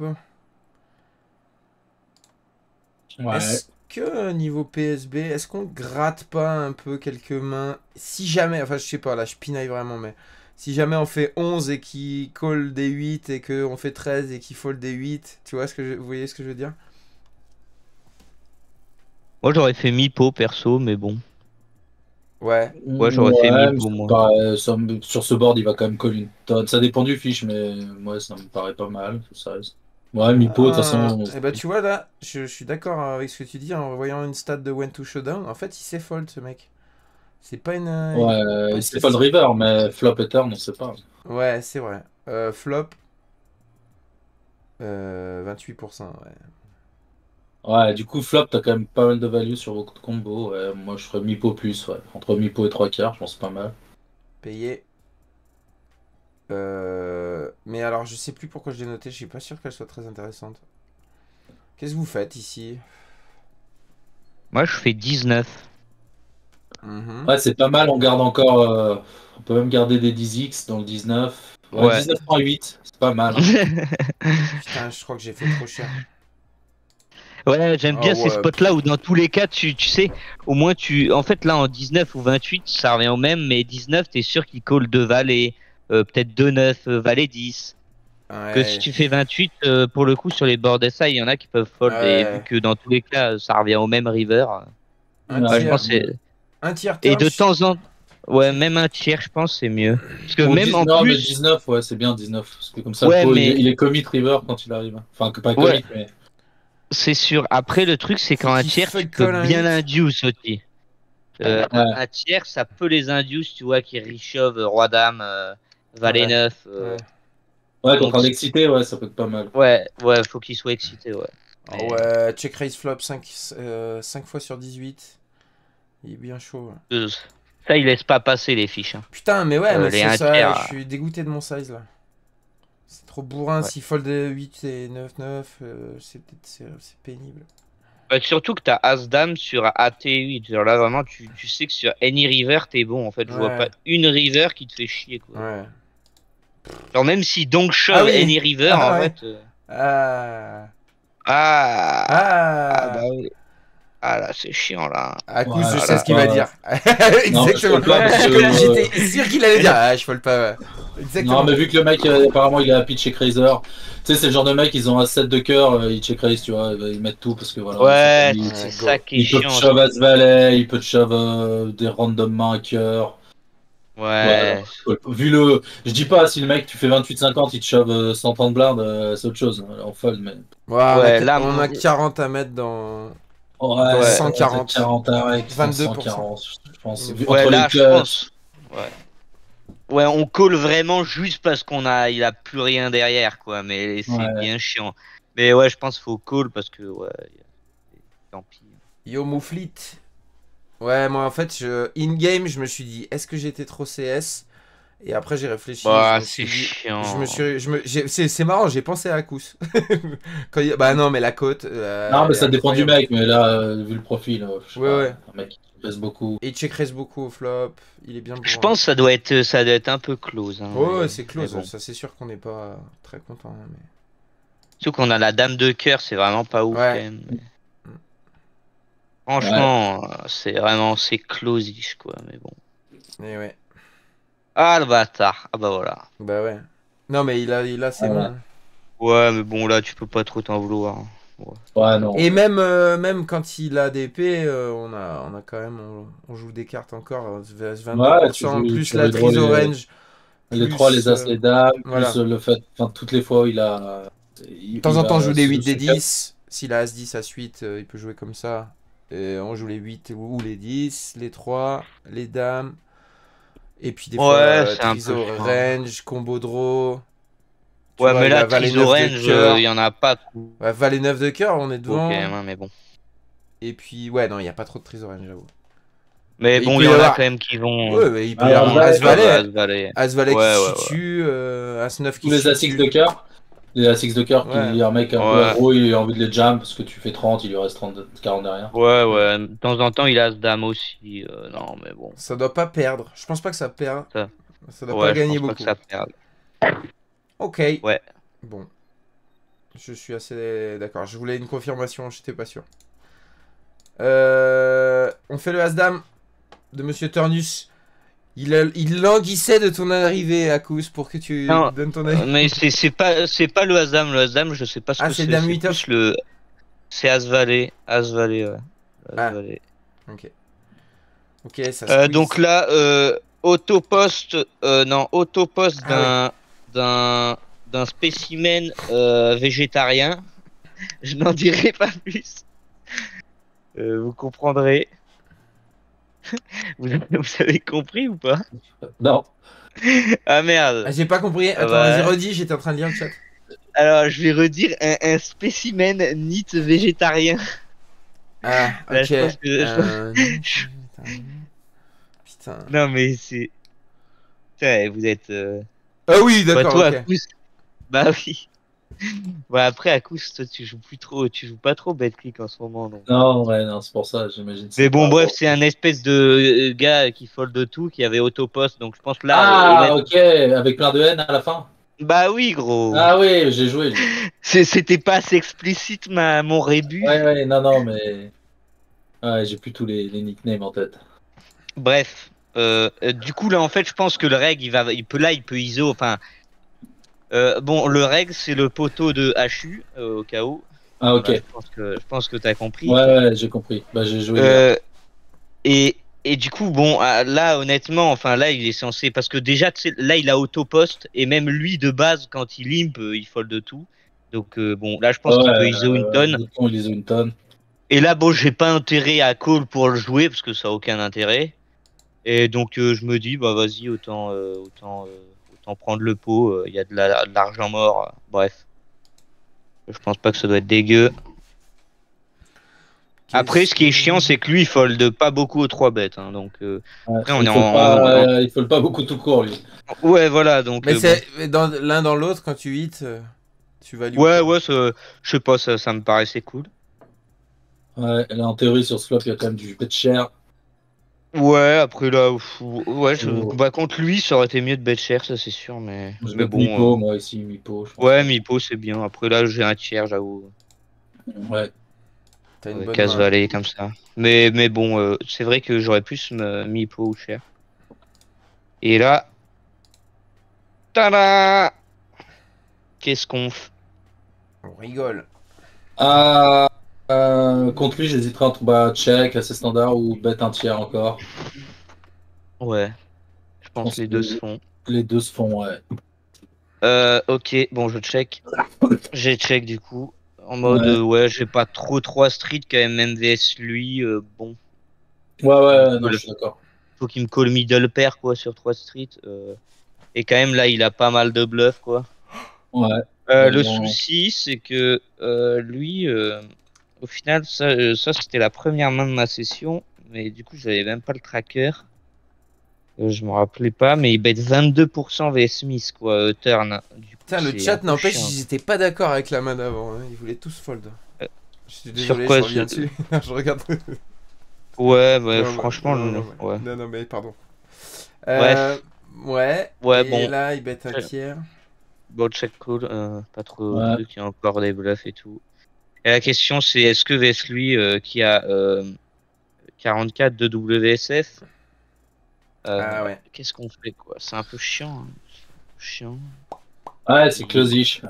Ouais. Est-ce que niveau P S B, est-ce qu'on gratte pas un peu quelques mains? Si jamais, enfin je sais pas, là je pinaille vraiment, mais si jamais on fait onze et qu'il call des huit et qu'on fait treize et qu'il fold des huit, tu vois ce que je, vous voyez ce que je veux dire? Moi, j'aurais fait mi-pot perso, mais bon. Ouais. Ouais, j'aurais fait Ouais, mille pour mais moi. pas- euh, ça me- sur ce board, il va quand même call une tonne. Ça dépend du fiche, mais moi, ça me paraît pas mal. Ça reste. Ouais, mi-pot, de toute façon. et bah tu vois là, je, je suis d'accord avec ce que tu dis en voyant une stat de When to Showdown. En fait, il sait fold ce mec. C'est pas une. Ouais, pas c'est pas le river, mais flop et turn, on sait pas. Ouais, c'est vrai. Euh, flop. Euh, vingt-huit pour cent, ouais. Ouais, du coup, flop, t'as quand même pas mal de value sur beaucoup de combos. Ouais, moi, je ferais mi-pot plus, ouais. Entre mi-pot et trois quarts, je pense pas mal. Payé. Euh, Mais alors, je sais plus pourquoi je l'ai noté. Je suis pas sûr qu'elle soit très intéressante. Qu'est-ce que vous faites ici? Moi, je fais dix-neuf. Mhm. Ouais, c'est pas mal, on garde encore, euh, On peut même garder des dix X dans le dix-neuf. Ouais, Ouais. dix-neuf point huit, c'est pas mal. Hein. Putain, je crois que j'ai fait trop cher. Ouais, j'aime Ah bien ces ouais. spots-là où dans tous les cas, tu, tu sais, au moins tu, en fait là en dix-neuf ou vingt-huit, ça revient au même, mais dix-neuf, t'es sûr qu'il call deux valets, euh, peut-être deux neuf, euh, valet dix. Que si Ouais. tu fais vingt-huit, euh, pour le coup sur les boards S I, il y en a qui peuvent fold, et vu Ouais. que dans tous les cas, ça revient au même river, Un bah, je tiers. pense que c'est... Un tiers Et turn. de je- temps en ouais, même un tiers, je pense, c'est mieux. Parce que Ou même dix, en non, mais plus, dix-neuf, ouais, c'est bien dix-neuf. Parce que comme ça, le ouais, pot, il, est- mais il est commit river quand il arrive. Enfin, que pas ouais, commit, mais. c'est sûr. Après, le truc, c'est Faut qu'en un qu'il tiers, tu fuck peux call un bien huit. l'induce aussi. Euh, un, Ouais. un tiers, ça peut les induce, tu vois, qui richove, euh, roi dame, euh, valet Ouais. neuf. euh, Ouais. Ouais, donc, contre un excité, ouais, ça peut être pas mal. ouais, ouais, faut qu'il soit excité, ouais. Ah Mais, ouais, check raise flop cinq, euh, cinq fois sur dix-huit. Il est bien chaud. Ouais. euh, ça, il laisse pas passer les fiches. Hein. Putain, mais ouais, Euh, mais les c'est un ça, tiers, je suis dégoûté de mon size là. C'est trop bourrin, ouais. s'il fold huit et neuf neuf, euh, c'est peut-être c'est c'est pénible. Bah, surtout que t'as As-Dame sur A T huit. Genre là, vraiment, tu, tu sais que sur Any River, t'es bon. En fait, je vois Ouais, pas une River qui te fait chier, quoi. ouais. Genre, même si Donk Ah shove oui. Any River, Ah en ouais. fait. euh, Ah. Ah, ah, bah Ah. oui. Ah là, c'est chiant, là. À coup, Ouais, je je sais fold ce qu'il va pas. dire. Non, mais je Exactement. fold pas parce que. euh, J'étais sûr qu'il allait dire. Ah, je fold pas. Ouais. Non, Exactement. mais vu que le mec, euh, apparemment, il est à pitch check raiser. Tu sais, c'est le genre de mec, ils ont un set de cœur, euh, ils check raise, tu vois, ils mettent tout parce que voilà. Ouais, ils, c'est Ouais, ça go. qui est ils peuvent chiant. shove as valet, ils peuvent shove euh, des random mains à cœur. Voilà. Ouais. Vu le. Je dis pas, si le mec, tu fais vingt-huit cinquante, il te shove euh, cent trente blindes, euh, c'est autre chose. On fold, mais. Ouais, on, a, Ouais, qu- là, on mon- a quarante à mettre dans Ouais, ouais. cent quarante. quarante avec vingt-deux pour cent. cent quarante, je pense. Il Vu- faut- Ouais, Entre là, les je cuts. pense. Ouais. Ouais, on call vraiment juste parce qu'on a, il a plus rien derrière, quoi. Mais c'est Ouais. bien chiant. Mais ouais, je pense qu'il faut call parce que, ouais, tant pis. Yo Mouflit. Ouais, moi en fait, je... in-game, je me suis dit, est-ce que j'étais trop C S? Et après, j'ai réfléchi. Bah, je me c'est suis dit, chiant. je me suis, je me, j'ai- c'est, c'est marrant, j'ai pensé à Kous. Quand il- Bah non, mais la côte. euh, Non, elle mais est ça dépend du incroyable. mec, mais là, euh, vu le profil, euh, je sais Ouais, pas, ouais. un mec qui pèse beaucoup. Et il check raise beaucoup au flop. Il est bien Je bourrin. pense que ça doit être, ça doit être un peu close. Hein, Ouais, ouais, mais- c'est mais close. bon. Ça, c'est sûr qu'on n'est pas très content. hein, mais... Surtout qu'on a la dame de cœur, c'est vraiment pas ouf Ouais. quand même. mais- Franchement, euh, c'est vraiment, c'est close-ish, quoi. Mais bon. Et ouais. Ah, le bâtard. Ah bah voilà. Bah ouais. Non, mais il a, il a ses Ouais. mains. Ouais, mais bon, là, tu peux pas trop t'en vouloir. hein. Ouais. Ouais, non. Et même, euh, même quand il a des P, euh, on, a, on a quand même. On, on joue des cartes encore. euh, vingt-deux pour cent Ouais, tu joues- plus tu la redraws trise les- orange. Les plus, trois, les as, euh, les dames, voilà. plus euh, le fait, enfin, toutes les fois où il a. il- De temps il en temps, on a joue des ce- huit, ce des cap- dix. S'il a As dix, As huit, euh, il peut jouer comme ça. Et on joue les huit ou les dix, les trois, les dames. Et puis des Ouais, fois, euh, c'est un trise peu chiant. orange, combo draw. Tu Ouais, vois, mais il a là, valet Tris neuf de Orange, cœur. il y en a pas. Ouais, valet neuf de cœur, on est Bon, quand devant. même, hein, mais bon. Et puis, ouais, non, il n'y a pas trop de trise orange, j'avoue. Mais Il bon, peut il y y en a avoir- quand même qui vont. Ouais, mais il peut y Alors, avoir As As valet. As valet. As valet Ouais, qui ouais, chie ouais. dessus, euh, As neuf qui Tous les chie as X dessus. de cœur. Les as X de cœur qui, Ouais. un mec un peu Ouais. aggro, il a envie de les jam parce que tu fais trente, il lui reste trente, quarante derrière. Ouais, ouais. De temps en temps, il a ce dame aussi. euh, non, mais bon. Ça doit pas perdre. Je pense pas que ça perd. Ça. Ça doit Ouais, pas je gagner pense pas beaucoup. que ça perde. Ok. Ouais. Bon. Je suis assez d'accord. Je voulais une confirmation, j'étais pas sûr. Euh, On fait le As-Dame de Monsieur Turnus. Il, a- il languissait de ton arrivée à Kous pour que tu Non, donnes ton Euh, avis. Mais c'est c'est pas c'est pas le As-Dame. Le As-Dame, je sais pas ce Ah, que c'est c'est. Dame C'est huit plus le. C'est As-Valet. As-Valet, ouais. Ah. As-Valet. Ok. Ok, ça Euh, squeeze. donc là, euh, autopost, euh, non, autopost Ah d'un d'un d'un spécimen euh, végétarien. Je n'en dirai pas plus. Euh, vous comprendrez. vous, vous avez compris ou pas? Non. Ah merde. Ah, j'ai pas compris. Ah Attends, bah. vas-y, redis, j'étais en train de lire le chat. Alors, je vais redire un, un spécimen nit végétarien. Ah, Là, ok. je pense que- Euh, Putain. Non mais c'est. Putain, vous êtes. Euh... Ah oui, Bah, d'accord, toi, ok. Kous- Bah oui. Ouais, après, à coup, toi, tu joues plus trop, tu joues pas trop Betclic en ce moment, donc. Non, ouais, non, c'est pour ça, j'imagine. que Mais c'est bon, pas- bref, c'est un espèce de euh, gars qui fold de tout, qui avait autopost, donc je pense que là, euh, Ah, honnête- ok, avec plein de haine à la fin. Bah oui, gros. Ah oui, j'ai joué, lui. C'est- C'était pas assez explicite, ma, mon rébut. Ouais, ouais, non, non, mais. Ouais, j'ai plus tous les, les nicknames en tête. Bref, euh, euh, du coup, là, en fait, je pense que le reg, il va, il peut, là, il peut I S O, enfin, euh, bon, le reg, c'est le poteau de H U, euh, au cas où. Ah, ok. Voilà, je pense que, je pense que t'as compris. Ouais, ouais, j'ai compris. Bah, j'ai joué hier. Euh, et, et du coup, bon, ah, là, honnêtement, enfin, là, il est censé, parce que déjà, tu sais, là, il a auto-post, et même lui, de base, quand il limp, euh, il fold de tout. Donc, euh, bon, là, je pense Ouais, qu'il peut I S O une euh, tonne. Bouton, il les a une tonne. Et là, bon, j'ai pas intérêt à call pour le jouer, parce que ça a aucun intérêt. Et donc, euh, je me dis, bah, vas-y, autant, euh, autant, euh, autant prendre le pot, euh, il y a de la- de l'argent mort. euh, bref. Je pense pas que ça doit être dégueu. Après, ce qui est chiant, c'est que lui, il fold pas beaucoup aux trois bêtes. Hein, donc, euh, Ouais, après, on il est en, faut en- pas, en- euh, il faut pas beaucoup tout court, lui. Ouais, voilà, donc. Mais euh, c'est mais dans l'un dans l'autre, quand tu hits, euh, tu values. bon. Ouais, quoi. ouais, ça- je sais pas, ça, ça me paraissait cool. Ouais, là, en théorie, sur ce flop, il y a quand même du bet cher. Ouais, après là, pff, ouais, je- Oh. bah, contre lui, ça aurait été mieux de bet cher, ça c'est sûr, mais, Je mais bet bon. Mipo, euh, moi ici, Mipo, je pense. Ouais, Mipo, c'est bien. Après là, j'ai un tiers, j'avoue. Ouais. T'as une Euh, bonne Casse main. Valley comme ça. Mais, mais bon, euh, c'est vrai que j'aurais plus me Mipo ou cher. Et là. Tada! Qu'est-ce qu'on fait? On rigole. Ah, euh, contre lui, j'hésiterais entre bah, check, assez standard, ou bet un tiers encore. Ouais, je Je pense pense que les que deux se font. les deux se font, ouais. Euh, ok, bon, je check. J'ai check du coup. En mode, Ouais, euh, ouais, j'ai pas trop trois street quand même, M V S lui, euh, bon. ouais, Il me ouais, non, colle- je suis d'accord. Faut qu'il me call middle pair quoi sur trois street. euh. Et quand même là, il a pas mal de bluff quoi. Ouais. Euh, Mais le bon, souci, c'est que euh, lui, euh, au final, ça, euh, ça c'était la première main de ma session, mais du coup, j'avais même pas le tracker. Euh, je me rappelais pas, mais il bet vingt-deux pour cent V S Smith quoi, euh, turn. Du coup, Putain, le c'est un chat peu n'empêche, chiant. ils étaient pas d'accord avec la main d'avant. hein. Ils voulaient tous fold. Euh, Je suis sur désolé, quoi, je reviens je- dessus. Non, je regarde. Ouais, bah, non, bah, franchement, non, le- non, ouais. mais... non, non, mais pardon. Euh, Bref, ouais. ouais, Et bon, là, ils bêtent un check- tiers. bon, check call, euh, pas trop de ouais. trucs, il y a encore des bluffs et tout. Et la question, c'est est-ce que V S lui, euh, qui a euh, quarante-quatre de W S F, euh, Ah ouais. qu'est-ce qu'on fait quoi? C'est un peu chiant. Hein. C'est un peu chiant. Ouais, c'est close-ish.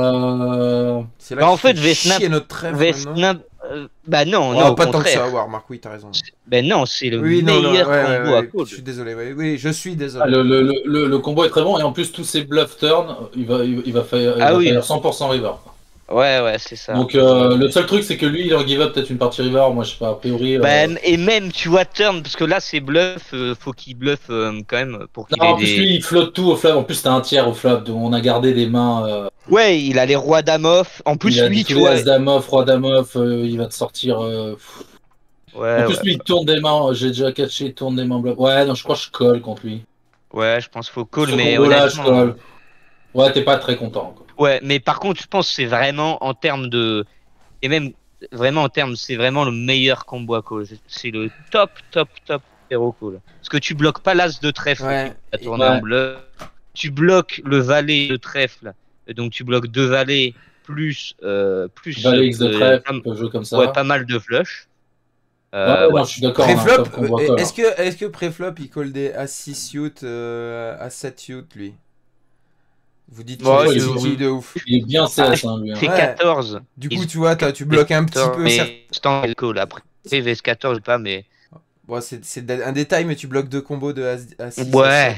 Euh... C'est là Bah, en qu'il fait fait, V-Snap, chier notre trèfle maintenant. V-Snap, euh, bah non, Oh, non, au pas tant que ça, contraire. Warmark, oui, t'as raison. C'est- Ben non, c'est le Oui, non, non, ouais, meilleur ouais, combo à ouais, call. je suis désolé, oui, oui, je suis ah, désolé. le, le, le, le- le combo est très bon, et en plus, tous ces bluff turn, il va, il, il va faire, il Ah va oui. faire cent pour cent river. Ouais, ouais, c'est ça. Donc, euh, le seul truc, c'est que lui, il en give up peut-être une partie river. Moi, je sais pas, a priori. euh, Ben, et même, tu vois, turn, parce que là, c'est bluff, euh, faut qu'il bluffe euh, quand même pour qu'il Non, ait en plus, des. lui, il flotte tout au flop. En plus, c'était un tiers au flop. Donc, on a gardé des mains. euh, Ouais, il a les rois dame off. En il plus, a lui, dit tous tu les vois. as dame off, roi dame off. euh, il va te sortir. euh, pff. En Ouais, plus, ouais. lui, il tourne des mains. J'ai déjà catché, il tourne des mains bluff. Ouais, non, je crois que je colle contre lui. Ouais, je pense qu'il faut call, Ce mais combo-là, je honnêtement. colle. Ouais, t'es pas très content. Quoi. Ouais, mais par contre, je pense que c'est vraiment en termes de. Et même, vraiment en termes, c'est vraiment le meilleur combo à call. C'est le top, top, top hero call. Parce que tu bloques pas l'as de trèfle Ouais, qui a et- tourné Ouais. en bleu. Tu bloques le valet de trèfle. Et donc tu bloques deux valets plus. Euh, plus Valet X de euh, trèfle, pas, on peut jouer comme ça. ouais, pas mal de flush. Ouais, Euh, non, ouais. je suis d'accord. On a un Préflop, top combo à euh, call. est-ce que, est-ce que préflop il colle des A six suit, euh, A sept suit lui? Vous dites qu'il Ouais, est c'est- suivi oui. de ouf. Il est bien C S, hein, lui. hein. C'est Ouais. quatorze. Du Ils- coup, tu vois, t'as- tu bloques un petit peu. certes- Mais instant call. Après, V S quatorze, pas, mais. Bon, c'est c'est un détail, mais tu bloques deux combos de A six. Ouais.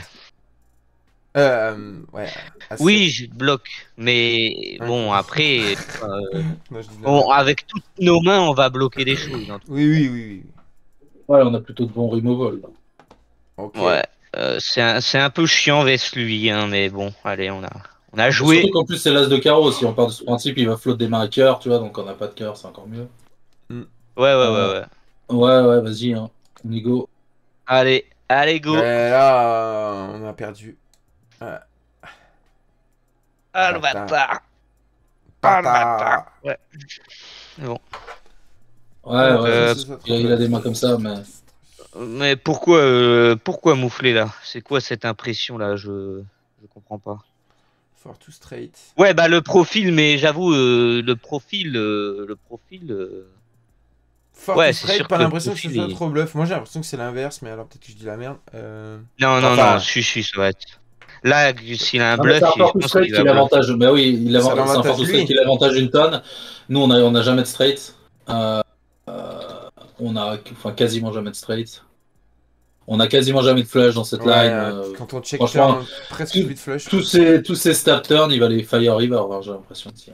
Euh, ouais. A sept. Oui, je bloque, mais Ouais. bon, après, euh, Non, je dis on- n'importe avec toutes nos mains, on va bloquer des choses. hein. quoi. Oui, oui, oui, oui. Ouais, on a plutôt de bons removals. là. Ok. Ouais, euh, c'est un, c'est un peu chiant vers lui, hein, mais bon, allez, on a, on a Surtout joué. qu'en plus, c'est l'as de carreau. Si on part de ce principe, il va flotter des mains à cœur, tu vois. Donc, on n'a pas de cœur, c'est encore mieux. Ouais, ouais, Euh, ouais, ouais. Ouais, ouais, vas-y. Hein. On y go. Allez, allez, go. Mais là, on a perdu. Ah, le bâtard. bâtard. Ah, le Pata. bâtard. Ouais. Bon. Ouais, ouais, Euh, Ça, ça, ça, il a, il a des mains comme ça, mais. Mais pourquoi, euh, pourquoi moufler là? C'est quoi cette impression là? Je, je comprends pas. For too straight. Ouais, bah le profil, mais j'avoue, euh, le profil, euh, le profil. euh, For Ouais, too c'est straight, sûr pas que le l'impression que ce profil soit est. trop bluff. Moi j'ai l'impression que c'est l'inverse, mais alors peut-être que je dis la merde. Euh... Non, non, non, Enfin, si, si, ça va être. Là, s'il a un Non, mais c'est bluff, un il- je fort too pense straight qu'il qui va bluff. l'avantage. Mais oui, il ça avant- c'est un fort l'avantage too straight lui. qui l'avantage une tonne. Nous, on a, on a jamais de straight. Euh, euh, on a enfin, quasiment jamais de straight. On a quasiment jamais de flush dans cette Ouais, line. euh, euh, quand on check franchement, turn, presque tout- plus de flush. tous ces, tous ces stab turns, il va les fire river, hein, j'ai l'impression. aussi.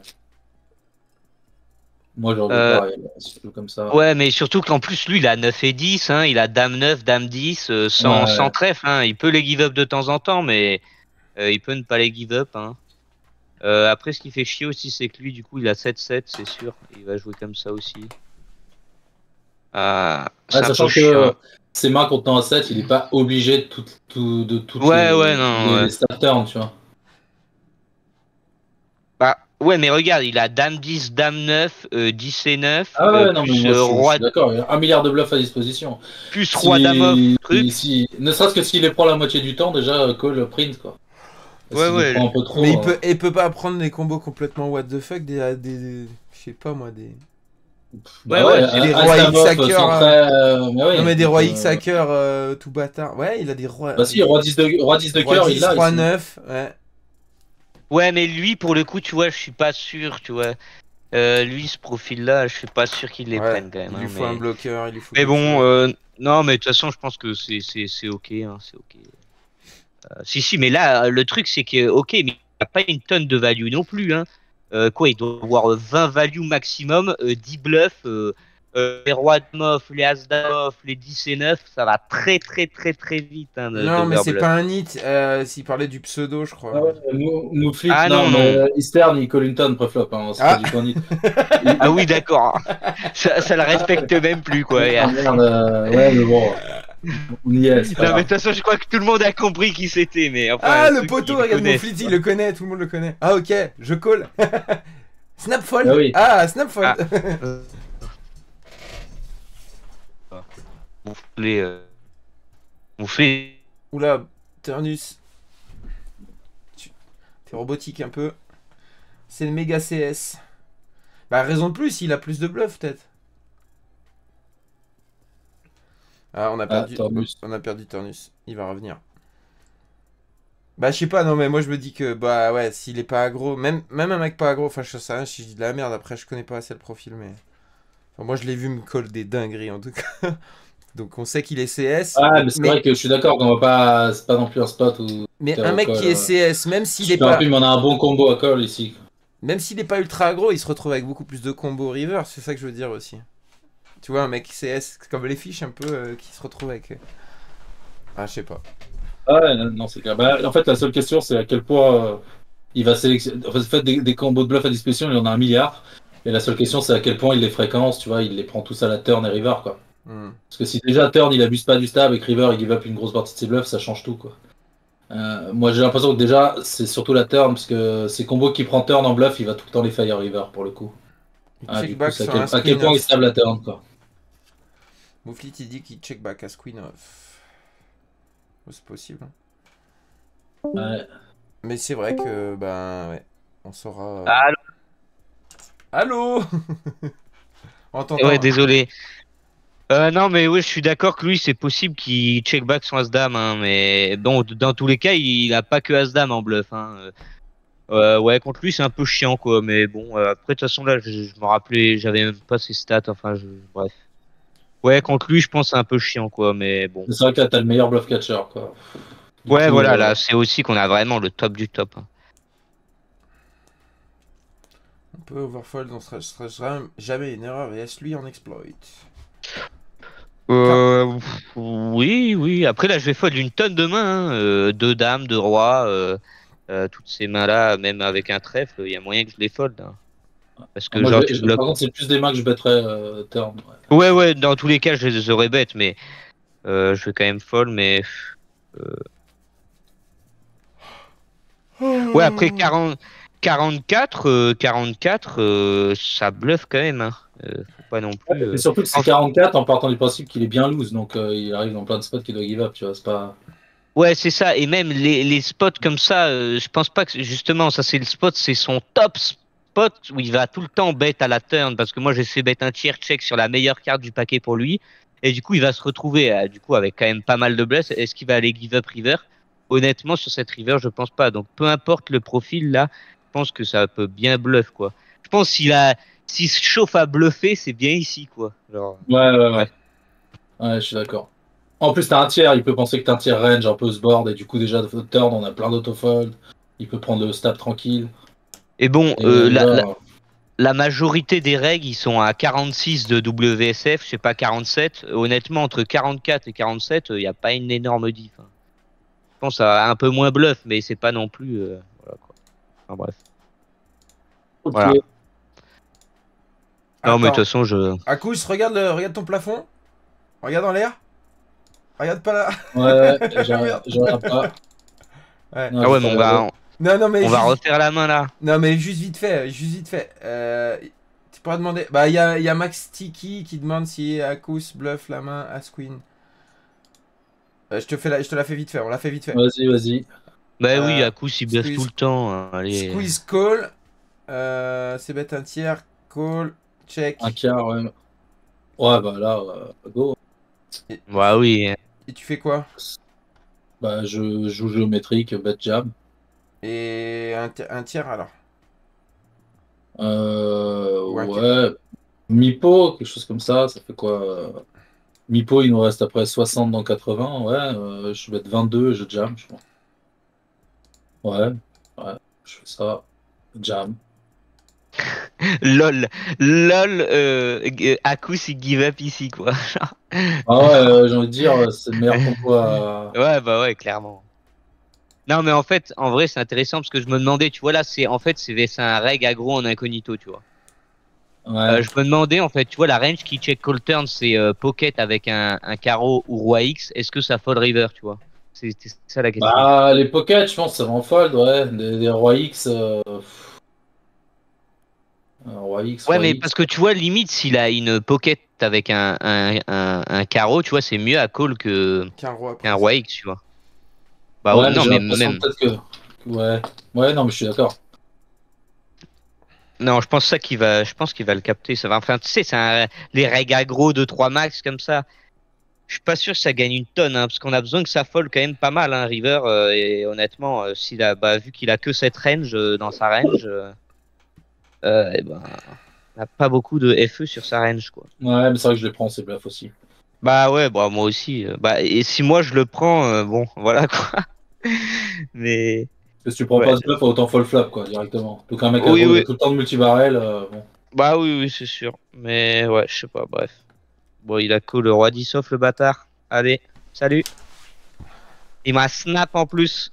Moi, j'en veux Euh, pas, si je joue comme ça. ouais, mais surtout qu'en plus, lui, il a neuf et dix, hein, il a dame neuf, dame dix, euh, sans, sans Ouais. trèfle, hein. Il peut les give up de temps en temps, mais euh, il peut ne pas les give up, hein. Euh, après, ce qui fait chier aussi, c'est que lui, du coup, il a sept sept, c'est sûr. Il va jouer comme ça aussi. Ah, Ouais, c'est un peu sachant chiant. que ses mains contenant un sept, il n'est pas obligé de, tout, tout- de toutes Ouais, les, ouais, non, les, ouais. les stab turns, tu vois. Bah, ouais, mais regarde, il a dame dix, dame neuf, euh, dix et neuf, Ah euh, ouais, non, mais plus moi, euh, je, suis- je roi, suis d'accord. Il y a un milliard de bluffs à disposition. plus roi dame off, Si, truc. si, ne serait-ce que s'il les prend la moitié du temps, déjà, call print, quoi. Ouais, S'il les ouais. prend un peu trop. Mais il euh, peut, il peut pas prendre des combos complètement what the fuck, des, des, des- je sais pas moi, des. Ouais, Bah ouais, ouais, c'est des un rois stab off X-hackers, sans hein. trait, euh, mais ouais, Non mais des donc, rois euh, X-hackers euh, tout bâtard. Ouais, il a des rois. Bah si, roi dix de, roi dix de Roi cœur, il dix, l'a roi ici. neuf, ouais. Ouais, mais lui, pour le coup, tu vois, je suis pas sûr, tu vois. Euh, lui, ce profil-là, je suis pas sûr qu'il les Ouais, prenne quand même, il hein, lui faut un mais... bloqueur, il lui faut Mais quelque bon, chose. euh, non, mais de toute façon, je pense que c'est c'est c'est ok, hein, c'est ok. Euh, si si, mais là, le truc c'est que ok, mais il a pas une tonne de value non plus, hein. Euh, quoi, il doit avoir vingt value maximum, euh, dix bluffs, euh, euh, les rois de mof, les as d'off, les dix et neuf, ça va très très très très vite hein, de- Non mais c'est d'overbluff. pas un hit, euh, s'il parlait du pseudo je crois. Ah ouais, nous, nous fleet, Ah non, non mais non. Eastern, il colle une tonne préflop, hein, c'est pas Ah. du tout un nid. Il- Ah il- oui, d'accord. Ça, ça le respecte même plus quoi. Ah merde, euh, ouais, mais bon, on y est, c'est pas Non mais de grave. toute façon, je crois que tout le monde a compris qui c'était, mais enfin Ah le ceux qui poteau, le regarde mon connaissent. Flitty, il le connaît, tout le monde le connaît. Ah ok, je call. Snapfold. Ah oui. Ah Snapfold. Ah. Euh, Moufler, euh... moufler. Oula, Turnus. Tu- T'es robotique un peu. C'est le méga C S. Bah raison de plus, il a plus de bluff peut-être. Ah on a perdu, Turnus. on a perdu Turnus. Il va revenir. Bah je sais pas, non mais moi je me dis que bah ouais, s'il est pas aggro, même, même un mec pas aggro, enfin je sais rien si je dis de la merde, après je connais pas assez le profil mais... Enfin, moi je l'ai vu me coller des dingueries en tout cas. Donc on sait qu'il est C S. Ah, mais c'est mais vrai que je suis d'accord qu'on va pas, c'est pas non plus un spot où. mais t'es un au mec call, qui est euh, C S, même s'il est super pas... rapide, mais on a un bon combo à call ici. Même s'il est pas ultra aggro, il se retrouve avec beaucoup plus de combos river, c'est ça que je veux dire aussi. Tu vois, un mec C S, comme les fiches un peu, euh, qui se retrouve avec... euh, Ah, je sais pas. Ah ouais, non, non, c'est clair. Bah, en fait, la seule question, c'est à quel point euh, il va sélectionner. En fait, des, des combos de bluff à disposition, il y en a un milliard. Et la seule question, c'est à quel point il les fréquence, tu vois, il les prend tous à la turn et river, quoi. Hmm. Parce que si déjà turn, il abuse pas du stab et que river, il give up une grosse partie de ses bluffs, ça change tout, quoi. Euh, moi, j'ai l'impression que déjà, c'est surtout la turn, parce que ces combos qui prend turn en bluff, il va tout le temps les fire river, pour le coup. Il Ah, check du coup, back c'est à sur quel, un à quel screen point il off. stab la turn, quoi. Mouflit, il dit qu'il check back à queen off. Oh, c'est possible. hein. Ouais. Mais c'est vrai que, ben, ouais, on saura... euh, Allô. Allô. On t'entend. Ouais, désolé. Euh, non, mais oui, je suis d'accord que lui, c'est possible qu'il check back son As-Dame, hein, mais bon, dans tous les cas, il a pas que As-Dame en bluff. Hein. Euh, ouais, contre lui, c'est un peu chiant, quoi, mais bon, euh, après, de toute façon, là, je, je me rappelais, j'avais même pas ses stats, enfin, je, bref. Ouais, contre lui, je pense que c'est un peu chiant, quoi, mais bon. C'est vrai que là, t'as le meilleur bluff catcher, quoi. Du Ouais, coup, voilà, euh, là, c'est aussi qu'on a vraiment le top du top. hein. On peut overfold, on se sera jamais une erreur et est-ce lui en exploit? Euh, oui, oui. Après, là, je vais fold une tonne de mains. Hein. Euh, deux dames, deux rois. Euh, euh, toutes ces mains-là, même avec un trèfle, il y a moyen que je les fold. Hein. Parce que, moi, genre, je- tu je- bloques. par contre, c'est plus des mains que je battrais euh, turn. Ouais. Ouais, ouais, dans tous les cas, je les aurais bêtes, mais euh, je vais quand même fold. Mais. euh, Ouais, après quarante. quarante-quatre, euh, quarante-quatre, euh, ça bluffe quand même. Hein. Euh, faut pas non plus. Et euh, surtout que c'est en- quarante-quatre en partant du principe qu'il est bien loose, donc euh, il arrive dans plein de spots qu'il doit give up, tu vois, c'est pas... Ouais, c'est ça. Et même les, les spots comme ça, euh, je pense pas que justement, ça c'est le spot, c'est son top spot où il va tout le temps bet à la turn parce que moi j'ai fait bet un tiers check sur la meilleure carte du paquet pour lui. Et du coup, il va se retrouver euh, du coup avec quand même pas mal de bluffs. Est-ce qu'il va aller give up river? Honnêtement, sur cette river, je pense pas. Donc peu importe le profil là, je pense que ça peut bien bluff quoi. Je pense s'il a, s'il se chauffe à bluffer, c'est bien ici quoi. Genre, Ouais, ouais, ouais. ouais. Ouais, je suis d'accord. En plus, t'as un tiers, il peut penser que t'as un tiers range un peu ce board, et du coup, déjà, de turn, on a plein d'autofold. Il peut prendre le stab tranquille. Et bon, Et euh, la, river, la, La majorité des règles, ils sont à quarante-six de W S F, je sais pas, quarante-sept. Honnêtement, entre quarante-quatre et quarante-sept, il n'y a pas une énorme diff. Hein. Je pense à un peu moins bluff, mais c'est pas non plus. euh, voilà, quoi. Enfin, bref. ok. Voilà. Non, mais de toute Attends. façon, je. Akous, regarde, le... regarde ton plafond. Regarde en l'air. Regarde pas là. Ouais, j'arrive Merde. j'arrive pas. Ouais. Non, Ah je vais ouais, mais faire on la va, go. Non, non, mais on va juste... refaire la main là. Non, mais juste vite fait. Juste vite fait. Euh... Tu pourras demander... Bah, il y a, y a Max Tiki qui demande si Akous bluff la main As Queen. Euh, je, te fais la... je te la fais vite fait. On l'a fait vite fait. Vas-y, vas-y. Bah oui, Euh... à coup, il bluffe tout Squeeze... le temps. Hein. Allez. Squeeze call. Euh... C'est bête un tiers. Call. Un Check. quart, ouais. Ouais, bah là, euh, go. Et... Bah oui. Et tu fais quoi? Bah, je joue géométrique, bet jab. Et un, ti- un tiers alors? Euh, Ou un quart? ouais. Mi-pot, quelque chose comme ça, ça fait quoi? euh, Mi-pot, il nous reste après soixante dans quatre-vingts. Ouais, euh, je vais être vingt-deux, je jam, je pense. Ouais, ouais, je fais ça. Jam. LOL. LOL. Euh... À coup, il give up ici, quoi. Ah ouais, euh, j'ai envie de dire, euh, c'est le meilleur combo à... Ouais, bah ouais, clairement. Non, mais en fait, en vrai, c'est intéressant parce que je me demandais, tu vois, là, c'est en fait, c'est c'est un reg aggro en incognito, tu vois. Ouais. Euh, je me demandais, en fait, tu vois, la range qui check call turn, c'est euh, pocket avec un, un carreau ou roi X. Est-ce que ça fold river, tu vois? C'est c'est ça la question. Bah, les pockets, je pense, ça va en fold, ouais. Des, des roi X. euh, pff, euh, roi X, Ouais, roi mais X. parce que tu vois, limite, s'il a une pocket avec un, un, un, un carreau, tu vois, c'est mieux à call que Qu'un roi qu'un presque. roi X, tu vois. Bah ouais, Ouais, mais non, j'ai mais l'impression même. peut-être que. Ouais. Ouais, non, mais je suis d'accord. Non, je pense ça qu'il va, je pense qu'il va le capter. Ça va, enfin, tu sais, c'est un- les reg aggro de trois max comme ça. Je suis pas sûr que ça gagne une tonne, hein, parce qu'on a besoin que ça fold quand même pas mal, hein, River. euh, et honnêtement, euh, s'il a, bah, vu qu'il a que cette range euh, dans sa range, euh, euh, eh ben, on a pas beaucoup de F E sur sa range, quoi. Ouais, mais c'est vrai que je les prends, ces bluffs aussi. Bah ouais, bah moi aussi. euh, bah et si moi je le prends, euh, bon, voilà quoi. Mais Parce que si tu prends ouais, pas ce bluff, autant fold flop, quoi, directement. Donc un mec oui, aggro, il a oui, tout le temps de multibarrel. euh, bon. bah oui, oui, c'est sûr. Mais ouais, je sais pas. Bref, bon, il a cool le roi dix off le bâtard. Allez, salut. Il m'a snap en plus.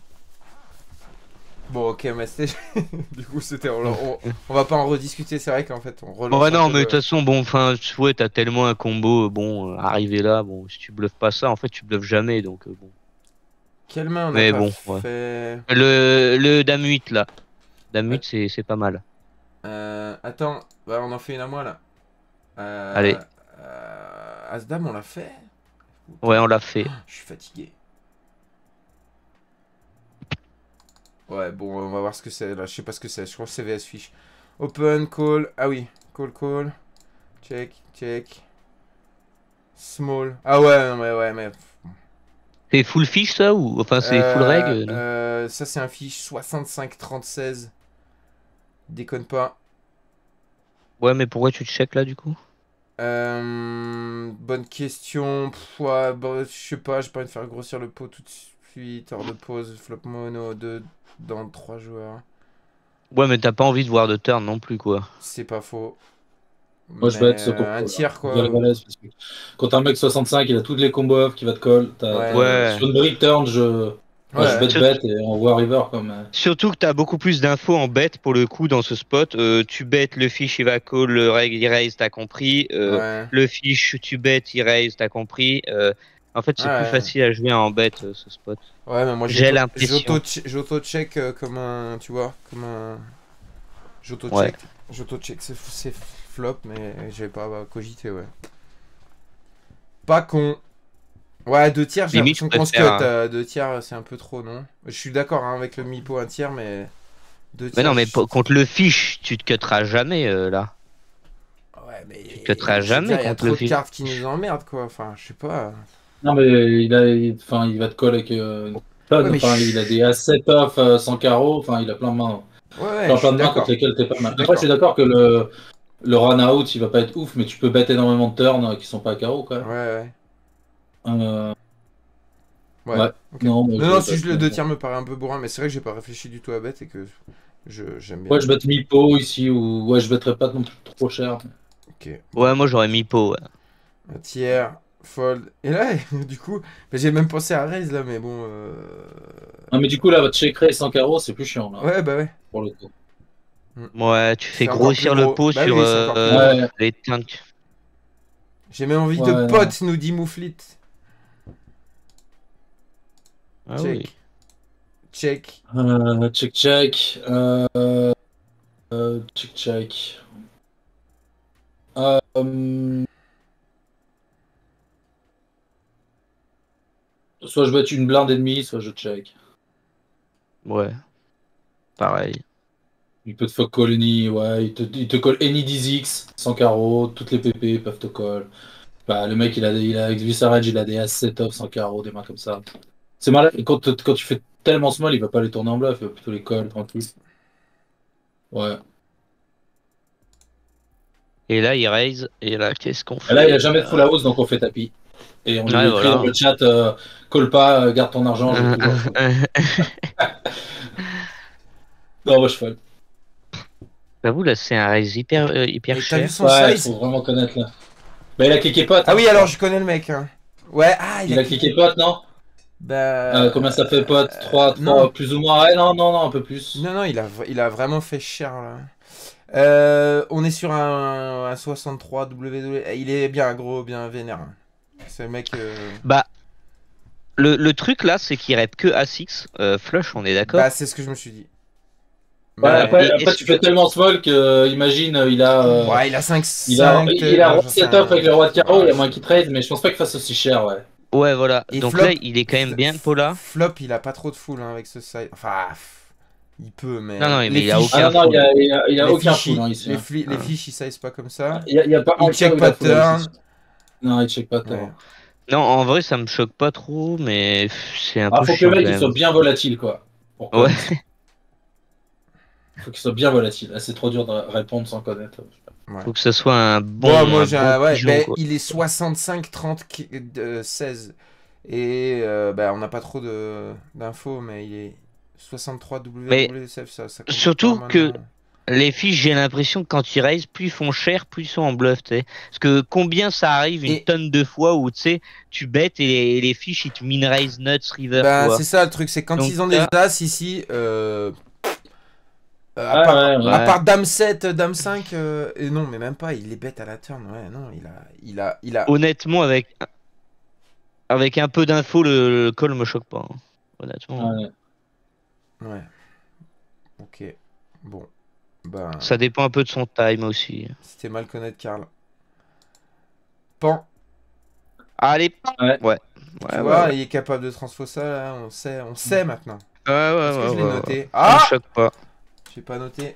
Bon, ok, mais c'était. Du coup, c'était. On, on- on va pas en rediscuter, c'est vrai qu'en fait, on relance Ouais, un non, peu mais de le. toute façon, bon, enfin, tu vois, t'as tellement un combo, euh, bon, euh, arrivé là, bon, si tu bluffes pas ça, en fait, tu bluffes jamais, donc euh, bon. Quelle main on n'a Mais pas bon, ouais. fait? Le, le dame huit, là. Dame Ouais. huit, c'est c'est pas mal. Euh, attends, bah, on en fait une à moi là. Allez, Euh, euh, As-Dame, on l'a fait? ouais, Putain, on l'a fait. je suis fatigué. Ouais, bon, on va voir ce que c'est là. Je sais pas ce que c'est. Je crois que c'est V S Fish. Open, call. Ah oui, call, call. Check, check. Small. Ah ouais, non, mais ouais, mais. C'est full fish, ça, ou, enfin, c'est full reg, Euh, euh, non? euh, ça, c'est un fiche soixante-cinq trente-seize. Déconne pas. Ouais, mais pourquoi tu te check là, du coup? Euh, bonne question. Pff, ouais, bah, je sais pas, j'ai pas envie de faire grossir le pot tout de suite. Hors de pause, flop mono deux dans trois joueurs. Ouais, mais t'as pas envie de voir de turn non plus, quoi. C'est pas faux. Moi, je Mais vais être ce euh, un combo, là. tiers, Val quoi. Valès, parce que quand un mec soixante-cinq, il a toutes les combos off qui va te call. T'as- Ouais, t'as- ouais. Ouais. Sur une brick turn, je. Moi, je Ouais. bet Sur- bet et on voit river comme. euh, Surtout que t'as beaucoup plus d'infos en bet pour le coup dans ce spot. Euh, tu bet le fish, il va call, le reg, il raise, t'as compris. Euh, Ouais. le fish, tu bet, il raise, t'as compris. Euh, En fait, c'est Ouais. plus facile à jouer en bête euh, ce spot. Ouais, mais moi J'ai j'auto- l'impression. j'auto- j'auto-check euh, comme un. Tu vois, comme un. J'auto-check. Ouais. J'auto-check c'est c'est flop, mais j'ai pas bah, cogité, ouais. Pas con. Ouais, deux tiers, j'ai Limite, l'impression je qu'on se cut. préfère, euh, deux tiers, c'est un peu trop, non? Je suis d'accord hein, avec le Mipo, un tiers, mais. Deux Mais tiers. non, mais je- po- contre le fiche, tu te cutteras jamais euh, là. Ouais, mais. tu te cutteras je veux jamais dire, Il y a contre trop le de fiche. cartes qui nous emmerdent, quoi. Enfin, je sais pas. Non, mais il, a, il, enfin, il va te coller avec. Euh, plein de- Ouais, mais enfin, je- il a des As sept off euh, sans carreau. Enfin, il a plein de mains. Ouais, ouais, Plein, je plein suis de mains d'accord. contre lesquelles t'es pas Je mal. suis Après, je suis d'accord. d'accord que le, le run out, il va pas être ouf, mais tu peux bet énormément de turns euh, qui sont pas à carreau, quand Ouais, même. ouais. Euh, Ouais. ouais. Ok. Non, moi, Non, je non, vais si bet, je le mais deux bon. tiers me paraît un peu bourrin, mais c'est vrai que j'ai pas réfléchi du tout à bête et que je j'aime bien. Ouais, je bet Mipo ici, ou ouais, je betterai pas non plus trop cher. Ok. Ouais, moi j'aurais mis pot. Ouais. Un tiers, fold. Et là, du coup, bah, j'ai même pensé à raise là, mais bon. Euh... Non, mais du coup, là, votre check raise sans carreau, c'est plus chiant, là, Ouais, bah ouais. pour le coup. Ouais, tu fais C'est encore grossir plus le gros. pot Bah sur oui, c'est encore plus euh, gros. Ouais. les tanks. J'ai même envie Ouais, de non. pote, nous dit Mouflit. Ah Check. oui. Check. Euh, check, check. Euh, euh, check, check. Euh, hum, soit je bête une blinde et demie, soit je check. Ouais. Pareil. Il peut te fuck call any, ouais, il te, il te call any D Z X sans carreau, toutes les P P peuvent te call. Bah, le mec, il a, il a avec Visarage, il a des As sept off sans carreau, des mains comme ça. C'est malade, quand, quand tu fais tellement small, il va pas les tourner en bluff, il va plutôt les call, tranquille. Ouais. Et là, il raise. Et là, qu'est-ce qu'on Et fait? là, il a jamais de full house, donc on fait tapis. Et on lui Ouais, écrit voilà. dans le chat, euh, call pas, euh, garde ton argent, je veux toujours le fold. Non, moi je fold. J'avoue, là, c'est un raise hyper, euh, hyper Et t'as vu cher. son Ouais, size? faut vraiment connaître là. Bah, il a cliqué pote. Ah hein, oui, je alors crois. je connais le mec. Hein. Ouais, ah, il, Il a cliqué pote, non? Bah. Euh, combien ça fait pote? euh, trois, trois, non. plus ou moins. Ouais, non, non, non, un peu plus. Non, non, il a, il a vraiment fait cher là. Euh, on est sur un, un soixante-trois W W. Il est bien gros, bien vénère. hein. C'est le mec. euh, Bah, le, le truc là, c'est qu'il rep que A six. Euh, flush, on est d'accord? Bah, c'est ce que je me suis dit. Ouais, Mais- après, Et après est-ce tu que- fais tellement small que, euh, imagine, euh, il a. euh, Ouais, il a cinq, il a, cinq, il a non, roi j'en sais setup rien. avec le roi de carreau, il y a Ouais, moins qu'il trade, mais je pense pas qu'il fasse aussi cher, ouais. Ouais, voilà. Et Donc flop- là, il est quand même bien, Paula. Flop, il a pas trop de full hein, avec ce side. Enfin, pff, il peut, mais. Non, non, mais les il a fiches- Ah aucun non, non, il y a, full. il y a, il y a les aucun fiches, full hein, il- ici. les, hein. fli- les Ah. fiches, ils size pas comme ça. Il y a, il y a pas Il un check cas où pas a full turn. ici. Non, il check pas Ouais. turn. Non, en vrai, ça me choque pas trop, mais pff, c'est un Ah, peu faut que chiant le mec quand il même. soit bien volatile, quoi. Pour Ouais. connaître. Faut qu'il soit bien volatile. Ah, c'est trop dur de répondre sans connaître. Ouais. Faut que ce soit un bon, Bon, moi un j'ai bon un. Ouais, pigeon, ben, quoi. il est soixante-cinq, trente, qui- euh, seize. Et euh, bah, on n'a pas trop de- d'infos, mais il est soixante-trois W W F, ça, ça compte surtout pas que- maintenant. Les fiches, j'ai l'impression que quand ils raise, plus ils font cher, plus ils sont en bluff, tu sais. Parce que combien ça arrive une Et- tonne de fois où, tu sais, tu bêtes et les, les fiches, ils te min raise nuts, river, Bah, tu vois. c'est ça le truc, c'est quand Donc ils ont des là- as ici. Euh, euh, à, Ouais, part, ouais, ouais. à part Dame sept, Dame cinq, euh, et non, mais même pas, il les bête à la turn. Ouais, non, il a. Il a, il a... Honnêtement, avec, avec un peu d'infos, le, le call me choque pas. hein. Honnêtement. Ouais. Ouais. Ok. Bon. Bah, Ça dépend un peu de son time aussi. c'était mal connaître Karl. Pan. Allez, Ouais. ouais. Tu Ouais, vois, ouais, il est capable de transfo ça, là, on sait, on sait maintenant. ouais, ouais, Est-ce que ouais, je l'ai ouais, noté? ouais. Ça me Ah, choque pas. j'ai pas noté.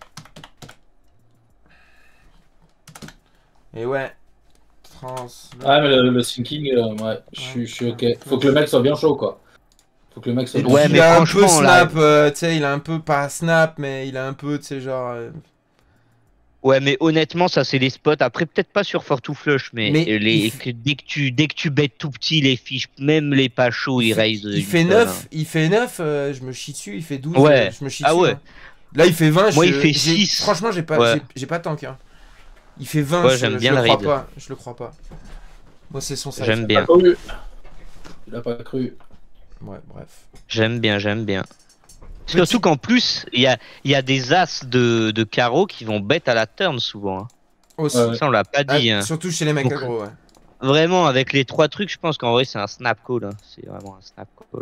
Et ouais. Trans. Ouais, mais le, le sinking, euh, ouais, je suis- je suis ok. Faut que le mec soit bien chaud, quoi. Faut que le mec soit Et bien Ouais, puis, mais il a un peu franchement, là- snap, euh, tu sais, il a un peu, pas snap, mais il a un peu, tu sais, genre... euh, Ouais, mais honnêtement, ça c'est les spots. Après, peut-être pas sur Fort to Flush, mais, Mais euh, les, il f- que dès que tu dès que tu bêtes tout petit, les fiches, même les pas chauds, ils fait, raise. il une fait tonne, neuf, hein. il fait neuf, euh, je me chie dessus, il fait douze, Ouais. euh, je me chie Ah dessus. ouais. hein. Là, il fait vingt, Moi, je- il fait j'ai- six. Franchement, j'ai pas, Ouais. j'ai- j'ai pas tank. Hein. Il fait vingt, Ouais, je, j'aime je bien le le crois read. pas. Je le crois pas. Moi, c'est son size. J'aime Il a bien, pas cru. Il a pas cru. Ouais, bref. j'aime bien, j'aime bien. Petit- Surtout qu'en plus, il y a, il y a des as de, de carreaux qui vont bet à la turn souvent. hein. Aussi. Ouais, ouais. Ça, on l'a pas Ah, dit. hein. surtout chez les mecs Donc- aggro, ouais. vraiment, avec les trois trucs, je pense qu'en vrai, c'est un snap call. Hein. C'est vraiment un snap call.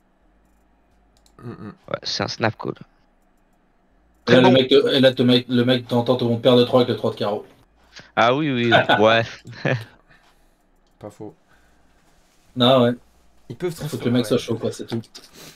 Mm -mm. Ouais, c'est un snap call. Et là, Bon. le mec, et là, te mec, le mec t'entend ton père de trois avec le trois de carreau. Ah oui, oui, ouais. Pas faux. Non, ouais. Ils peuvent Faut transformer. que le mec ouais. soit chaud, quoi, c'est tout.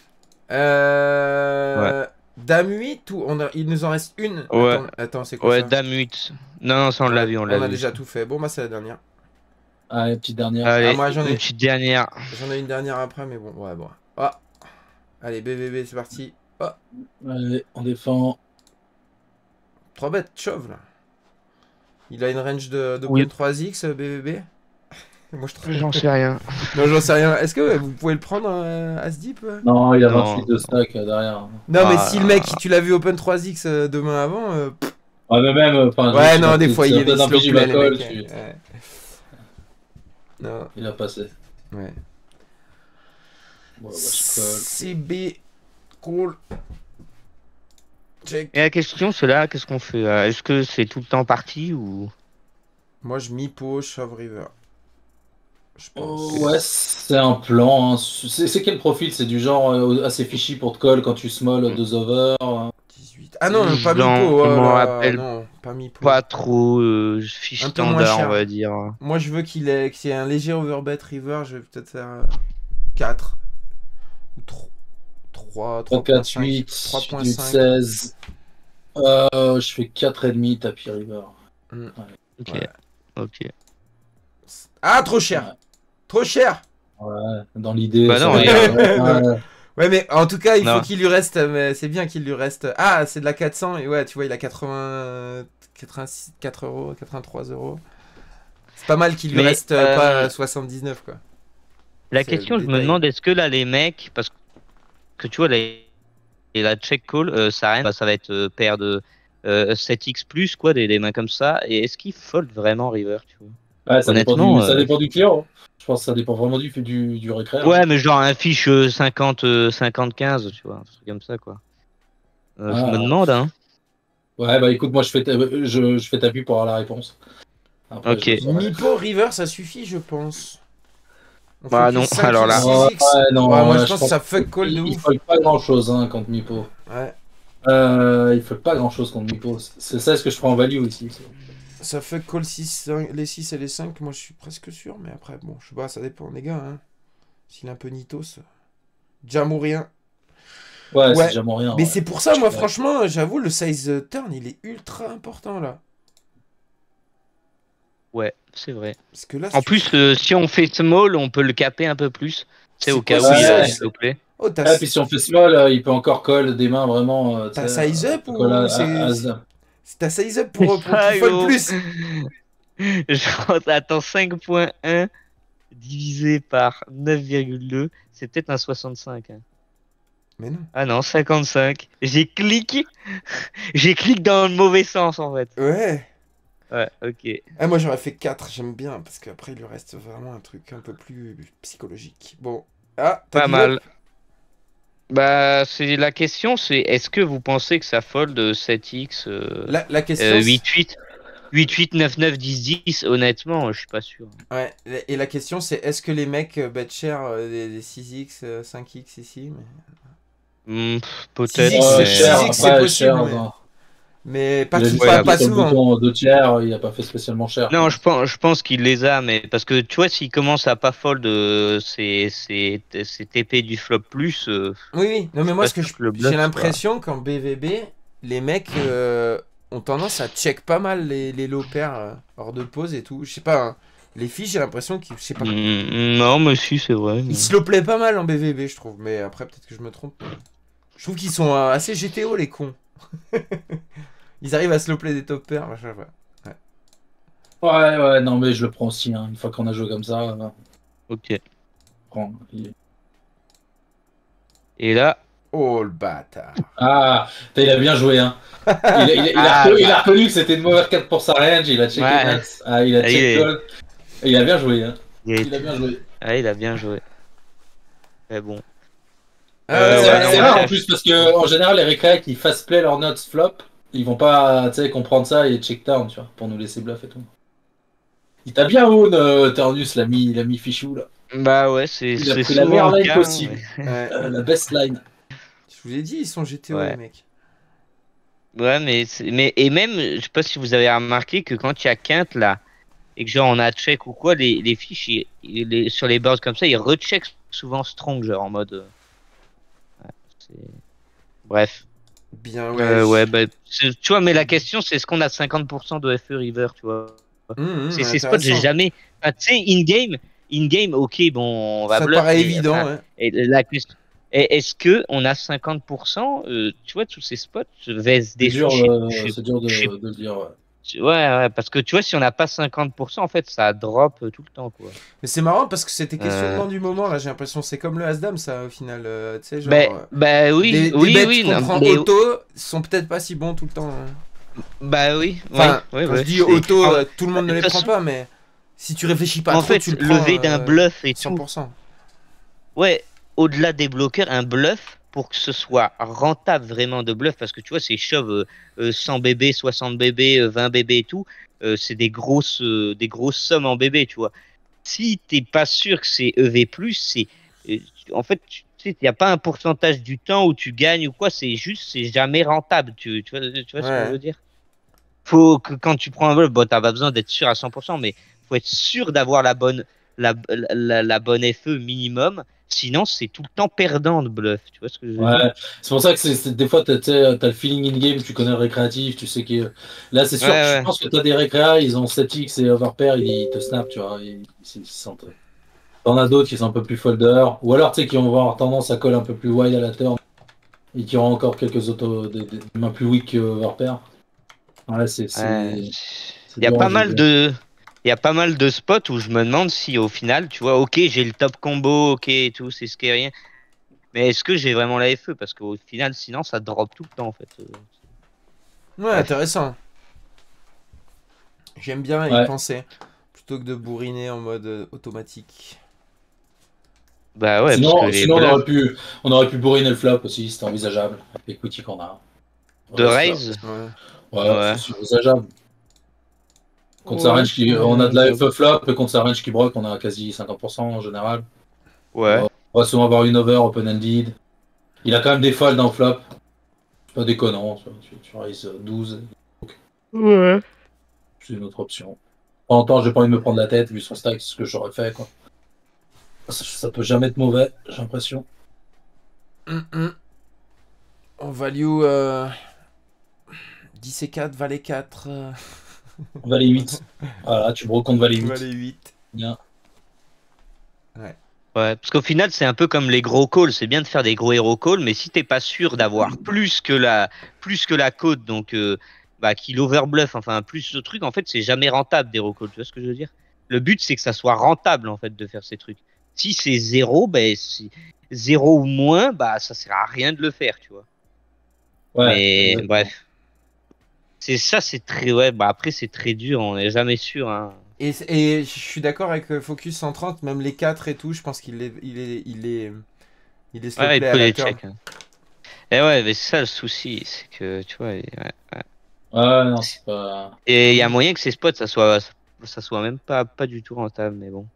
Euh... Dame huit ou on a... il nous en reste une. Ouais. Attends, attends c'est quoi Ouais, ça dame huit. Non, non, ça on l'a Ouais, vu, on On l'a a vu. déjà ça. tout fait. Bon, bah, c'est la dernière. Allez, petite dernière. Allez, Ah, moi, j'en ai- une petite dernière. J'en ai une dernière après, mais bon, ouais, bon. Ah. Allez, B V B, c'est parti. Ah. Allez, on défend. trois bêtes, chauve là. Il a une range de, de Oui. trois X, B V B. Moi, je trouve. J'en sais rien. Non, j'en sais rien. Est-ce que ouais, vous pouvez le prendre euh, à ce deep ouais Non, il a Non, vingt-huit de stack euh, derrière. Non, mais Ah, si le mec, tu l'as vu Open trois X euh, demain avant. euh, pff, Ouais, mais même. euh, enfin, ouais, je- non, je- des c'est- fois, c'est il y un avait peu des d'un slow P J play, les Bacol, mecs. tu- ouais. Non, Il a passé. ouais. Bon, bah, je colle. C B. Cool. Check. Et la question, c'est là, qu'est-ce qu'on fait euh, Est-ce que c'est tout le temps parti ou Moi, je mi-po, shove river. Je pense. Oh, ouais, c'est un plan. Hein. C'est c'est quel profil? C'est du genre euh, assez fishy pour te call quand tu small deux over. euh. dix-huit. Ah non, pas J'en- mi-po. je Oh m'en là, rappelle non, pas mi-po. pas trop euh, fiche Un peu moins standard, cher. on va dire. Moi, je veux qu'il ait, qu'il y ait un léger overbet river. Je vais peut-être faire euh, quatre. Ou trois. trois, trois, quatre, huit, trois point huit, cinq. seize. Euh, je fais quatre virgule cinq tapis river. Ok, Ouais. ok. Ah, trop cher. Ouais. Trop cher. Ouais, dans l'idée. Bah non, ça- regarde. ouais. Ouais, mais en tout cas, il Non. faut qu'il lui reste. Mais c'est bien qu'il lui reste. Ah, c'est de la quatre cents. Et ouais, tu vois, il a quatre-vingts, quatre-vingt-six, quatre euros, quatre-vingt-trois euros. C'est pas mal qu'il lui Mais, reste euh, euh, pas soixante-dix-neuf, quoi. La C'est question, le je me détail. demande, est-ce que là, les mecs, parce que tu vois, là, et la check call, euh, ça, rien, bah, ça va être euh, paire de euh, sept X plus, quoi, des, des mains comme ça. Et est-ce qu'ils fold vraiment river, tu vois Ouais, ça, dépend Honnêtement, du, ça euh, dépend du client. Je pense que ça dépend vraiment du, du, du récré. hein. Ouais, mais genre un fiche euh, cinquante, euh, cinquante, quinze, tu vois, un truc comme ça, quoi. Euh, je Ah. me demande, hein. Ouais, bah écoute, moi je fais, ta- je, je fais tapis pour avoir la réponse. Après, Ok. je saurai. Mi-po river, ça suffit, je pense. On Bah focus non, cinq alors là. X, Ouais, six X. ouais, non, Ouais, moi, ouais, je pense que ça fuck call de il, il ouf. faut pas grand chose hein, contre Mipo. Ouais. Euh, il faut pas grand chose contre Mipo. C'est ça ce que je prends en value aussi. Ça fuck call six, cinq, les six et les cinq, moi je suis presque sûr, mais après, bon, je sais pas, ça dépend des gars. Hein. S'il est un peu nitos. Jam ou rien. Ouais, Ouais, c'est déjà mon rien. Mais ouais. c'est pour ça, moi, Ouais. franchement, j'avoue, le size euh, turn, il est ultra important là. Ouais, c'est vrai. Parce que là, En si tu- plus, euh, si on fait small, on peut le caper un peu plus. C'est C'est au cas où quoi il ça, a c'est- s'il vous plaît. Oh, t'as Ah, puis si on fait small, euh, il peut encore call des mains vraiment. euh, T'as tu sais, size euh, up ou call à- c'est- à- à- c'est- t'as size up pour, pour Ah, qu'il fold gros. plus. Genre, attends, cinq point un divisé par neuf virgule deux, c'est peut-être un soixante-cinq. hein. Mais non. Ah non, cinquante-cinq. J'ai cliqué. J'ai cliqué dans le mauvais sens en fait. Ouais. Ouais, ok. Ah, moi j'aurais fait quatre, j'aime bien, parce qu'après il lui reste vraiment un truc un peu plus psychologique. Bon. Ah, t'as Pas dit mal. up Bah, c'est la question, c'est est-ce que vous pensez que ça fold sept X euh, La, la question. euh, c'est- huit huit huit huit, neuf neuf, dix dix? Honnêtement, je suis pas sûr. Ouais, et la question c'est est-ce que les mecs euh, bet cher euh, des, des six X, euh, cinq X ici mais... Hmm, pff, six peut-être. X, Ouais, mais- six cher, X, c'est après, possible, cher, mais- non. mais pas, Il a tout- juste pas, ouais, pas appuyé sur le souvent. bouton deux tiers, il a pas fait spécialement cher. Non, quoi. je pense, je pense qu'il les a, mais parce que tu vois, s'il commence à pas fold euh, ses, ses, ses T P du flop plus, euh, Oui, oui. Non, mais moi, pas ce que sûr je- que le bluff, j'ai l'impression qu'en B V B, les mecs euh, ont tendance à check pas mal les, les low pairs euh, hors de pause et tout. Je sais pas, hein. Les filles, j'ai l'impression qu'ils, je sais pas, mm, non, mais si, c'est vrai. mais- ils slow play pas mal en B V B, je trouve. Mais après, peut-être que je me trompe. Je trouve qu'ils sont euh, assez G T O, les cons. Ils arrivent à slow play des top pairs, machin, ouais. Ouais, ouais, non, mais je le prends aussi. Hein. Une fois qu'on a joué comme ça, euh, Ok. je prends. Il- Et là, Oh, le bâtard. Ah, putain, il a bien joué. Hein. Il, a, il a- il a Ah, reconnu, il bah. a reconnu que c'était une mauvaise carte pour sa range. Il a checké Ouais. nuts. Ah, il a Ah, il checké est- call. Et il a bien joué. Hein. il, est- Il a bien joué. ah, il a bien joué. Mais bon. Ah, Euh, c'est ouais, non, c'est moi, rare ça- en plus parce que en général les récré qui fast play leur nuts flop, ils vont pas tu sais comprendre ça et check turn tu vois pour nous laisser bluff et tout. Il t'a bien own, euh, Ternus, l'ami l'ami Fichou, là. Bah ouais, c'est Il a c'est pris la souvent meilleure le line cas. possible. mais- Ouais. Euh, la best line. Je vous ai dit, ils sont G T O, Ouais. les mecs. Ouais, mais, c'est- mais et même, je sais pas si vous avez remarqué que quand il y a quinte là, et que genre on a check ou quoi, les, les fiches ils- ils- les- sur les boards comme ça, ils recheck souvent strong, genre en mode. euh, ouais, c'est- Bref. Bien, ouais. Euh, je- ouais, bah, c'est- tu vois, mais la question c'est est-ce qu'on a cinquante pour cent de F E River, tu vois. Hum, hum, C'est ces spots, j'ai intéressant. jamais. Enfin, tu sais, in-game, in-game, ok, bon, on va Ça te bluff. paraît mais, évident, enfin, ouais. et la question. et Est-ce que on a cinquante pour cent, euh, tu vois, tous ces spots, V S C'est des dur, fiches, euh, je sais- c'est dur de, je sais de le dire. Ouais. Ouais, ouais, parce que tu vois, si on n'a pas cinquante pour cent, en fait, ça drop euh, tout le temps, quoi. Mais c'est marrant parce que c'était questionnement Euh... du moment, là, j'ai l'impression. C'est comme le As-Dame, ça, au final. euh, tu sais, genre. Bah, euh, bah oui, des, des oui, bêtes oui, qu'on non, prend mais- auto sont peut-être pas si bons tout le temps. hein. bah oui, Enfin, oui, oui, quand oui, je dis c'est- auto, En- euh, tout le monde ne de les toute prend façon- pas, mais si tu réfléchis pas en trop, fait, tu le prends. lever d'un euh, bluff et cent tout. pour cent. Ouais, au-delà des bloqueurs, un bluff pour que ce soit rentable vraiment de bluff, parce que tu vois, c'est shove euh, euh, cent B B, soixante B B, euh, vingt B B et tout, euh, c'est des grosses, euh, des grosses sommes en B B, tu vois. Si t'es pas sûr que c'est E V plus, c'est. euh, En fait, tu sais, il n'y a pas un pourcentage du temps où tu gagnes ou quoi, c'est juste, c'est jamais rentable, tu, tu vois, tu vois ce que Ouais. je veux dire? Faut que quand tu prends un bluff, bon, t'as pas besoin d'être sûr à cent pour cent, mais faut être sûr d'avoir la bonne, la, la, la bonne F E minimum. Sinon, c'est tout le temps perdant de bluff. Tu vois ce que je veux dire? Ouais, c'est pour ça que c'est, c'est- des fois, tu as le feeling in-game, tu connais le récréatif, tu sais que. Là, c'est sûr, Ouais, je ouais. pense que tu as des récréas, ils ont sept X et overpair, ils te snap, tu vois. Ils, ils, ils sentent. T'en as d'autres qui sont un peu plus folder, ou alors, tu sais, qui vont avoir tendance à coller un peu plus wide à la turn, et qui auront encore quelques autos, des, des mains plus weak que overpair. Ouais, c'est. c'est- Ouais. c'est Il y a dur pas à mal juger. de, il y a pas mal de spots où je me demande si au final, tu vois, ok, j'ai le top combo, ok, et tout, c'est ce qui est rien. Mais est-ce que j'ai vraiment la F E? Parce qu'au final, sinon, ça drop tout le temps, en fait. Euh, Ouais, Bref. intéressant. J'aime bien y Ouais. penser. Plutôt que de bourriner en mode euh, automatique. Bah ouais, sinon, parce que les sinon on, bluffs aurait pu, on aurait pu bourriner le flop aussi, c'était envisageable, avec les quitty qu'on a. de raise. Ouais. Ouais, Ouais. c'est envisageable. Contre sa Ouais, range qui, ouais, on a de la j'avoue. F E flop et contre sa range qui broke, on a quasi cinquante pour cent en général. Ouais. On va souvent avoir une over open-ended. Il a quand même des folds dans le flop. C'est pas déconnant, tu, tu, tu raises douze, Ouais. c'est une autre option. En même temps, j'ai pas envie de me prendre la tête vu son stack, c'est ce que j'aurais fait. Quoi. Ça, ça peut jamais être mauvais, j'ai l'impression. Hum, hum. On value euh, dix et quatre, valet quatre. euh, Valet huit. Voilà, tu broques contre Valet huit. valet huit. Bien. Ouais, parce qu'au final, c'est un peu comme les gros calls. C'est bien de faire des gros hero calls, mais si t'es pas sûr d'avoir plus que la, plus que la cote, donc euh, bah, qu'il overbluff, enfin plus de trucs, en fait, c'est jamais rentable des hero calls. Tu vois ce que je veux dire? Le but, c'est que ça soit rentable en fait de faire ces trucs. Si c'est zéro, ben si zéro ou moins, bah ça sert à rien de le faire, tu vois. Ouais, mais exactement. bref, c'est ça, c'est très ouais. Bah après, c'est très dur. On n'est jamais sûr. Hein. Et, et je suis d'accord avec euh, Focus cent trente, même les quatre et tout, je pense qu'il est, il est, il est, il est slow Ouais, il play à peut la les turn. check. Hein. Et ouais, mais c'est ça le souci, c'est que tu vois. Ouais. Ouais, non, c'est pas. Et il y a moyen que ces spots, ça soit, ça soit même pas, pas du tout rentable, mais bon.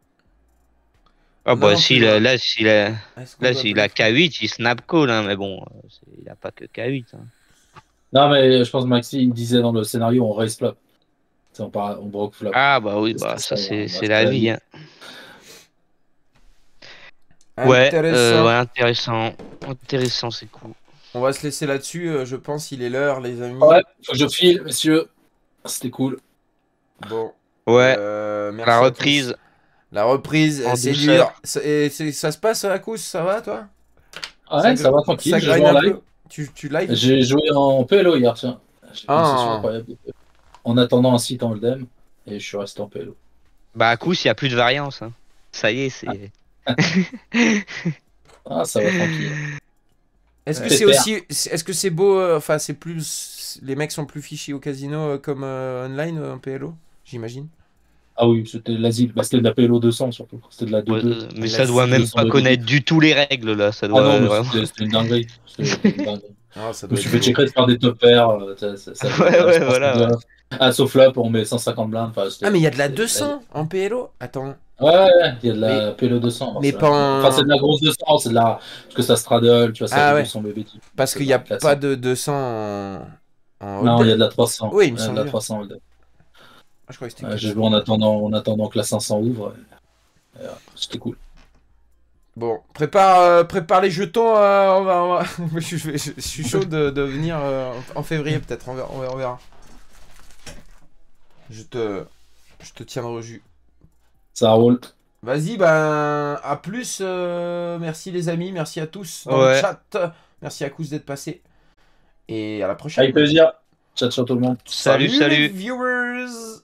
Ah Non, bah non si plus, là, ouais. là, s'il a, Est-ce qu'on là, doit s'il a bluff K huit, il snap call, hein, mais bon, euh, c'est- il a pas que K huit. Hein. Non, mais je pense que Maxi il disait dans le scénario on raise flop. C'est on, part, on broke flop. Ah bah oui, C'est bah ça, ça c'est bah, c'est c'est la la vie. vie. Hein. Ouais, Intéressant. euh, ouais, intéressant, intéressant, c'est cool. On va se laisser là-dessus, euh, je pense, il est l'heure, les amis. Ouais, faut que je file, messieurs. C'était cool. Bon. Ouais, Euh, merci la à tous. reprise. La reprise, En c'est douceur. dur. Ça- Et c'est- ça se passe à coup, ça va toi? Ouais, ça, gr- va tranquille. Ça J'ai joué grind en un live. peu. Tu, tu live? J'ai joué en P L O hier, tiens. J'ai fait Ah. une session incroyable. En attendant un site en Hold'em. Et je suis resté en P L O. Bah à coup, s'il y a plus de variance. Hein. Ça y est, c'est. Ah, ça va tranquille. Est-ce que Ouais. c'est Pépère. aussi, est-ce que c'est beau, euh, enfin c'est plus, les mecs sont plus fichés au casino euh, comme euh, online euh, en P L O, j'imagine. Ah oui, c'était de l'asile. Bah, c'était de la P L O deux cents surtout. C'était de la Ouais, deux deux. euh, mais La ça doit cible même sont pas de connaître du tout les règles là. Ça Ah doit non, mais vraiment. c'était c'était une dinguerie. C'était une dinguerie. Ah, ça Je me doit suis être fait beau. checker de faire des top pairs. euh, ça- ça- ça- Ouais, je ouais, pense voilà, que ça doit- ouais. Ah, sauf là, on met cent cinquante blindes. Enfin, c'était- Ah, mais il y a de la c'était- deux cents en P L O? Attends. Ouais, ouais, ouais, il y a de la P L O deux cents. mais c'est pas la- Enfin, c'est en- de la grosse deux cents, c'est de la. Parce que ça straddle, tu vois, ça Ah fait ouais. deux cents bébés. Parce C'est qu'il de n'y a la quatre pas cents. de deux cents en, en Non, il y a hold-up. de la trois cents. Oui, il me Il y a de semble la bien. trois cents hold-up. Ah, je crois que c'était Ouais, quatre j'ai cents. joué en attendant, en attendant que la cinq cents ouvre. et- et, euh, C'était cool. Bon, prépare, euh, prépare les jetons. euh, on va, on va- je, je- je- je suis chaud de, de venir euh, en en février, peut-être. On verra, on verra, on verra. Je te, je te tiendrai au jus. Ça roule. Vas-y, ben, à plus. euh, merci les amis, merci à tous dans le Ouais. chat. Merci à Kous d'être passé. Et à la prochaine. Avec plaisir. Ciao, ciao tout le monde. Salut, les salut. viewers.